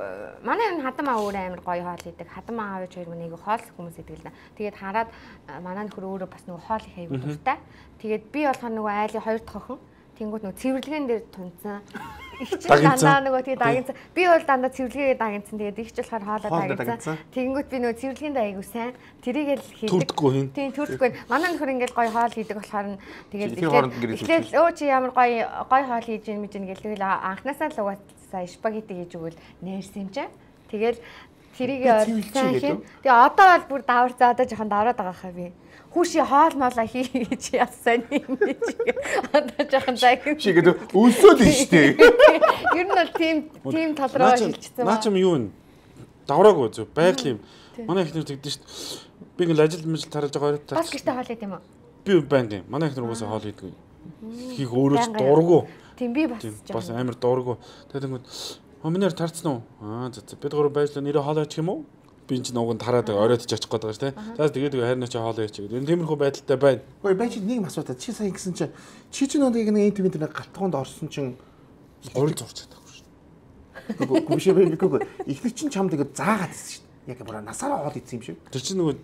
нөхөр хадамаа өөр амар гоё хоол хийдэг. Хадамаа аавч хоёр нэг хоол хүмүүс идэг л да. Тэгээд хараад манай нөхөр өөрөө бас нэг хоол их аягүй дуртай. Тэгээд би болохоор нөгөө айлын 2 дахь охин. Тэнгүүд нөгөө цэвэрлэгэн дээр тунцсан. Их ч дандаа нөгөө тэгээд дагинцсан. Би бол дандаа цэвэрлэгээ дагинцсан. Тэгээд их ч болохоор хоолоо дагинцсан. Тэнгүүд би нөгөө цэвэрлэгэнд аягүй сайн. Тэрийг л хийдэг. Төрдөггүй хин. Тийм төрдөггүй. Манай нөхөр ингээд гоё хоол хийдэг болохоор нь тэгээд эхлээд өө чи ямар гоё хоол хийж ийн мэж ин гэлээ анханасаа л угаасаа спагетти хийж өгвөл нээрсэн юм чи. Тэгэл тэрийг сайн хийн. Тэгээ одоо бол бүр давар заа одоо жоохон давраад байгаа хаа би. Хүүши хоол моолоо хийж яасан юм би чиг. Одоо жоохон зайг. Чи гэдэг өлсөөл нь штэ. Ер нь бол тийм тал руу шилжчихсэн ба. Наа чим юу вэ? Давраагүй зөв байгалийн юм. Манай ихнэр тэгдэж штт. Би ингээл ажил мэл тарж байгаа орой. Бас гэртээ хоол идэм үү? Би байнг юм. Манай ихнэр угаасаа хоол идэггүй. Хийг өөрөө ч дурггүй. Тийм би бас бас амар дурггүй. Тэгээд минээр тарцсан уу? За бид гурав байжлаа нэрээ хоол аачих юм уу? Би энэ чинь уг нь тараад оройдож очих гээд байгаа ш, тэ. За тэгээд хайрнаа чи хоол аачих гэдэг. Энэ тиймэрхүү байдалтай байна. Хөөе байж нэг асуулт. Чи сайн гэсэн чи нэг энэ интимент нэг галтгоонд орсон чинь гурил зурч чадахгүй ш. Гүшээ бэкгүй. Ихний чинь чамд ингэ заагаад ирсэн ш. Яг бүр насаараа хоол идсэн юм шиг. Тэр чинь нөгөө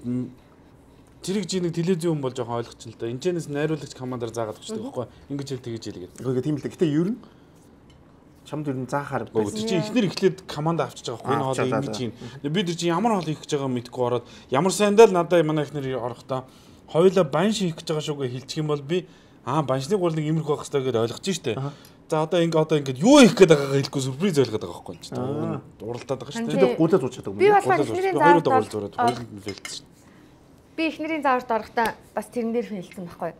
зэрэг жинэг телевизэн хүн бол жоохон ойлгоч л да. Энэчнээс найруулагч командаар заагаад өгчтэй байхгүй. Ингэж хэл тэгэж хэл гэдэг. Үгүй тийм л да. Гэтэ ер нь чамд ер нь заахаар байсан. Чи ихнэр эхлээд команд авчиж байгаа байхгүй. Энэ хоолыг ингэж юм. Би тэр чи ямар хоол хийх гэж байгааг мэдэхгүй ороод ямар сайндаа л надад манай ихнэр орохдоо хоёулаа банш хийх гэж байгаа шүүгээ хэлчих юм бол би баншны гурлыг имэрхүү байх хэрэгтэй гэдээ ойлгож штэ. За одоо ингээд юу хийх гээд байгаагаа хэлэхгүй сүрприз ойлгоод байгаа байхгүй ч. Уралдаад байгаа штэ. Тэр гулаа зууч чаддаг юм. Би болохоор ихнэрийн заавар зураад хоёулаа нөлөөлсөн. Би ихнэрийн зааварт орохдоо бас тэрэн дээр хэлсэн байхгүй.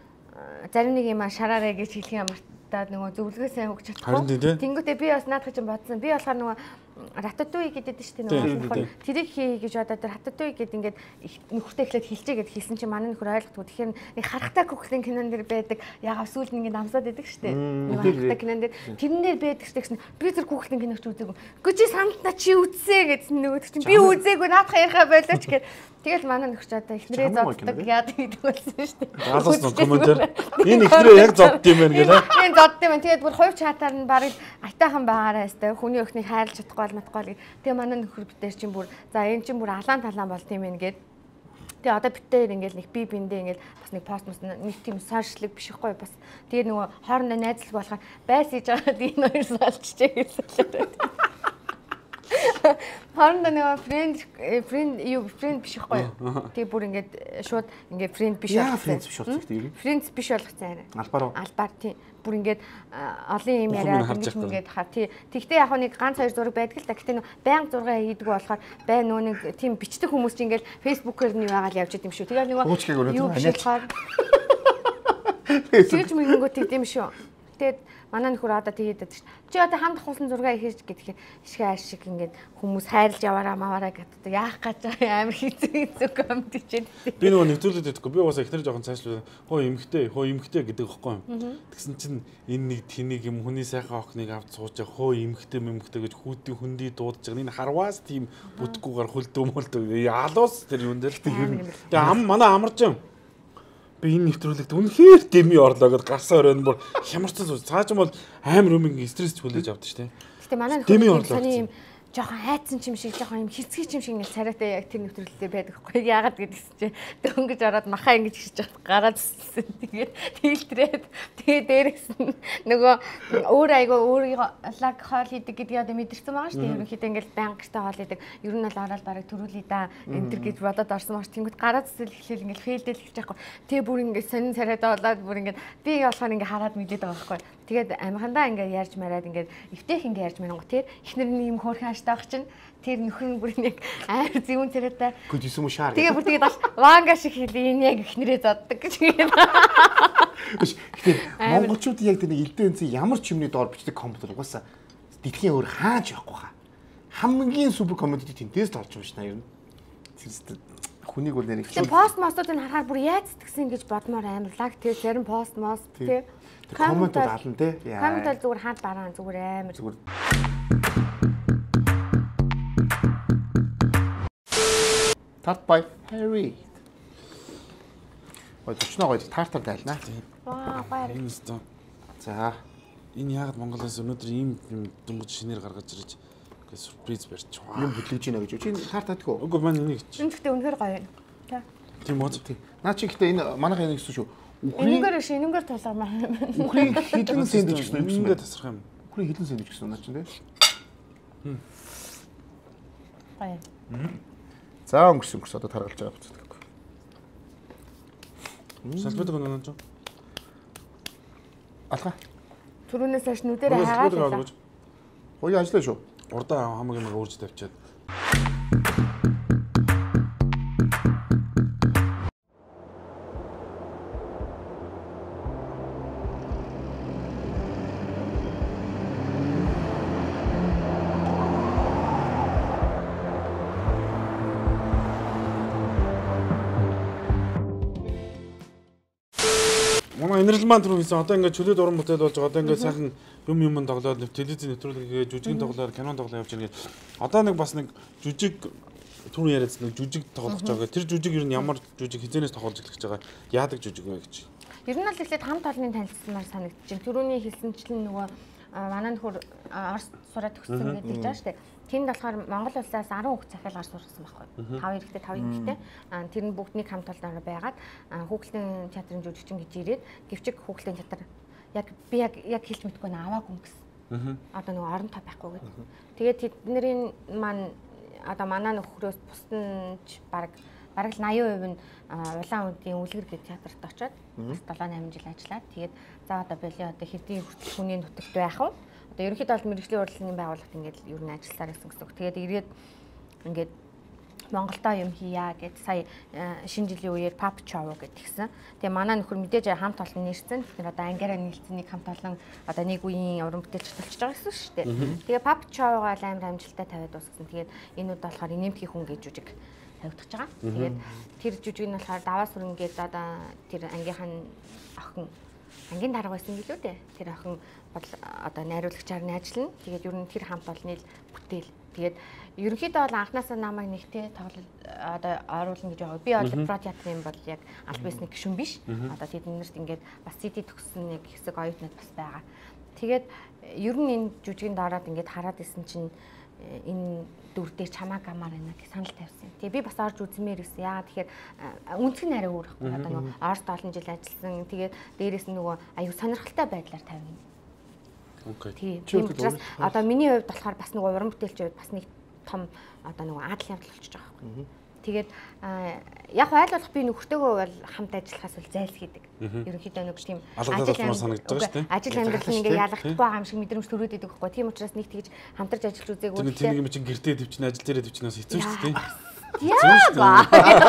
Зарим нэг юм шараарэ гэж хэлэх юм мартаад нөгөө зөвлөгөө сайн өгч чадахгүй. Тэнгүүтээ би бас наадах чинь бодсон. Би болохоор нөгөө рататуй гэдэг нь шүү дээ нөгөө. Тэрийг хий гэж бодоод тэр рататуй гэдэг ингээд нөхөртэй эхлээд хэлчихэ гэд хэлсэн чинь манай нөхөр ойлгохгүй. Тэгэхээр нэг харахтай куклийн кинон дэр байдаг. Ягаа сүүлд ингээд намсаад байдаг шүү дээ. Нөгөө харахтай кинон дэр тэрэн дээр байдаг шүү гэсэн. Би тэр куклийн киногч үзээгүй. Үгүй чи сандна чи үзээ гэсэн нөгөө чинь би үзээгүй наадах ярихаа болооч гэд. Тэгэл манай нөхч одоо ихнэрээ зоддаг яадаг гэдэг болсон шүү дээ. Галаас нь комментэр энэ ихнэрээ яг зодд юм байна гэлээ. Энэ зодд юм. Тэгээд бүр хувь чатаар нь барыг айтайхан байгаараа өстэй. Хүний өхнийг хайрлаж чадахгүй матгүй. Тэгээ манай нөхөр битэр чинь бүр за энэ чинь бүр алаан талаан болт юм байна гэд. Тэгээ одоо битээр ингээл нэг би биндээ ингээл бас нэг пост мос нэг тийм сошиаллэг биш ихгүй бас. Тэгээ нөгөө хоорондоо найзлах болохоор байс хийж байгаа энэ хоёр салчжээ гэсэн. Хоорондоо нөгөө фрэнд биш ихгүй. Тэгээ бүр ингээд шууд ингээд фрэнд биш болгосон. Фрэнд биш болгосон арай. Албаар тий. Бүр ингээд олон юм яриад ингээд хаа тий. Тэгтээ яг нэг ганц хоёр зураг байдаг л да. Гэтэ нөө байнга зураг хийдэг болохоор бай нөө нэг тийм бичдэг хүмүүс чинь ингээд фэйсбүүкээр нь яагаад явж идэм шүү. Тэгээ нөгөө юу бичлэхээр тэгж мөнгөө тэгдэм шүү. Тэгээд манай нөхөр одоо тэгээд байдаг шүү. Чи одоо хамт хулсан зураг хийж гэдэг ишгэ ааш шиг ингээд хүмүүс хайрлж яваараа маваараа гэдэг яах гэж амар хэцүү комент хийж байна. Би нөгөө нэвтрүүлээд байдаг. Би угаасаа ихнэр жоохон цаашлаа хөө эмхтэй гэдэг байхгүй юм. Тэгсэн чинь энэ нэг тэнийг юм хүний сайхан охиныг авч сууж хөө эмхтэй гэж хүүтийн хүндий дуудаж байгаа. Энэ харваас тийм бүтггүйгээр хөлдөөмөлдөө ялуус тэр юун дээр тэгээ манай амарч би энэ нэвтрүүлэгт үнэхээр дэми орлоо гэд гарсан өрөөнд бүр хямарсан сууж. Цааш юм бол амар өмгийн стресс хүлээж авдаг шүү дээ. Гэтэ манай нөхөр таны юм жоохон хайцсан юм шиг жоохон юм хэцгий юм шиг нэг царайтай яг тэр нэвтрүүлэлтэй байдаг хгүй. Яагаад гэдгийгс чи дөнгөж ороод махаа ингэж хийж гараад тэгээд тэгэлтрээд Тэгээ дээрээс нь нөгөө өөр айгаа өөрийгөө лаг хоол хийдэг гэдгийг одоо мэдэрсэн байгаа шүү дээ. Ерөнхийдөө ингээл баян гэртээ хоол хийдэг. Ер нь бол ороод бараг төрүүлээ да энэ төр гэж бодоод орсон маш тэнгууд гараа цэцэл эхлээл ингээл фейлдэл эхэлж байхгүй. Тэгээ бүр ингээд сонин царайд болоод бүр ингээд би болохоор ингээд хараад мэдээд байгаа байхгүй. Тэгээд амхандаа ингээд ярьж мараад ингээд эвтэйх ингээд ярьж марангу тэр эхнэр нь юм хөөрхөн ааштай байх чинь тэр нөхөр нь бүр нэг амар зүүн царайтай. Гүдсэн юм шаар. Тэгээ бүр тэгээд ванга шиг хэлээ энэ яг эхнэрээ зоддаг гэж юм. Гэхдээ монголчууд яг тэр нэг элдэн энцэн ямар ч юмны доор бичдэг коммент бол угаасаа дэлхийн өөр хаач байхгүй хаа. Хамгийн супер коммент тэнтэс толж байгаа шнаа ер нь. Хүнийг бол нэрийг чинь пост мостуудыг харахаар бүр яаж сэтгэсэн гэж бодмоор амар лаг тий зарим пост мост тий коммент алан тий коммент бол зүгээр хаад бараан зүгээр амар зүгээр Tart by Harry. Ой төчнөө гоё тартар дайлнаа. Ваа баяр. Энэ өстө. За энэ яагаад Монголоос өнөөдөр ийм юм дүнгиж шинээр гаргаж ирж ингээ сюрприз барьж юм бүтлэж гинэ гэж. Чи тарт татдгүй. Үгүй маань энийг чи. Энэ гэхдээ үнэхээр гоё юм. Та. Тийм үү тийм. Наа чи гэхдээ энэ манайх энэ гэсэн шүү. Энэгээр тулгармаа. Үхрийн хідэн сэндэж гэсэн юм гэсэн. Ингээ тасрах юм. Үхрийн хідэн сэндэж гэсэн наа чи тий. Гоё. За өнгөрсөн одоо таргалж байгаа биз дээ. Салбидаг өнөөдөр ч. Алга. Түрүүнээс хойш нүдэрээ хаагаад. Хөөе ажиллаа шүү. Урдаа хамаг юм өөрж тавьчаад. Энерл маань түрүү хийсэн одоо ингээд чөлөөт уран бүтээл болж байгаа. Одоо ингээд сайхан юм тоглоод телевизийн нэвтрүүлгээ жүжигэн тоглоод кинон тоглоод явж байгаа. Одоо нэг бас нэг жүжиг түрүү яриадсан нэг жүжиг тоглох гэж байгаа. Тэр жүжиг ер нь ямар жүжиг хизэнээс тоглож эхлэх гэж байгаа. Яадаг жүжиг вэ гэж. Ер нь л эхлээд хамт олонны танилцсанаар санагдчихэв. Түрүүний хэлсэнчлэн нөгөө манай нөхөр Орос сураад төгссөн гэдэг жаа штэ. Тэнд болохоор Монгол улсаас 10 хүүхд захиалгаар сурсан байхгүй. 5 эрэгтэй 5 эмэгтэй. Тэр нь бүгднийг хамт олоноор байгаад хүүхэлдэйн театрын жүжигчин гэж ирээд гэвчиг хүүхэлдэйн театр яг би яг хэлж мэдгүй нэ аваагүй гэсэн. Одоо нөгөө орон тоо байхгүй гэдэг. Тэгээд тэдний маань одоо манай нөхрөөс бусдын баг л 80% нь улаан үдийн үлгэр гэх театрт очоод 7-8 жил ажиллаад тэгээд за одоо болио одоо хэдийн хүртэл хүний нутагт байх уу? Одоо ерөнхийдөө бол мэргэжлийн урлагийн байгууллагт ингээд ер нь ажилласаар гэсэн үг. Тэгээд ирээд ингээд Монголдоо юм хийя гэд сая шинэ жилийн үеэр pop show гэдгийгсэн. Тэгээ манай нөхөр мэдээж хамт олон нэрсэн. Тэгэхээр одоо ангиараа нийлсэн нэг хамт олон одоо нэг үеийн уран бүтээлч толчж байгаа гэсэн шүү дээ. Тэгээ pop show-гаа амар амжилттай тавиад дуусгасан. Тэгээд энэ удаа болохоор инээмтгий хүн гэж жүжиг тавигдаж байгаа. Тэгээд тэр жүжиг нь болохоор даваа сүрэн гээд одоо тэр ангийнхан охин ангийн дарга байсан гэлөө дээ. Тэр охин бол одоо найруулагчаар нь ажиллана. Тэгээд ер нь тэр хамт олонны бүтээл. Тэгээд ерөнхийдөө бол анханасаа намайг нэгтэй тоглол одоо оруулна гэж байгаа. Би бол про театрын бол яг аль бисний гишүүн биш. Одоо тэднэрт ингээд бас CD төгссөн нэг хэсэг оюутнууд бас байгаа. Тэгээд ер нь энэ жүжигэнд ороод ингээд хараад исэн чинь энэ дүр дээр чамаа гамаар байна гэж санал тавьсан. Тэгээ би бас орж үзмээр гэсэн. Яагаад тэгэхээр үнцг нь арай өөр байхгүй. Одоо нөгөө Оросд олон жил ажилласан. Тэгээд дээрээс нь нөгөө аюу сонирхолтой байдлаар тавина. Окей. Тийм учраас одоо миний хувьд болохоор бас нөгөө уран бүтээлчийн хувьд бас нэг том одоо нөгөө адал явдал болчихж байгаа байхгүй. Тэгээд яг айл болох би нөхөртөөгөө бол хамт ажиллахаас бол зайлсхийдэг. Ерөнхийдөө нэг тийм ажил амьдрал нь ингээ ялагдахгүй байгаа юм шиг мэдрэмж төрөөд идэг байхгүй. Тийм учраас нэг тэгж хамтарч ажиллаж үзээгүй. Тэгээд тийм юм чинь гэртээ төвчнө ажил дээрээ төвчнөөс хэцүү шүү дээ. Яагаа.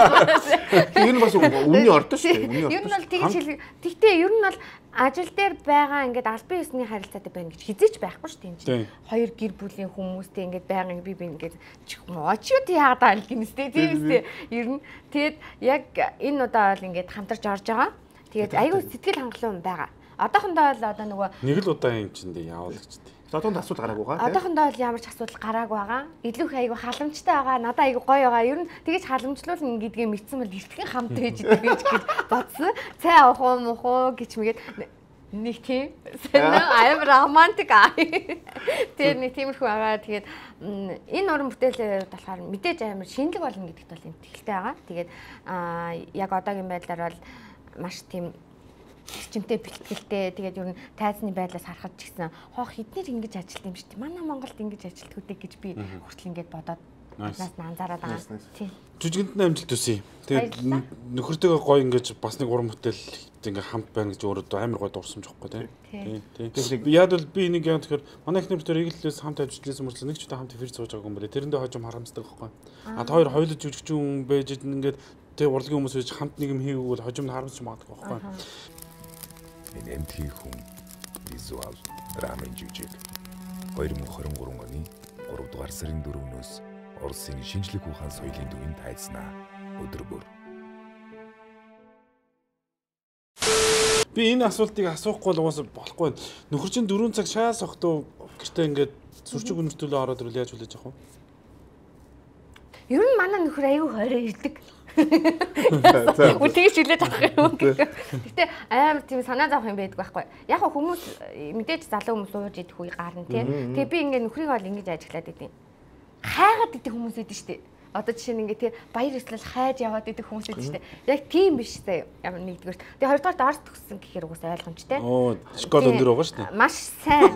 Энэ бас өмнө ордоо шүү дээ. Ер нь бол тэгж хэл. Тэгтээ ер нь бол ажил дээр байгаа ингээд албан ёсны харилцаатай байна гэж хизээч байхгүй шүү дээ. Хоёр гэр бүлийн хүмүүстэй ингээд байгаа би ингээд очиод яагаад айл гинэстэй тийм үстэй. Ер нь тэгэд яг энэ удаа бол ингээд хамтарч орж байгаа. Тэгээд аюу сэтгэл хангалуун байгаа. Одоохондоо л одоо нөгөө нэг л удаа юм чинь дээ явуулчихдээ. Одоонд асуудал гараагүй байгаа. Одоохондоо л ямар ч асуудал гараагүй байгаа. Илүү их аюу халамжтай байгаа. Надад аюу гоё байгаа. Ер нь тэгэж халамжлуулна гэдгээ мэдсэн бол эртхэн хамт ээж гэж бодсон. Цай авах уу мөх уу гэж мэгээд нэг тийм амар романтик аа. Тэр нэг тиймэрхүү байгаа. Тэгээд энэ уран бүтээлээр болохоор мэдээж амар шинэлэг болно гэдэгт бол итгэлтэй байгаа. Тэгээд яг одоогийн байдлаар бол маш тийм чимтэй бэлтгэлтэй тэгээд ер нь тайзны байдлаас харахад ч гэсэн хоох эднэр ингэж ажилт юм шүү дээ. Манай Монголд ингэж ажилт хөдөө гэж би хүртэл ингэж бодоод надаас анзаараад байгаа. Тийм. Жүжигэнд амжилт төсөй. Тэгээд нөхөртэйгээ гоё ингэж бас нэг уран бүтээл ингээ хамт байна гэж өөрөө амар гоё дурсамж واخгүй тийм. Яг бол би нэг яг тэгэхээр манай их нэмтэр эглэлээс хамт ажилласан мөрчлөө нэг ч удаа хамт эфир сууж байгаа юм байна. Тэрэндээ хожим харамсдаг байхгүй. А та хоёр хоёулаа жүжигчин байж ингээд тэг урлагийн хүмүүс байж хамт нэг юм хийгүүл хожим харамсч магадгүй байхгүй. Энэ эмтхий хүн визуал драмын жүжиг 2023 оны 3 дугаар сарын 4-өөс Оросын шинжлэх ухаан соёлын төвийн тайзнаа өдөр бүр. Би энэ асуултыг асуухгүй бол угаасаа болохгүй. Нөхөр чинь 4 цаг шаас огтоо гэртээ ингээд сүрчиг өнөртөлөө ороод ирвэл яаж хүлээж авах вэ? Ер нь манай нөхөр аюу хорой ирдэг. Үтгийч хүлээж авах юм. Гэтэ амар тийм санаа зовх юм байдаг байхгүй. Яг хүмүүс мэдээж залуу хүмүүс ууж идэх үе гарна тий. Тэгээ би ингээд нөхрийг бол ингэж ажиглаад идэв. Хайгаад идэх хүмүүс байдаг шүү дээ. Одоо жишээ нь ингээ тий баяр ёслол хайж яваад идэх хүмүүс байдаг шүү дээ. Яг тийм биш заяа. Ямар нэгдүгээр. Тэгээ хоёрдугаар дарс төгссөн гэхээр угсаа ойлгомжтой. Оо, школ өндөр байгаа шүү дээ. Маш сайн.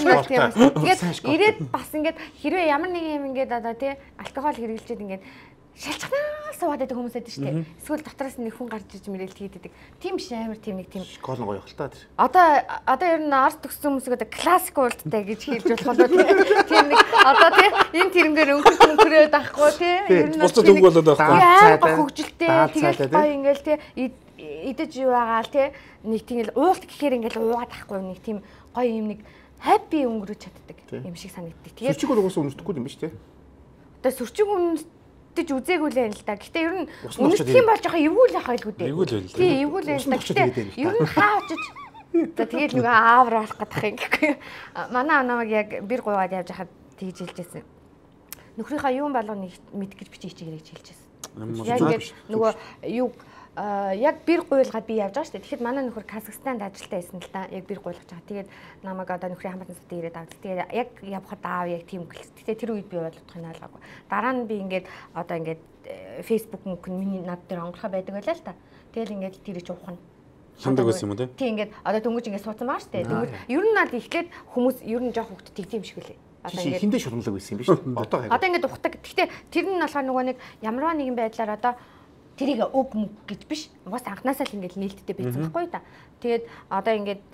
Тэгээд ирээд бас ингээд хэрвээ ямар нэг юм ингээд одоо тий алкогол хэрэглэжээд ингээд шалчнаа суугаад байдаг хүмүүс байдаг шүү дээ. Эсвэл дотроос нэг хүн гарч иж мэрэлт хийдэг. Тийм биш амар тийм нэг тийм школ нь гоё хэл та. Одоо ер нь арт төгссөн хүмүүс одоо классик уулттай гэж хэлж болох болоо тийм нэг одоо тий энэ тэрнгээр өнгөрөөд авахгүй тий ер нь бусдад өнгө болоод авахгүй. Амар хөгжилтэй тэгэл гоё ингээл тий идэж юу байгаа л тий нэг тийм л уулт гэхээр ингээл уугаад авахгүй нэг тийм гоё юм нэг happy өнгөрөөж чаддаг юм шиг санагддаг. Тэгээд сүрчиг бол угаасаа үнэсдэхгүй юм биш тий. Одоо сүрчиг үнэсдэж үзээгүй л байл л да. Гэтэ ер нь үнэсдэх юм бол жоохон эвгүй л яхаа илгүү дээ. Эвгүй л байл. Тий, эвгүй л байл да. Гэтэ ер нь хаа очиж за тэгээд нөгөө аавар авах гэдэг юм гэхгүй. Манай намайг яг бэр гуйгаад явж хахад тэгж хэлжсэн. Нөхрийнхаа юун болгоно мэд гэж бичиж гэж хэлжсэн. Яг ингээд нөгөө юу яг бэр гуйлгаад би явж байгаа шүү дээ. Тэгэхэд манай нөхөр Казахстанд ажилтаа байсан л да. Яг бэр гуйлгаж байгаа. Тэгээд намайг одоо нөхрийн хамаатан суудаа ирээд авдаг. Тэгээд яг явхад аав яг тийм гэлс. Гэтэ тэр үед би ойлгох нь ойлгоогүй. Дараа нь би ингээд одоо ингээд Facebook мөнгө миний над дээр онгорхоо байдаг байлаа л та. Тэгэл ингээд тэр их ухна. Хандаг байсан юм уу те? Тий ингээд одоо дөнгөж ингээд суудсан байгаа шүү дээ. Дөнгөж ер нь над ихлээд хүмүүс ер нь жоох хөвгт тэгдэм юм шиг үлээ. Одоо ингээд хиндэ шулмлаг байсан юм биш үү? Одоо ингээд ухдаг. Гэхдээ тэр нь болохоор нөгөө нэг ямарваа нэгэн байдлаар одоо тэрийг өг мөг гэж биш. Угаас анханасаа л ингээд нээлттэй байсан байхгүй да. Тэгээд одоо ингээд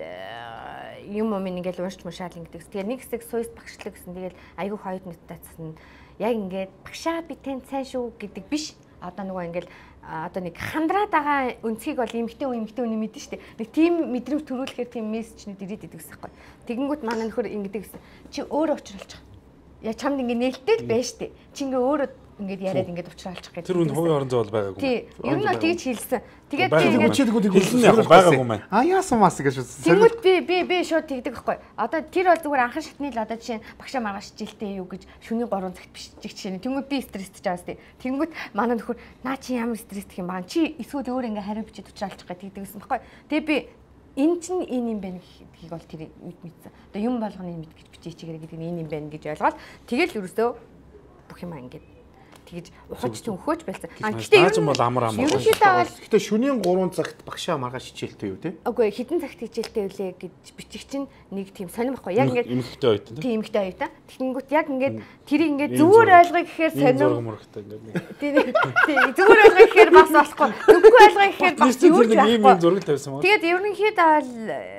юм ингээд уурч мушаал ингээд. Тэгээд нэг хэсэг суйс багшлаг гэсэн. Тэгээд айгүй хоёр нутацсан. Яг ингээд багшаа би тань сайн шүү гэдэг биш. Одоо нөгөө ингээд одоо нэг хандраад байгаа өнцгийг бол эмхтэй үний мэдэн штэ. Нэг тийм мэдрэмж төрүүлэхээр тийм мессежнүүд ирээд идэг гэсэн байхгүй. Тэгэнгүүт манай нөхөр ингээд гэсэн. Чи өөрөө уучруулж байгаа. Я чамд ингээд нээлттэй л байж штэ. Чи ингээд өөрөө ингээд яриад ингээд уучруулчих гэдэг. Тэр үн хувийн орон зай бол байгаагүй. Тий. Ер нь бол тэгж хэлсэн. Тэгээд би ингээд хэлсэн яг байгаагүй маань. Яасан мас гэж үзсэн. Тэгмэд би шууд тэгдэг байхгүй. Одоо тэр бол зүгээр анхан шатны л одоо жишээ багшаа маргааш жилтэй юу гэж шөнийн 3 цагт биччих жишээ. Тэнгүүд би стресстэй байгаа сте. Тэнгүүд манай нөхөр наа чи ямар стресстэй юм баа. Чи эсвэл өөр ингээд хариу бичиж уучруулчих гэдэг гэсэн байхгүй. Тэгээ би энэ чинь энэ юм байна гэдгийг бол тэр мэдсэн. Одоо юм болгоны мэд гэж бичиж чигээр гэдэг нь энэ юм байна гэж ойлгоод тэгэл ерөөсөө бүх юм ингээд тэгж ухаж төнхөөж байсан. Гэхдээ ер нь бол амар. Гэхдээ шөнийн 3 цагт багшаа маргааш хичээлтэй юу те? Үгүй хэдэн цагт хичээлтэй үлээ гэж бичих чинь нэг тийм сонирм байхгүй. Яг ингээд эмхтэй оюутан тийм эмхтэй оюутан. Тэгэнгүүт яг ингээд тэрийг ингээд зүгээр ойлгоё гэхээр сонирм. Тийм зүгээр ойлгоё гэхээр бас болохгүй. Зүггүй ойлгоё гэхээр бас юу ч байхгүй. Ийм зураг тавьсан мөн. Тэгээд ерөнхийдөө бол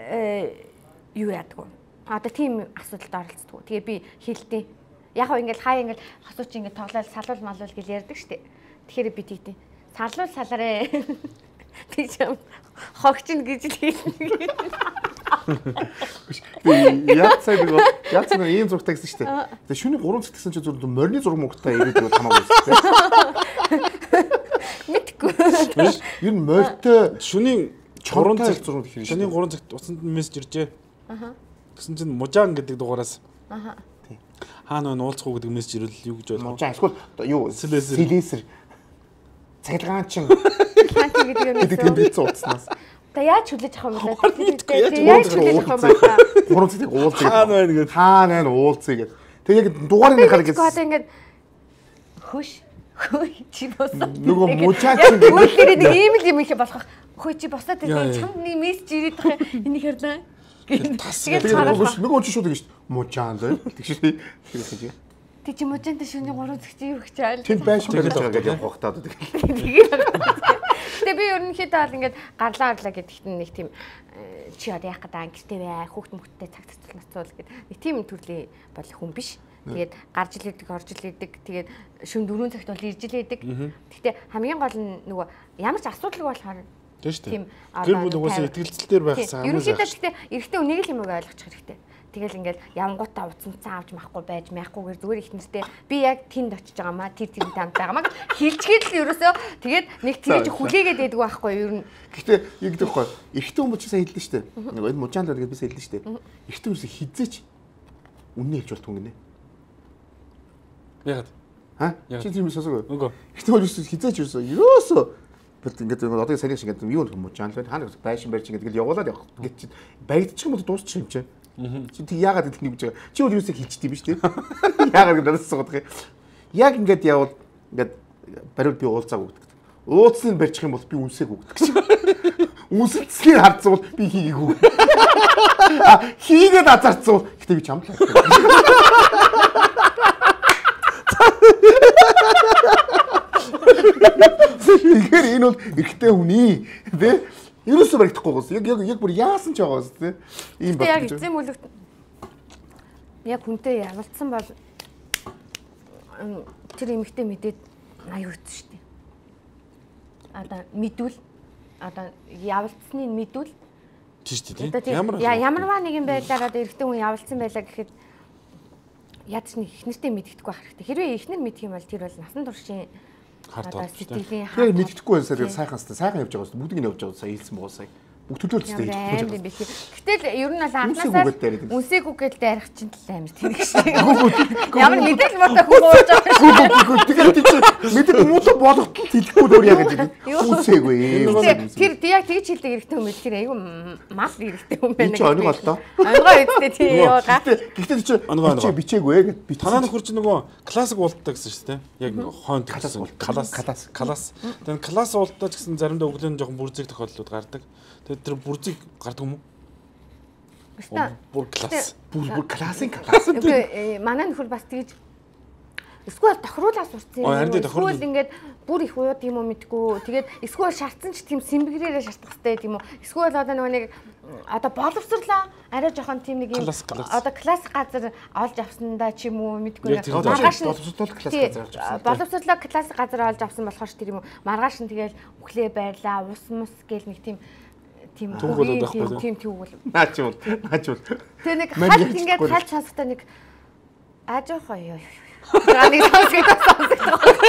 юу яадаг вэ? Одоо тийм асуудалд оролцдог. Тэгээ би хэлтий. Яг ингээд хаа ингээд хосууч ингээд тоглол салуул малуул гэж ярьдаг штеп. Тэгэхээр би тэгтээ. Салуул салаарэ. Тэг юм. Хогчин гэж л хэлнэ. Яацаа нэг ийм зураг тавьсан штеп. Тэгээ шөнийн 3 цаг гэсэн чи зөв морины зураг мөнгөтэй ирээд бол хамаагүй штеп. Мэдгүй. Ер нь морьтой шөнийн 3 цаг зураг хэрэг. Шөнийн 3 цагт уцанд мессеж иржээ. Аха. Гэсэн чинь мужаан гэдэг дугаараас. Аха. Хаана уулзах гэдэг мессеж ирвэл юу гэж ойлгох вэ? За эсвэл юу сэлэсэр цахилгаанчин гэдэг юм бийц уудснаас. Та яаж хүлээж авах юм бэ? Яаж хүлээж авах юм бэ? 3 цагийг уулзъя. Хаана байна гэдэг. Хаана байна уулзъя гэдэг. Тэгээ яг дугаарыг харах гэсэн. Одоо ингээд хөш чи босоо. Нөгөө мужаачин гэдэг. Нэг ийм л юм их болох. хөөе чи босоод ирээ чамд нэг мессеж ирээд байгаа энийг харлаа. Тэгээд нөгөө ч шууд ингэж мужаан л тэгшээ. Тэг чи мужаантай шөнийн 3 цагт юу гэж айл. Тэнд байшин барьж байгаа гэж явах таад. Тэгээ би ерөнхийдөө бол ингээд гарлаа орлоо гэдэгт нэг тийм чи одоо яах гэдэг ангилтэй бай, хүүхд мөхттэй цаг цацуул гэдэг нэг тийм төрлийн бол хүн биш. Тэгээд гарч илээдэг, орж илээдэг. Тэгээд шөнө 4 цагт бол ирж илээдэг. Гэхдээ хамгийн гол нь нөгөө ямар ч асуудалгүй болохоор тийм гэр бүл угаасаа итгэлцэл дээр байх сайн. Ерөнхийдөө гэхдээ эрэгтэй үнийг л юм ойлгочих хэрэгтэй. Тэгэл ингээл явангуудаа уцанцаа авч махгүй байж майхгүйгээр зүгээр их нэртэй би яг тэнд очиж байгаамаа тэр тамд байгаамаа хэлчгээд л ерөөсөө тэгээд нэг тэгэж хүлээгээд байдаг байхгүй юу ер нь. Гэхдээ яг гэхгүй эрэгтэй хүмүүс ч сайн хэлдэг шүү дээ. Нэг энэ мужаан л гэдэг бисаа хэлдэг шүү дээ. Эрэгтэй хүмүүс хизээч үнэн хэлж болтгүй гинэ. Ягаад? Чи тийм сонсоогүй. Үгүй. Эрэгтэй хүмүүс хизээч ерөөсөө бод ингээд одоо сайн шиг ингээд юу нэг мужаан л хаана байшин барьж ингээд явуулаад явах гэж чинь баригдчих юм бол дуусчих юм чинь. Чи тэг яагаад гэдэг нэг гэж байгаа. Чи бол юусыг хэлчихдээ биш үү? Яагаад гэдэг надад суудаг юм. Яг ингээд явал ингээд бариул би уулзааг өгдөг. Уулзсыг барьчих юм бол би үнсээг өгдөг чинь. Үнсэлцгийг харцвал би хийгээгүй. Хийгээд азарцвал гэтээ би чамд л. Тэгэхээр энэ бол эрэгтэй хүний тий ерөөсөө баригдахгүй гоос. Яг бүр яасан ч байгааз тий. Ийм баг. Яг эзэм үлэгт яг хүнтэй явалцсан бол тэр эмэгтэй мэдээд аюу хэвчээ шүү дээ. Одоо мэдвэл одоо явалцсныг мэдвэл тийш дээ. Ямарваа нэгэн байдлаар одоо эрэгтэй хүн явалцсан байлаа гэхэд ядч нэг их нэртэй мэддэхгүй байх хэрэгтэй. Хэрвээ их нэр мэдэх юм бол тэр бол насан туршийн одоо сэтгэлийн яг мэддэхгүй байсаар сайхан явж байгаа. Бүгдийг нь явж байгаа сая хэлсэн байгаа сая. Бүгд төлөөлцтэй хэлж байгаа. Гэтэл ер нь бол анхнаасаа үнсээгүй гэж дайрах чинь л амар тэр шиг. Ямар мэдээлэл муутай хүн ууж байгаа. Тэгэхээр мэдээлэл муутай болох хэлэхгүй өөр яа гэж үнсээгүй. Тэр яг тэгж хэлдэг эрэгтэй хүмүүс тэр айгүй мал эрэгтэй хүн байна. Чи оnig боллоо. Онгоо эцтэй тий яваа. Гэхдээ чи бичээгүй гэд. Танаа нөхөр чи нөгөө классик уултаа гэсэн шүү дээ. Яг хойнд класс. Тэгээд класс уултаа ч гэсэн заримдаа өглөө жоохон бүрзэг тохиолдлууд гардаг. Тэгээд тэр бүрзэг гардаг юм уу? Бүр класс. Бүр классик. Манай нөхөр бас тэгж эсвэл тохируулаад сурцсан юм. Эсвэл ингээд бүр их ууд юм уу мэдгүй. Тэгээд эсвэл шатсан ч тийм сэмбэгрээрээ шатах хэрэгтэй тийм үү. Эсвэл одоо нэг одоо боловсрлоо арай жоохон тийм нэг юм одоо классик газар олж авсандаа ч юм уу мэдгүй. Маргааш нь боловсрлоо классик газар олж авсан болохоор тэр юм уу. Маргааш нь тэгэл өглөө байрлаа, ус мус гэл нэг тийм түүгүүд байхгүй тийм түүгүүл. Наач бол. Тэгээ нэг хальт ингээд хальт сонсохтой нэг аажих гоё. Ганий сонсох.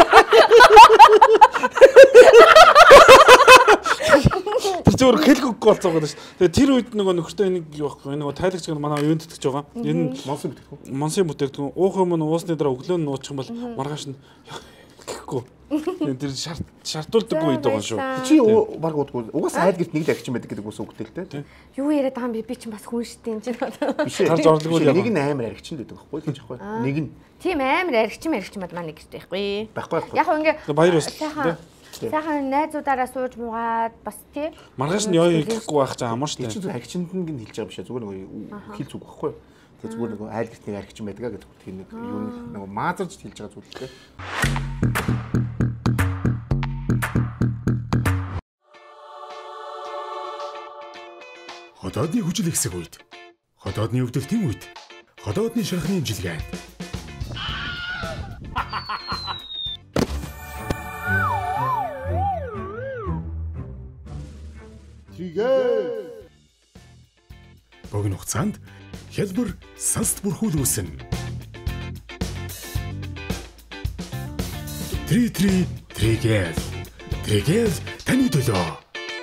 Тэр зөвөр хэлгүйг болцоогоо шүү. Тэгээ тэр үед нөгөө нөхөртэй нэг юу байхгүй нөгөө тайлагч гэдэг манай юунд тэтгэж байгаа. Энэ монсын бүтээгдэхүүн уух юм нь уусны дараа өглөө нь нуучих юм бол маргааш нь гэхгүй. Тэр шартуулдаггүй үед байгаа шүү. Чи баг удгүй. Угаасаа айл гэрт нэг л архичин байдаг гэдэг ус үгтэй л дээ. Юу яриад байгаа юм би чинь бас хүн шүү дээ энэ чинь. Биш тарж орлоггүй нэг нь амар архичин байдаг байхгүй гэж байхгүй. Нэг нь. Тийм амар архичин мад маань гэрт байхгүй. Байхгүй. Яг ингээ баяр өсөлтөө. Сайхан найзуудаараа сууж муугаад бас тий. Маргааш нь ёо гэхгүй байх ч амар шүү дээ. Чи зүгээр архичинд нь хэлж байгаа биш зүгээр нэг хэл зүг байхгүй. Тэгээ зүгээр нэг айл гэрт нэг архичин байдаг гэдэг тийм нэг юу нэг маазарч хэлж байгаа зүйл дээ. Ходоодны хүчил ихсэх үед, ходоодны өвдөлтийн үед, ходоодны шархны жилгээнд. Богино хугацаанд хялбар саст бүрхүүл үүснэ. Тригэл таны төлөө.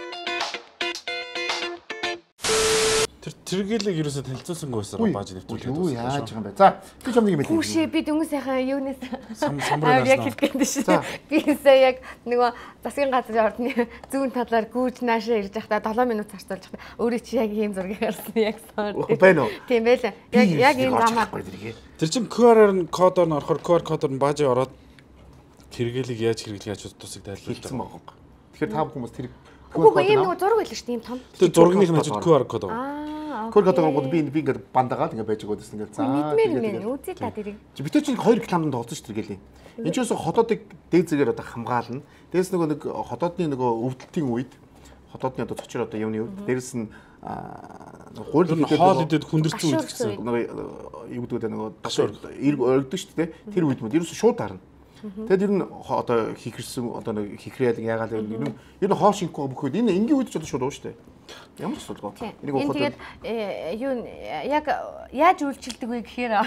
Тэргэлэг ерөөсө танилцуулсангүй байсан бааж нэвтрүүлээд. Юу яаж байгаа юм бэ? За, би ч юм нэг мэдээ. Хүүшээ би дөнгөж сайхан юунаас самбарнаас яг хэлгээд шүү. Би сая яг нөгөө засгийн газрын ордны зүүн талаар гүйж наашаа ирж байхдаа 7 минут царцуулж байхдаа өөрөө чи яг ийм зургийг харсан яг соор. Байна уу? Тийм байлаа. Яг ийм замаар. Тэр чин QR кодоор нь орохоор QR кодоор нь баажи ороод тэргэлэг яаж хэрэглэх яаж тусыг тайлбарлаж байгаа юм. Тэгэхээр та хүмүүс тэр Үгүй ийм нэг зураг байлаа шүү дээ, ийм том. Тэр зурагных нь хажууд QR код байгаа. QR код байгууд би ингээд бандагаад ингээд байж байгаа гэсэн ингээд мэдмээр үзээ та дэрийг. Битээ чинь хоёр рекламанд тоглосон шүү дээ гэлээ. Энд ч бас хотоодыг дээд зэрэгээр одоо хамгаална. Дээрс нэг хотоодны нөгөө өвдөлтийн үед хотоодны одоо цочор одоо юуны үед дээрс нь гурил хоол идэд хүндэрсэн үед гэсэн нөгөө юу гэдэг вэ нөгөө дашор эрг оргидог шүү дээ. Тэр үед мод ерөөсө шууд харна. Тэгэд ер нь одоо хихэрсэн одоо нэг хихрээл яагаад ер нь хоол шинэхгүй бөхөд энэ энгийн үед ч одоо шууд ууш шүү дээ. Ямар ч асуудалгүй. Энийг тэгээд юу яг яаж үйлчилдэг вэ гэхээр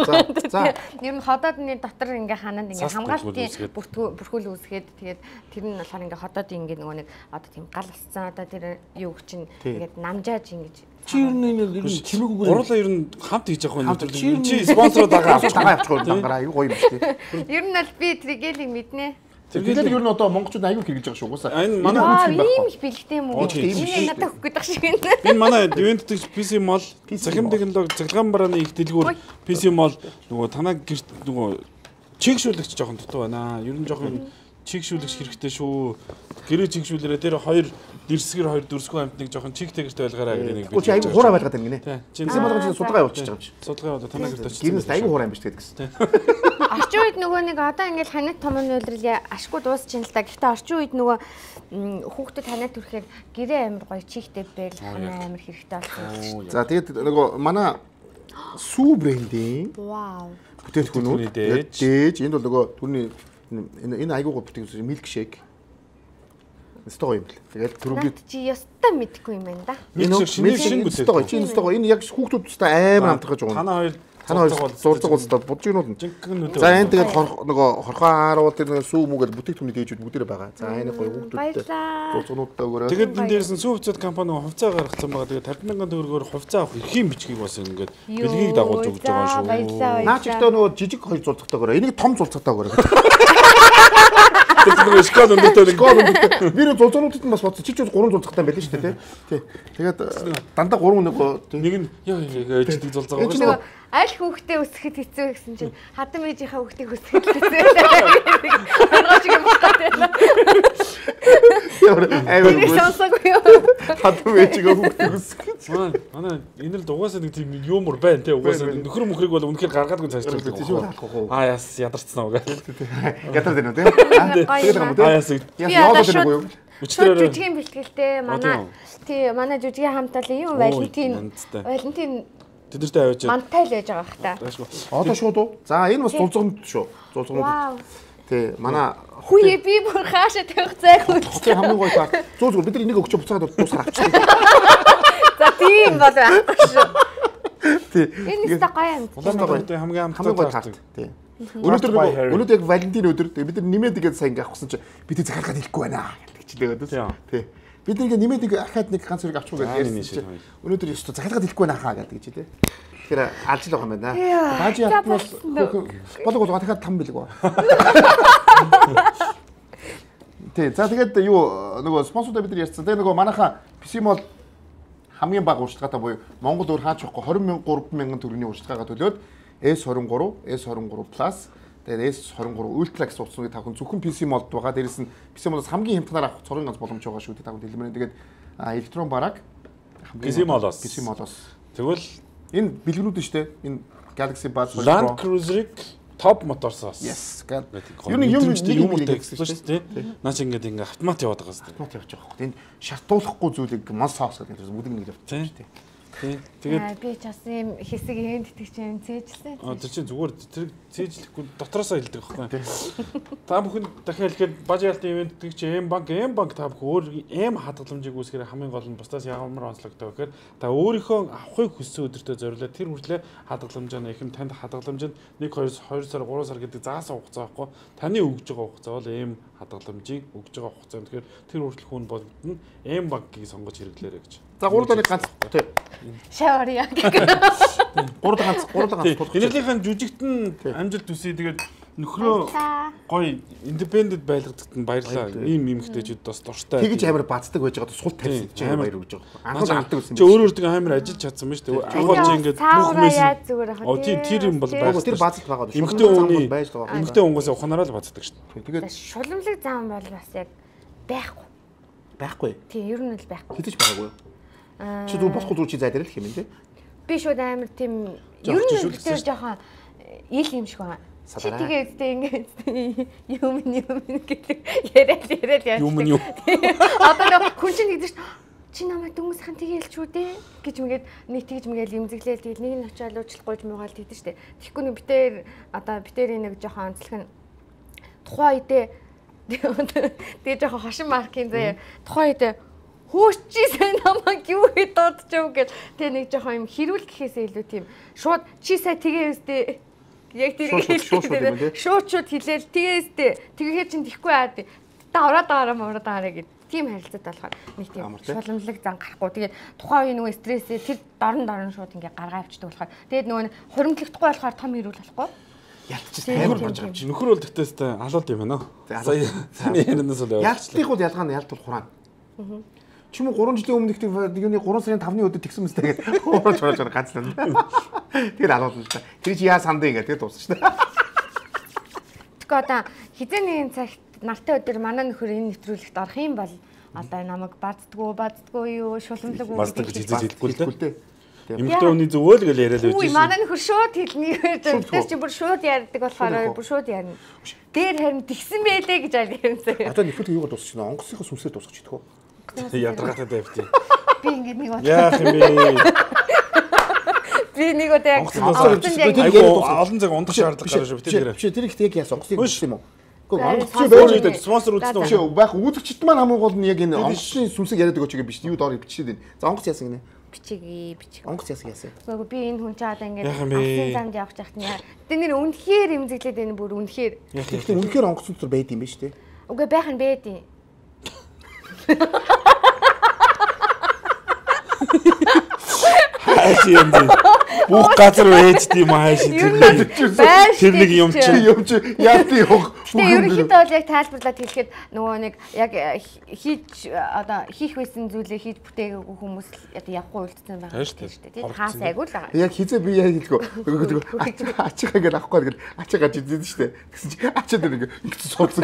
ер нь ходоодны дотор ингээ хананд ингээ хамгаалтын бүрхүүл үүсгээд тэгээд тэр нь болохоор ингээ ходоодын ингээ нөгөө нэг одоо тийм гал усцсан одоо тэр юу чинь тэгээд намжааж ингэж чи ер нь чимээгүй гурлаа ер нь хамт хийж явах юм чи спонсороо дагаа авчих дангараа аюу гоё юм шүү дээ. Ер нь бол би тригелийг мэднэ. Тэргээл ер нь одоо монголчууд аюу хэрэгж байгаа шүү угаасаа. Энэ манай ийм их бэлгтэй юм уу? Энэ надад өгөх гэдэг шиг байна. Энэ манай Juventus PC Mall захим технологи цахилгаан барааны их дэлгүүр PC Mall нөгөө танаа гэрт нөгөө чигшүүлэгч жоохон дутуу байна. Ер нь жоохон чигшүүлэгч хэрэгтэй шүү. Гэрээ чигшүүлээрээ тэр хоёр дэрсгэр хоёр дүрсгүй амтныг жоохон чигтэйгэртэй байлгаараа гэдэг нэг би. Чи аюу хураа байлгаад байна гинэ. Тийм. PC Mall-ын судалгаа явуулчих байгаа юм чи. Судалгаа явуулаад танаа гэрт очиж. Гэрнээс аюу хураа юм биш гэдэг гэсэн. Орчин үед нөгөө нэг одоо ингээл ханит томооны үйлрэл ашгүй дуусчихин л та. Гэхдээ орчин үед нөгөө хүүхдэд ханаа түрхээр гэрээ амар гоё чихтэй байл ханаа амар хэрэгтэй болсон. За тэгээд нөгөө манай сүү брендийн вау бүтээгдэхүүнүүд дээж энд бол нөгөө түрний энэ айгуугаа бүтээгдэхүүн milk shake стого юм бэл. Тэгээд түрүүгийн чи ястаа мэдгүй юм байна да. Энэ шинэ стого чи энэ стого энэ яг хүүхдүүд тустай амар амтгаж байгаа. Танаа хоёр зурцаг уулзаад буджигнууд нь. За энэ тэгээд нөгөө хорхоо ааруул тэр сүү мүгээд бүтээгдэхүүний дээжүүд бүгдээрээ байгаа. За энэ гоё хүүхдүүдтэй зурцгнуудтай өгөөрэй. Тэгээд энэ дээрээс нь сүү хувьцаат компани хувьцаа гаргацсан байгаа. Тэгээд 50,000 төгрөгөөр хувьцаа авах эрхийн бичгийг бас ингээд бэлгийг дагуулж өгч байгаа шүү. Наач ихтэй нөгөө жижиг хоёр зурцагтай өгөөрэй. Энийг том зурцагтай өгөөрэй. Тэр скол өндөртэй. Би зурцгнуудад нь бас бодсон. Чи ч бас 3 зурцагтай байлаа шүү дээ, тий. Тэгээд дандаа 3 нэг нь яа ээждэг зулцаа байгаа шүү. Аль хүүхдээ өсгөхөд хэцүү гэсэн чинь хадам ээжийнхаа хүүхдийг өсгөхөд хэцүү. Харгаж юм байна. Амар сонсоогүй юу? хадам ээжийнхаа хүүхдийг өсгөх. Манай энэ л угаасаа нэг тийм юмур байна те угаасаа нөхөр мөхрийг бол үнэхээр гаргаадгүй цааш тийм. Яас ядарцсан угаа. Ятар дээ нөө те. Тэгээд юм уу те. Яас яагаад юу? Өчтөр жүжигэн бэлтгэлтэй манай жүжигийн хамтал юм Валентин тэдэртэй аваач. Мантай л байж байгаа хта. Одоо шууд уу? За энэ бас зулцгонд шүү. Зулцгонд. Тий, манай хүүе би бүр хаашаа тавих зайг үлдээ. Хамгийн гоё та. Зулцгоо бид нар энийг өгч буцаад дуусгаар авчих. За тийм бол байхгүй шүү. Тий. Энэ ихтэй гоё юм. Улаанбаатар хамгийн гоё таарт. Тий. Өнөөдөр яг Валентин өдөр бид нар нэмээд игээд сайн ингээ авахсан чи бид захиалгаад хэлэхгүй байна гэдэг чи тэгээд. Тий. Бид нэг нэмээд нэг ахаад нэг ганц хэрэг авчихгүй гэдэг ярьсан чинь өнөөдөр ёстой захиалгаад хэлэхгүй байна хаа гэдэг чи тий. Тэгэхээр алж л байгаа юм байна. Баажи ятмал болог болго дахиад там билэг ба. Тий. За тэгээд юу нөгөө спонсортой бид нар ярьсан. Тэгээ нөгөө манайхаа PC Mall хамгийн бага урьдчилгаатай буюу Монгол өөр хаач явахгүй 23,000 төгрөгийн урьдчилгаагаа төлөөд S23, S23 Plus тэгээд S23 Ultra гэсэн утасны тавхан зөвхөн PC Mall-д байгаа. Дээрээс нь PC Mall-аас хамгийн хямднаар авах цорын ганц боломж байгаа шүү дээ. Тавхан дэлгэрэнэ. Тэгээд электрон бараг PC Mall-аас. Тэгвэл энэ бэлгэрүүд нь шүү дээ. Энэ Galaxy Buds Land Cruiser-ыг топ моторсоос. Yes. Юм гэсэн шүү дээ. Наач ингээд автомат яваад байгаа шүү дээ. Автомат явж байгаа. Энд шартуулахгүй зүйлийг Monsource гэдэг нь бүгд нэг явж шүү дээ. Тэгээд би ч бас юм хэсэг энд итгэж юм цээжлээ. Тэр чинь зүгээр тэр цээжлэхгүй дотроосоо хэлдэг байхгүй. Та бүхэн дахиад хэлэхэд бажаалтын ивент гэдэг чинь M-банк та бүхэн өөр M хадгаламжийг үүсгэх хамгийн гол нь бусдаас ямар онцлогтой вэ гэхээр та өөрийнхөө авахыг хүссэн өдөртөө зориулаад тэр хүртлээр хадгаламжаа ихэм танд хадгаламжинд 1 2 сар 3 сар гэдэг заасан хугацаа байхгүй. Таны өгж байгаа хугацаа бол M хадгаламжийг өгж байгаа хугацаа. Тэгэхээр тэр хүртэл хүн бодно M-банкийг сонгож хэрэглээрэй гэж. За 3 дахь ганц тий. Шавар яг. 3 ганц. Энэрлийн жүжигтэн амжилт төсөө тэгээд нөхрөө гоё independent байлгадагт нь баярлаа. Ийм юмхтэйчүүд бас дуртай. Тэгэж амар бацдаг байж байгаа сул тавьсан чи баяр өгж байгаа. Анхаа авдаг гэсэн. Чи өөрөө өөртөө амар ажиллаж чадсан мэж тий. Агуулж ингээд бүхнээс зүгээр хаа. Тэр юм бол байх. Тэр бацалт байгаа шүү. Эмэгтэй хүний байж байгаа. Эмэгтэй унгаас ухаанаараа л бацдаг шүү. Тэгээд шуламлаг зам бол бас яг байхгүй. Байхгүй. Тийм, ер нь л байхгүй. Хитэж байгаагүй юу? Чи дүү босхоо дүү чи зайдаа л гэх юм тий. Би шууд амар тийм ер нь тэр жоохон ил юм шиг байна. Чи тэгээд ингээд юм гэдэг яриад яа. Юм. Одоо хүн чинь гэдэг чи намайг дүнс хан тэгээл ч үү дээ гэж мэгээд нэг тэгж мэгээл имзэглээл тэгээд нэг нь очиад уучлах гойж муугаал тэгдэж штэ. Тэгэхгүй нэг битээр нэг жоохон онцлог нь тухайн үедээ тэгээд жоохон хошин маркийн заяа тухайн үедээ хөөччихсэн намайг юу хэд дуудчихв гэж тэгээд нэг жоохон юм хэрүүл гэхээсээ илүү тийм шууд чи сая тэгээ өстэй яг тэр шууд хэлээл тэгээ өстэй тэгэхээр чин тэхгүй аа давраа гэд тийм харилцаад болохоор нэг тийм шуламжлаг зан гарахгүй. Тэгээд тухайн үеийн нөгөө стрессээ тэр дорн шууд ингээ гаргаа авчдаг болохоор тэгээд нөгөө хуримтлагдахгүй болохоор том хэрүүл болохгүй. Ялцчихсан амар болж байгаа юм. Нөхөр бол тэгтээстэй алууд юм байна. Сая таны ярианаас л ялцлих бол ялгаа нь ялтал хураана. Чи мө 3 жилийн өмнө ихтэй юуны 3 сарын 5-ны өдөр тэгсэн мэт тэгээд хуурж ганцлаа. Тэгээд алууд л та. Тэр чи яа сандаа ингээ тэгээд дуусчихсан. Тэгэхээр одоо хизээний цагт нартай өдөр манай нөхөр энэ нэвтрүүлэгт орох юм бол одоо намайг базддгүй юу шуламжлаг үү гэж хэлж хэлэхгүй л дээ. Эмэгтэй хүний зөвөө л гэж яриад байж. Үгүй манай нөхөр шууд хэлнэ. Тэр чи бүр шууд ярьдаг болохоор бүр шууд ярина. Дээр харин тэгсэн байлээ гэж ойлгосон. Одоо нэвтрүүлэг юугаар дуусчихна? Онгоцсынхаа сүнсээр дуусчих чадах уу? Ядаргаатай байвтий. Би ингэ нэг бод. Яах юм бэ? Би нэг удаа олон цаг ундах шаардлага гарч шүү дээ. Тэр ихтэй яг яасан онгоцыг үзсэн юм уу? Онгоцны байж дээ спонсор үзсэн үү? Байх үзэгчд маань хамгийн гол нь яг энэ онгоцны сүнсийг яриад өгөөч гэж биш юу доор бичээд байна. За онгоц яасан гинэ? Бичих. Онгоц яасан. Гэхдээ би энэ хүн чаад ингээд авсан замд явах чахт нь тэр нэр үнэхээр имзэглээд энэ бүр үнэхээр. Гэхдээ үнэхээр онгоц зүтэр байд юм ба шүү дээ. Үгүй байх нь байд юм. Хайш юм дий. Бүх газар ээжтэй юм хайш. Тэр нэг юм чи яат юм. Тэгээ ерөнхийдөө бол яг тайлбарлаад хэлэхэд нөгөө нэг яг хийх байсан зүйлээ хийж бүтээгээгүй хүмүүс одоо явахгүй үлдсэн байгаа шүү дээ. Тийм хаас айгуу л байгаа. Яг хизээ би яг хэлэхгүй. Ачаа ингээд авахгүй гэдэг ачаа гаж идсэн шүү дээ. Тэгсэн чи ачаа дээр ингээд суудсан.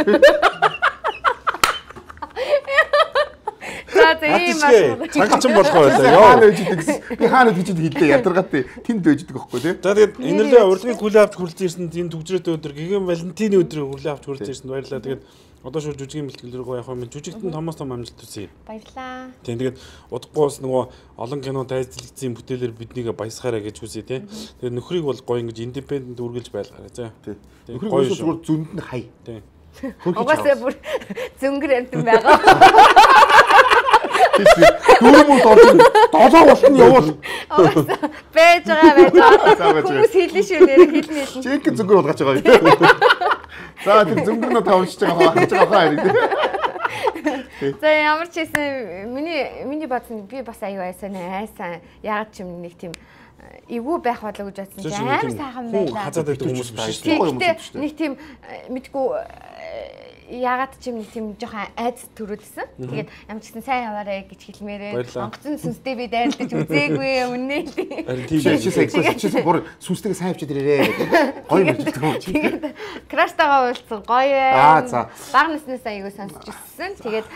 Цагчин болох байлаа ёо. Хаана ээждэг гэсэн. Би хаана ээждэг хэлээ ядаргаатай. Тэнд ээждэг байхгүй тий. За тэгээд энэрлээ урлагийн хүлээ авч хүрэлж ирсэн тийм төгжрөөтэй өдөр гэгэн Валентины өдрийн хүлээ авч хүрэлж ирсэн баярлалаа. Тэгээд одоо шууд жүжигийн бэлтгэл рүү явах юм. Жүжигтэн томоос том амжилт хүсье. Баярлалаа. Тийм тэгээд удахгүй бас нөгөө олон кинод айзлагдсан бүтээлэр биднийг баясгаарай гэж хүсье тий. Тэгээд нөхрийг бол гоё ингэж индипендент үргэлж байлгаарай за. Тий. Нөхрийг гоё зүгээр зөнд нь хай. Тий. Угаасаа бүр зөнгөр амтан байгаа. Дөрмөнд орсон. Долоо болтон явуул. Байж байгаа. Хүмүүс хэлнэ шүү нэр хэлнэ. Чек зөнгөр болгож байгаа юм. За тэр зөнгөрнөө тавьж байгаа хаач байгаа хэрэг. За ямар ч хэсэн миний бодсон би бас аюу айсан. Ягаад ч юм нэг тийм эвгүй байх болоо гэж бодсон. Амар сайхан байлаа. Хазаад байдаг хүмүүс биш шүү дээ. Нэг тийм мэдгүй ягаад ч юм нэг тийм жоохон айц төрүүлсэн. Тэгээд ямар ч гэсэн сайн яваарэ гэж хэлмээрээ. Онгоцны сүнстэй би дайрлаж үзээгүй үнэ. Чи бүр сүнстэйгээ сайн авчид ирээрээ. Гоё юм хэлдэг. Тэгээд краштагаа уулзсан гоё байна. Баг наснаас аягүй сонсч ирсэн. Тэгээд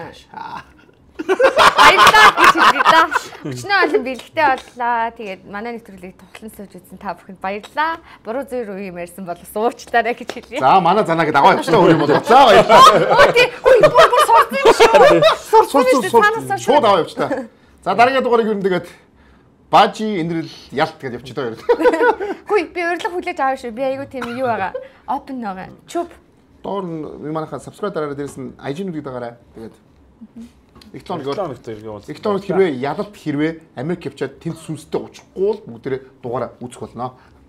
баярлалаа гэж хэлээ да. Өчнөө олон бэлгтэй боллоо. Тэгээд манай нэвтрүүлгийг тухлан сууж үзсэн та бүхэнд баярлалаа. Буруу зүйл үе юм ярьсан бол уучлаарай гэж хэлье. За манай занаа гэдэг аваа явчлаа өөр юм бол. За баярлалаа. Бүр сурсан юм шүү. Сурсан. Шууд аваа явчлаа. За дараагийн дугаарыг юу нэгээд бажи энэрл ялт гэж явчих доо юу. Хүй би урилга хүлээж аваа шүү. Би айгүй тийм юу байгаа. Open байгаа. Чуп. Доор манайхаа subscribe дараараа дээрс нь IG-нуудыг дагараа. Тэгээд Электроник хэрвээ ялалт хэрвээ Америк явчаад тэнд сүнстэй уучихгүй л бүгдээрээ дугаараа үүсэх болно.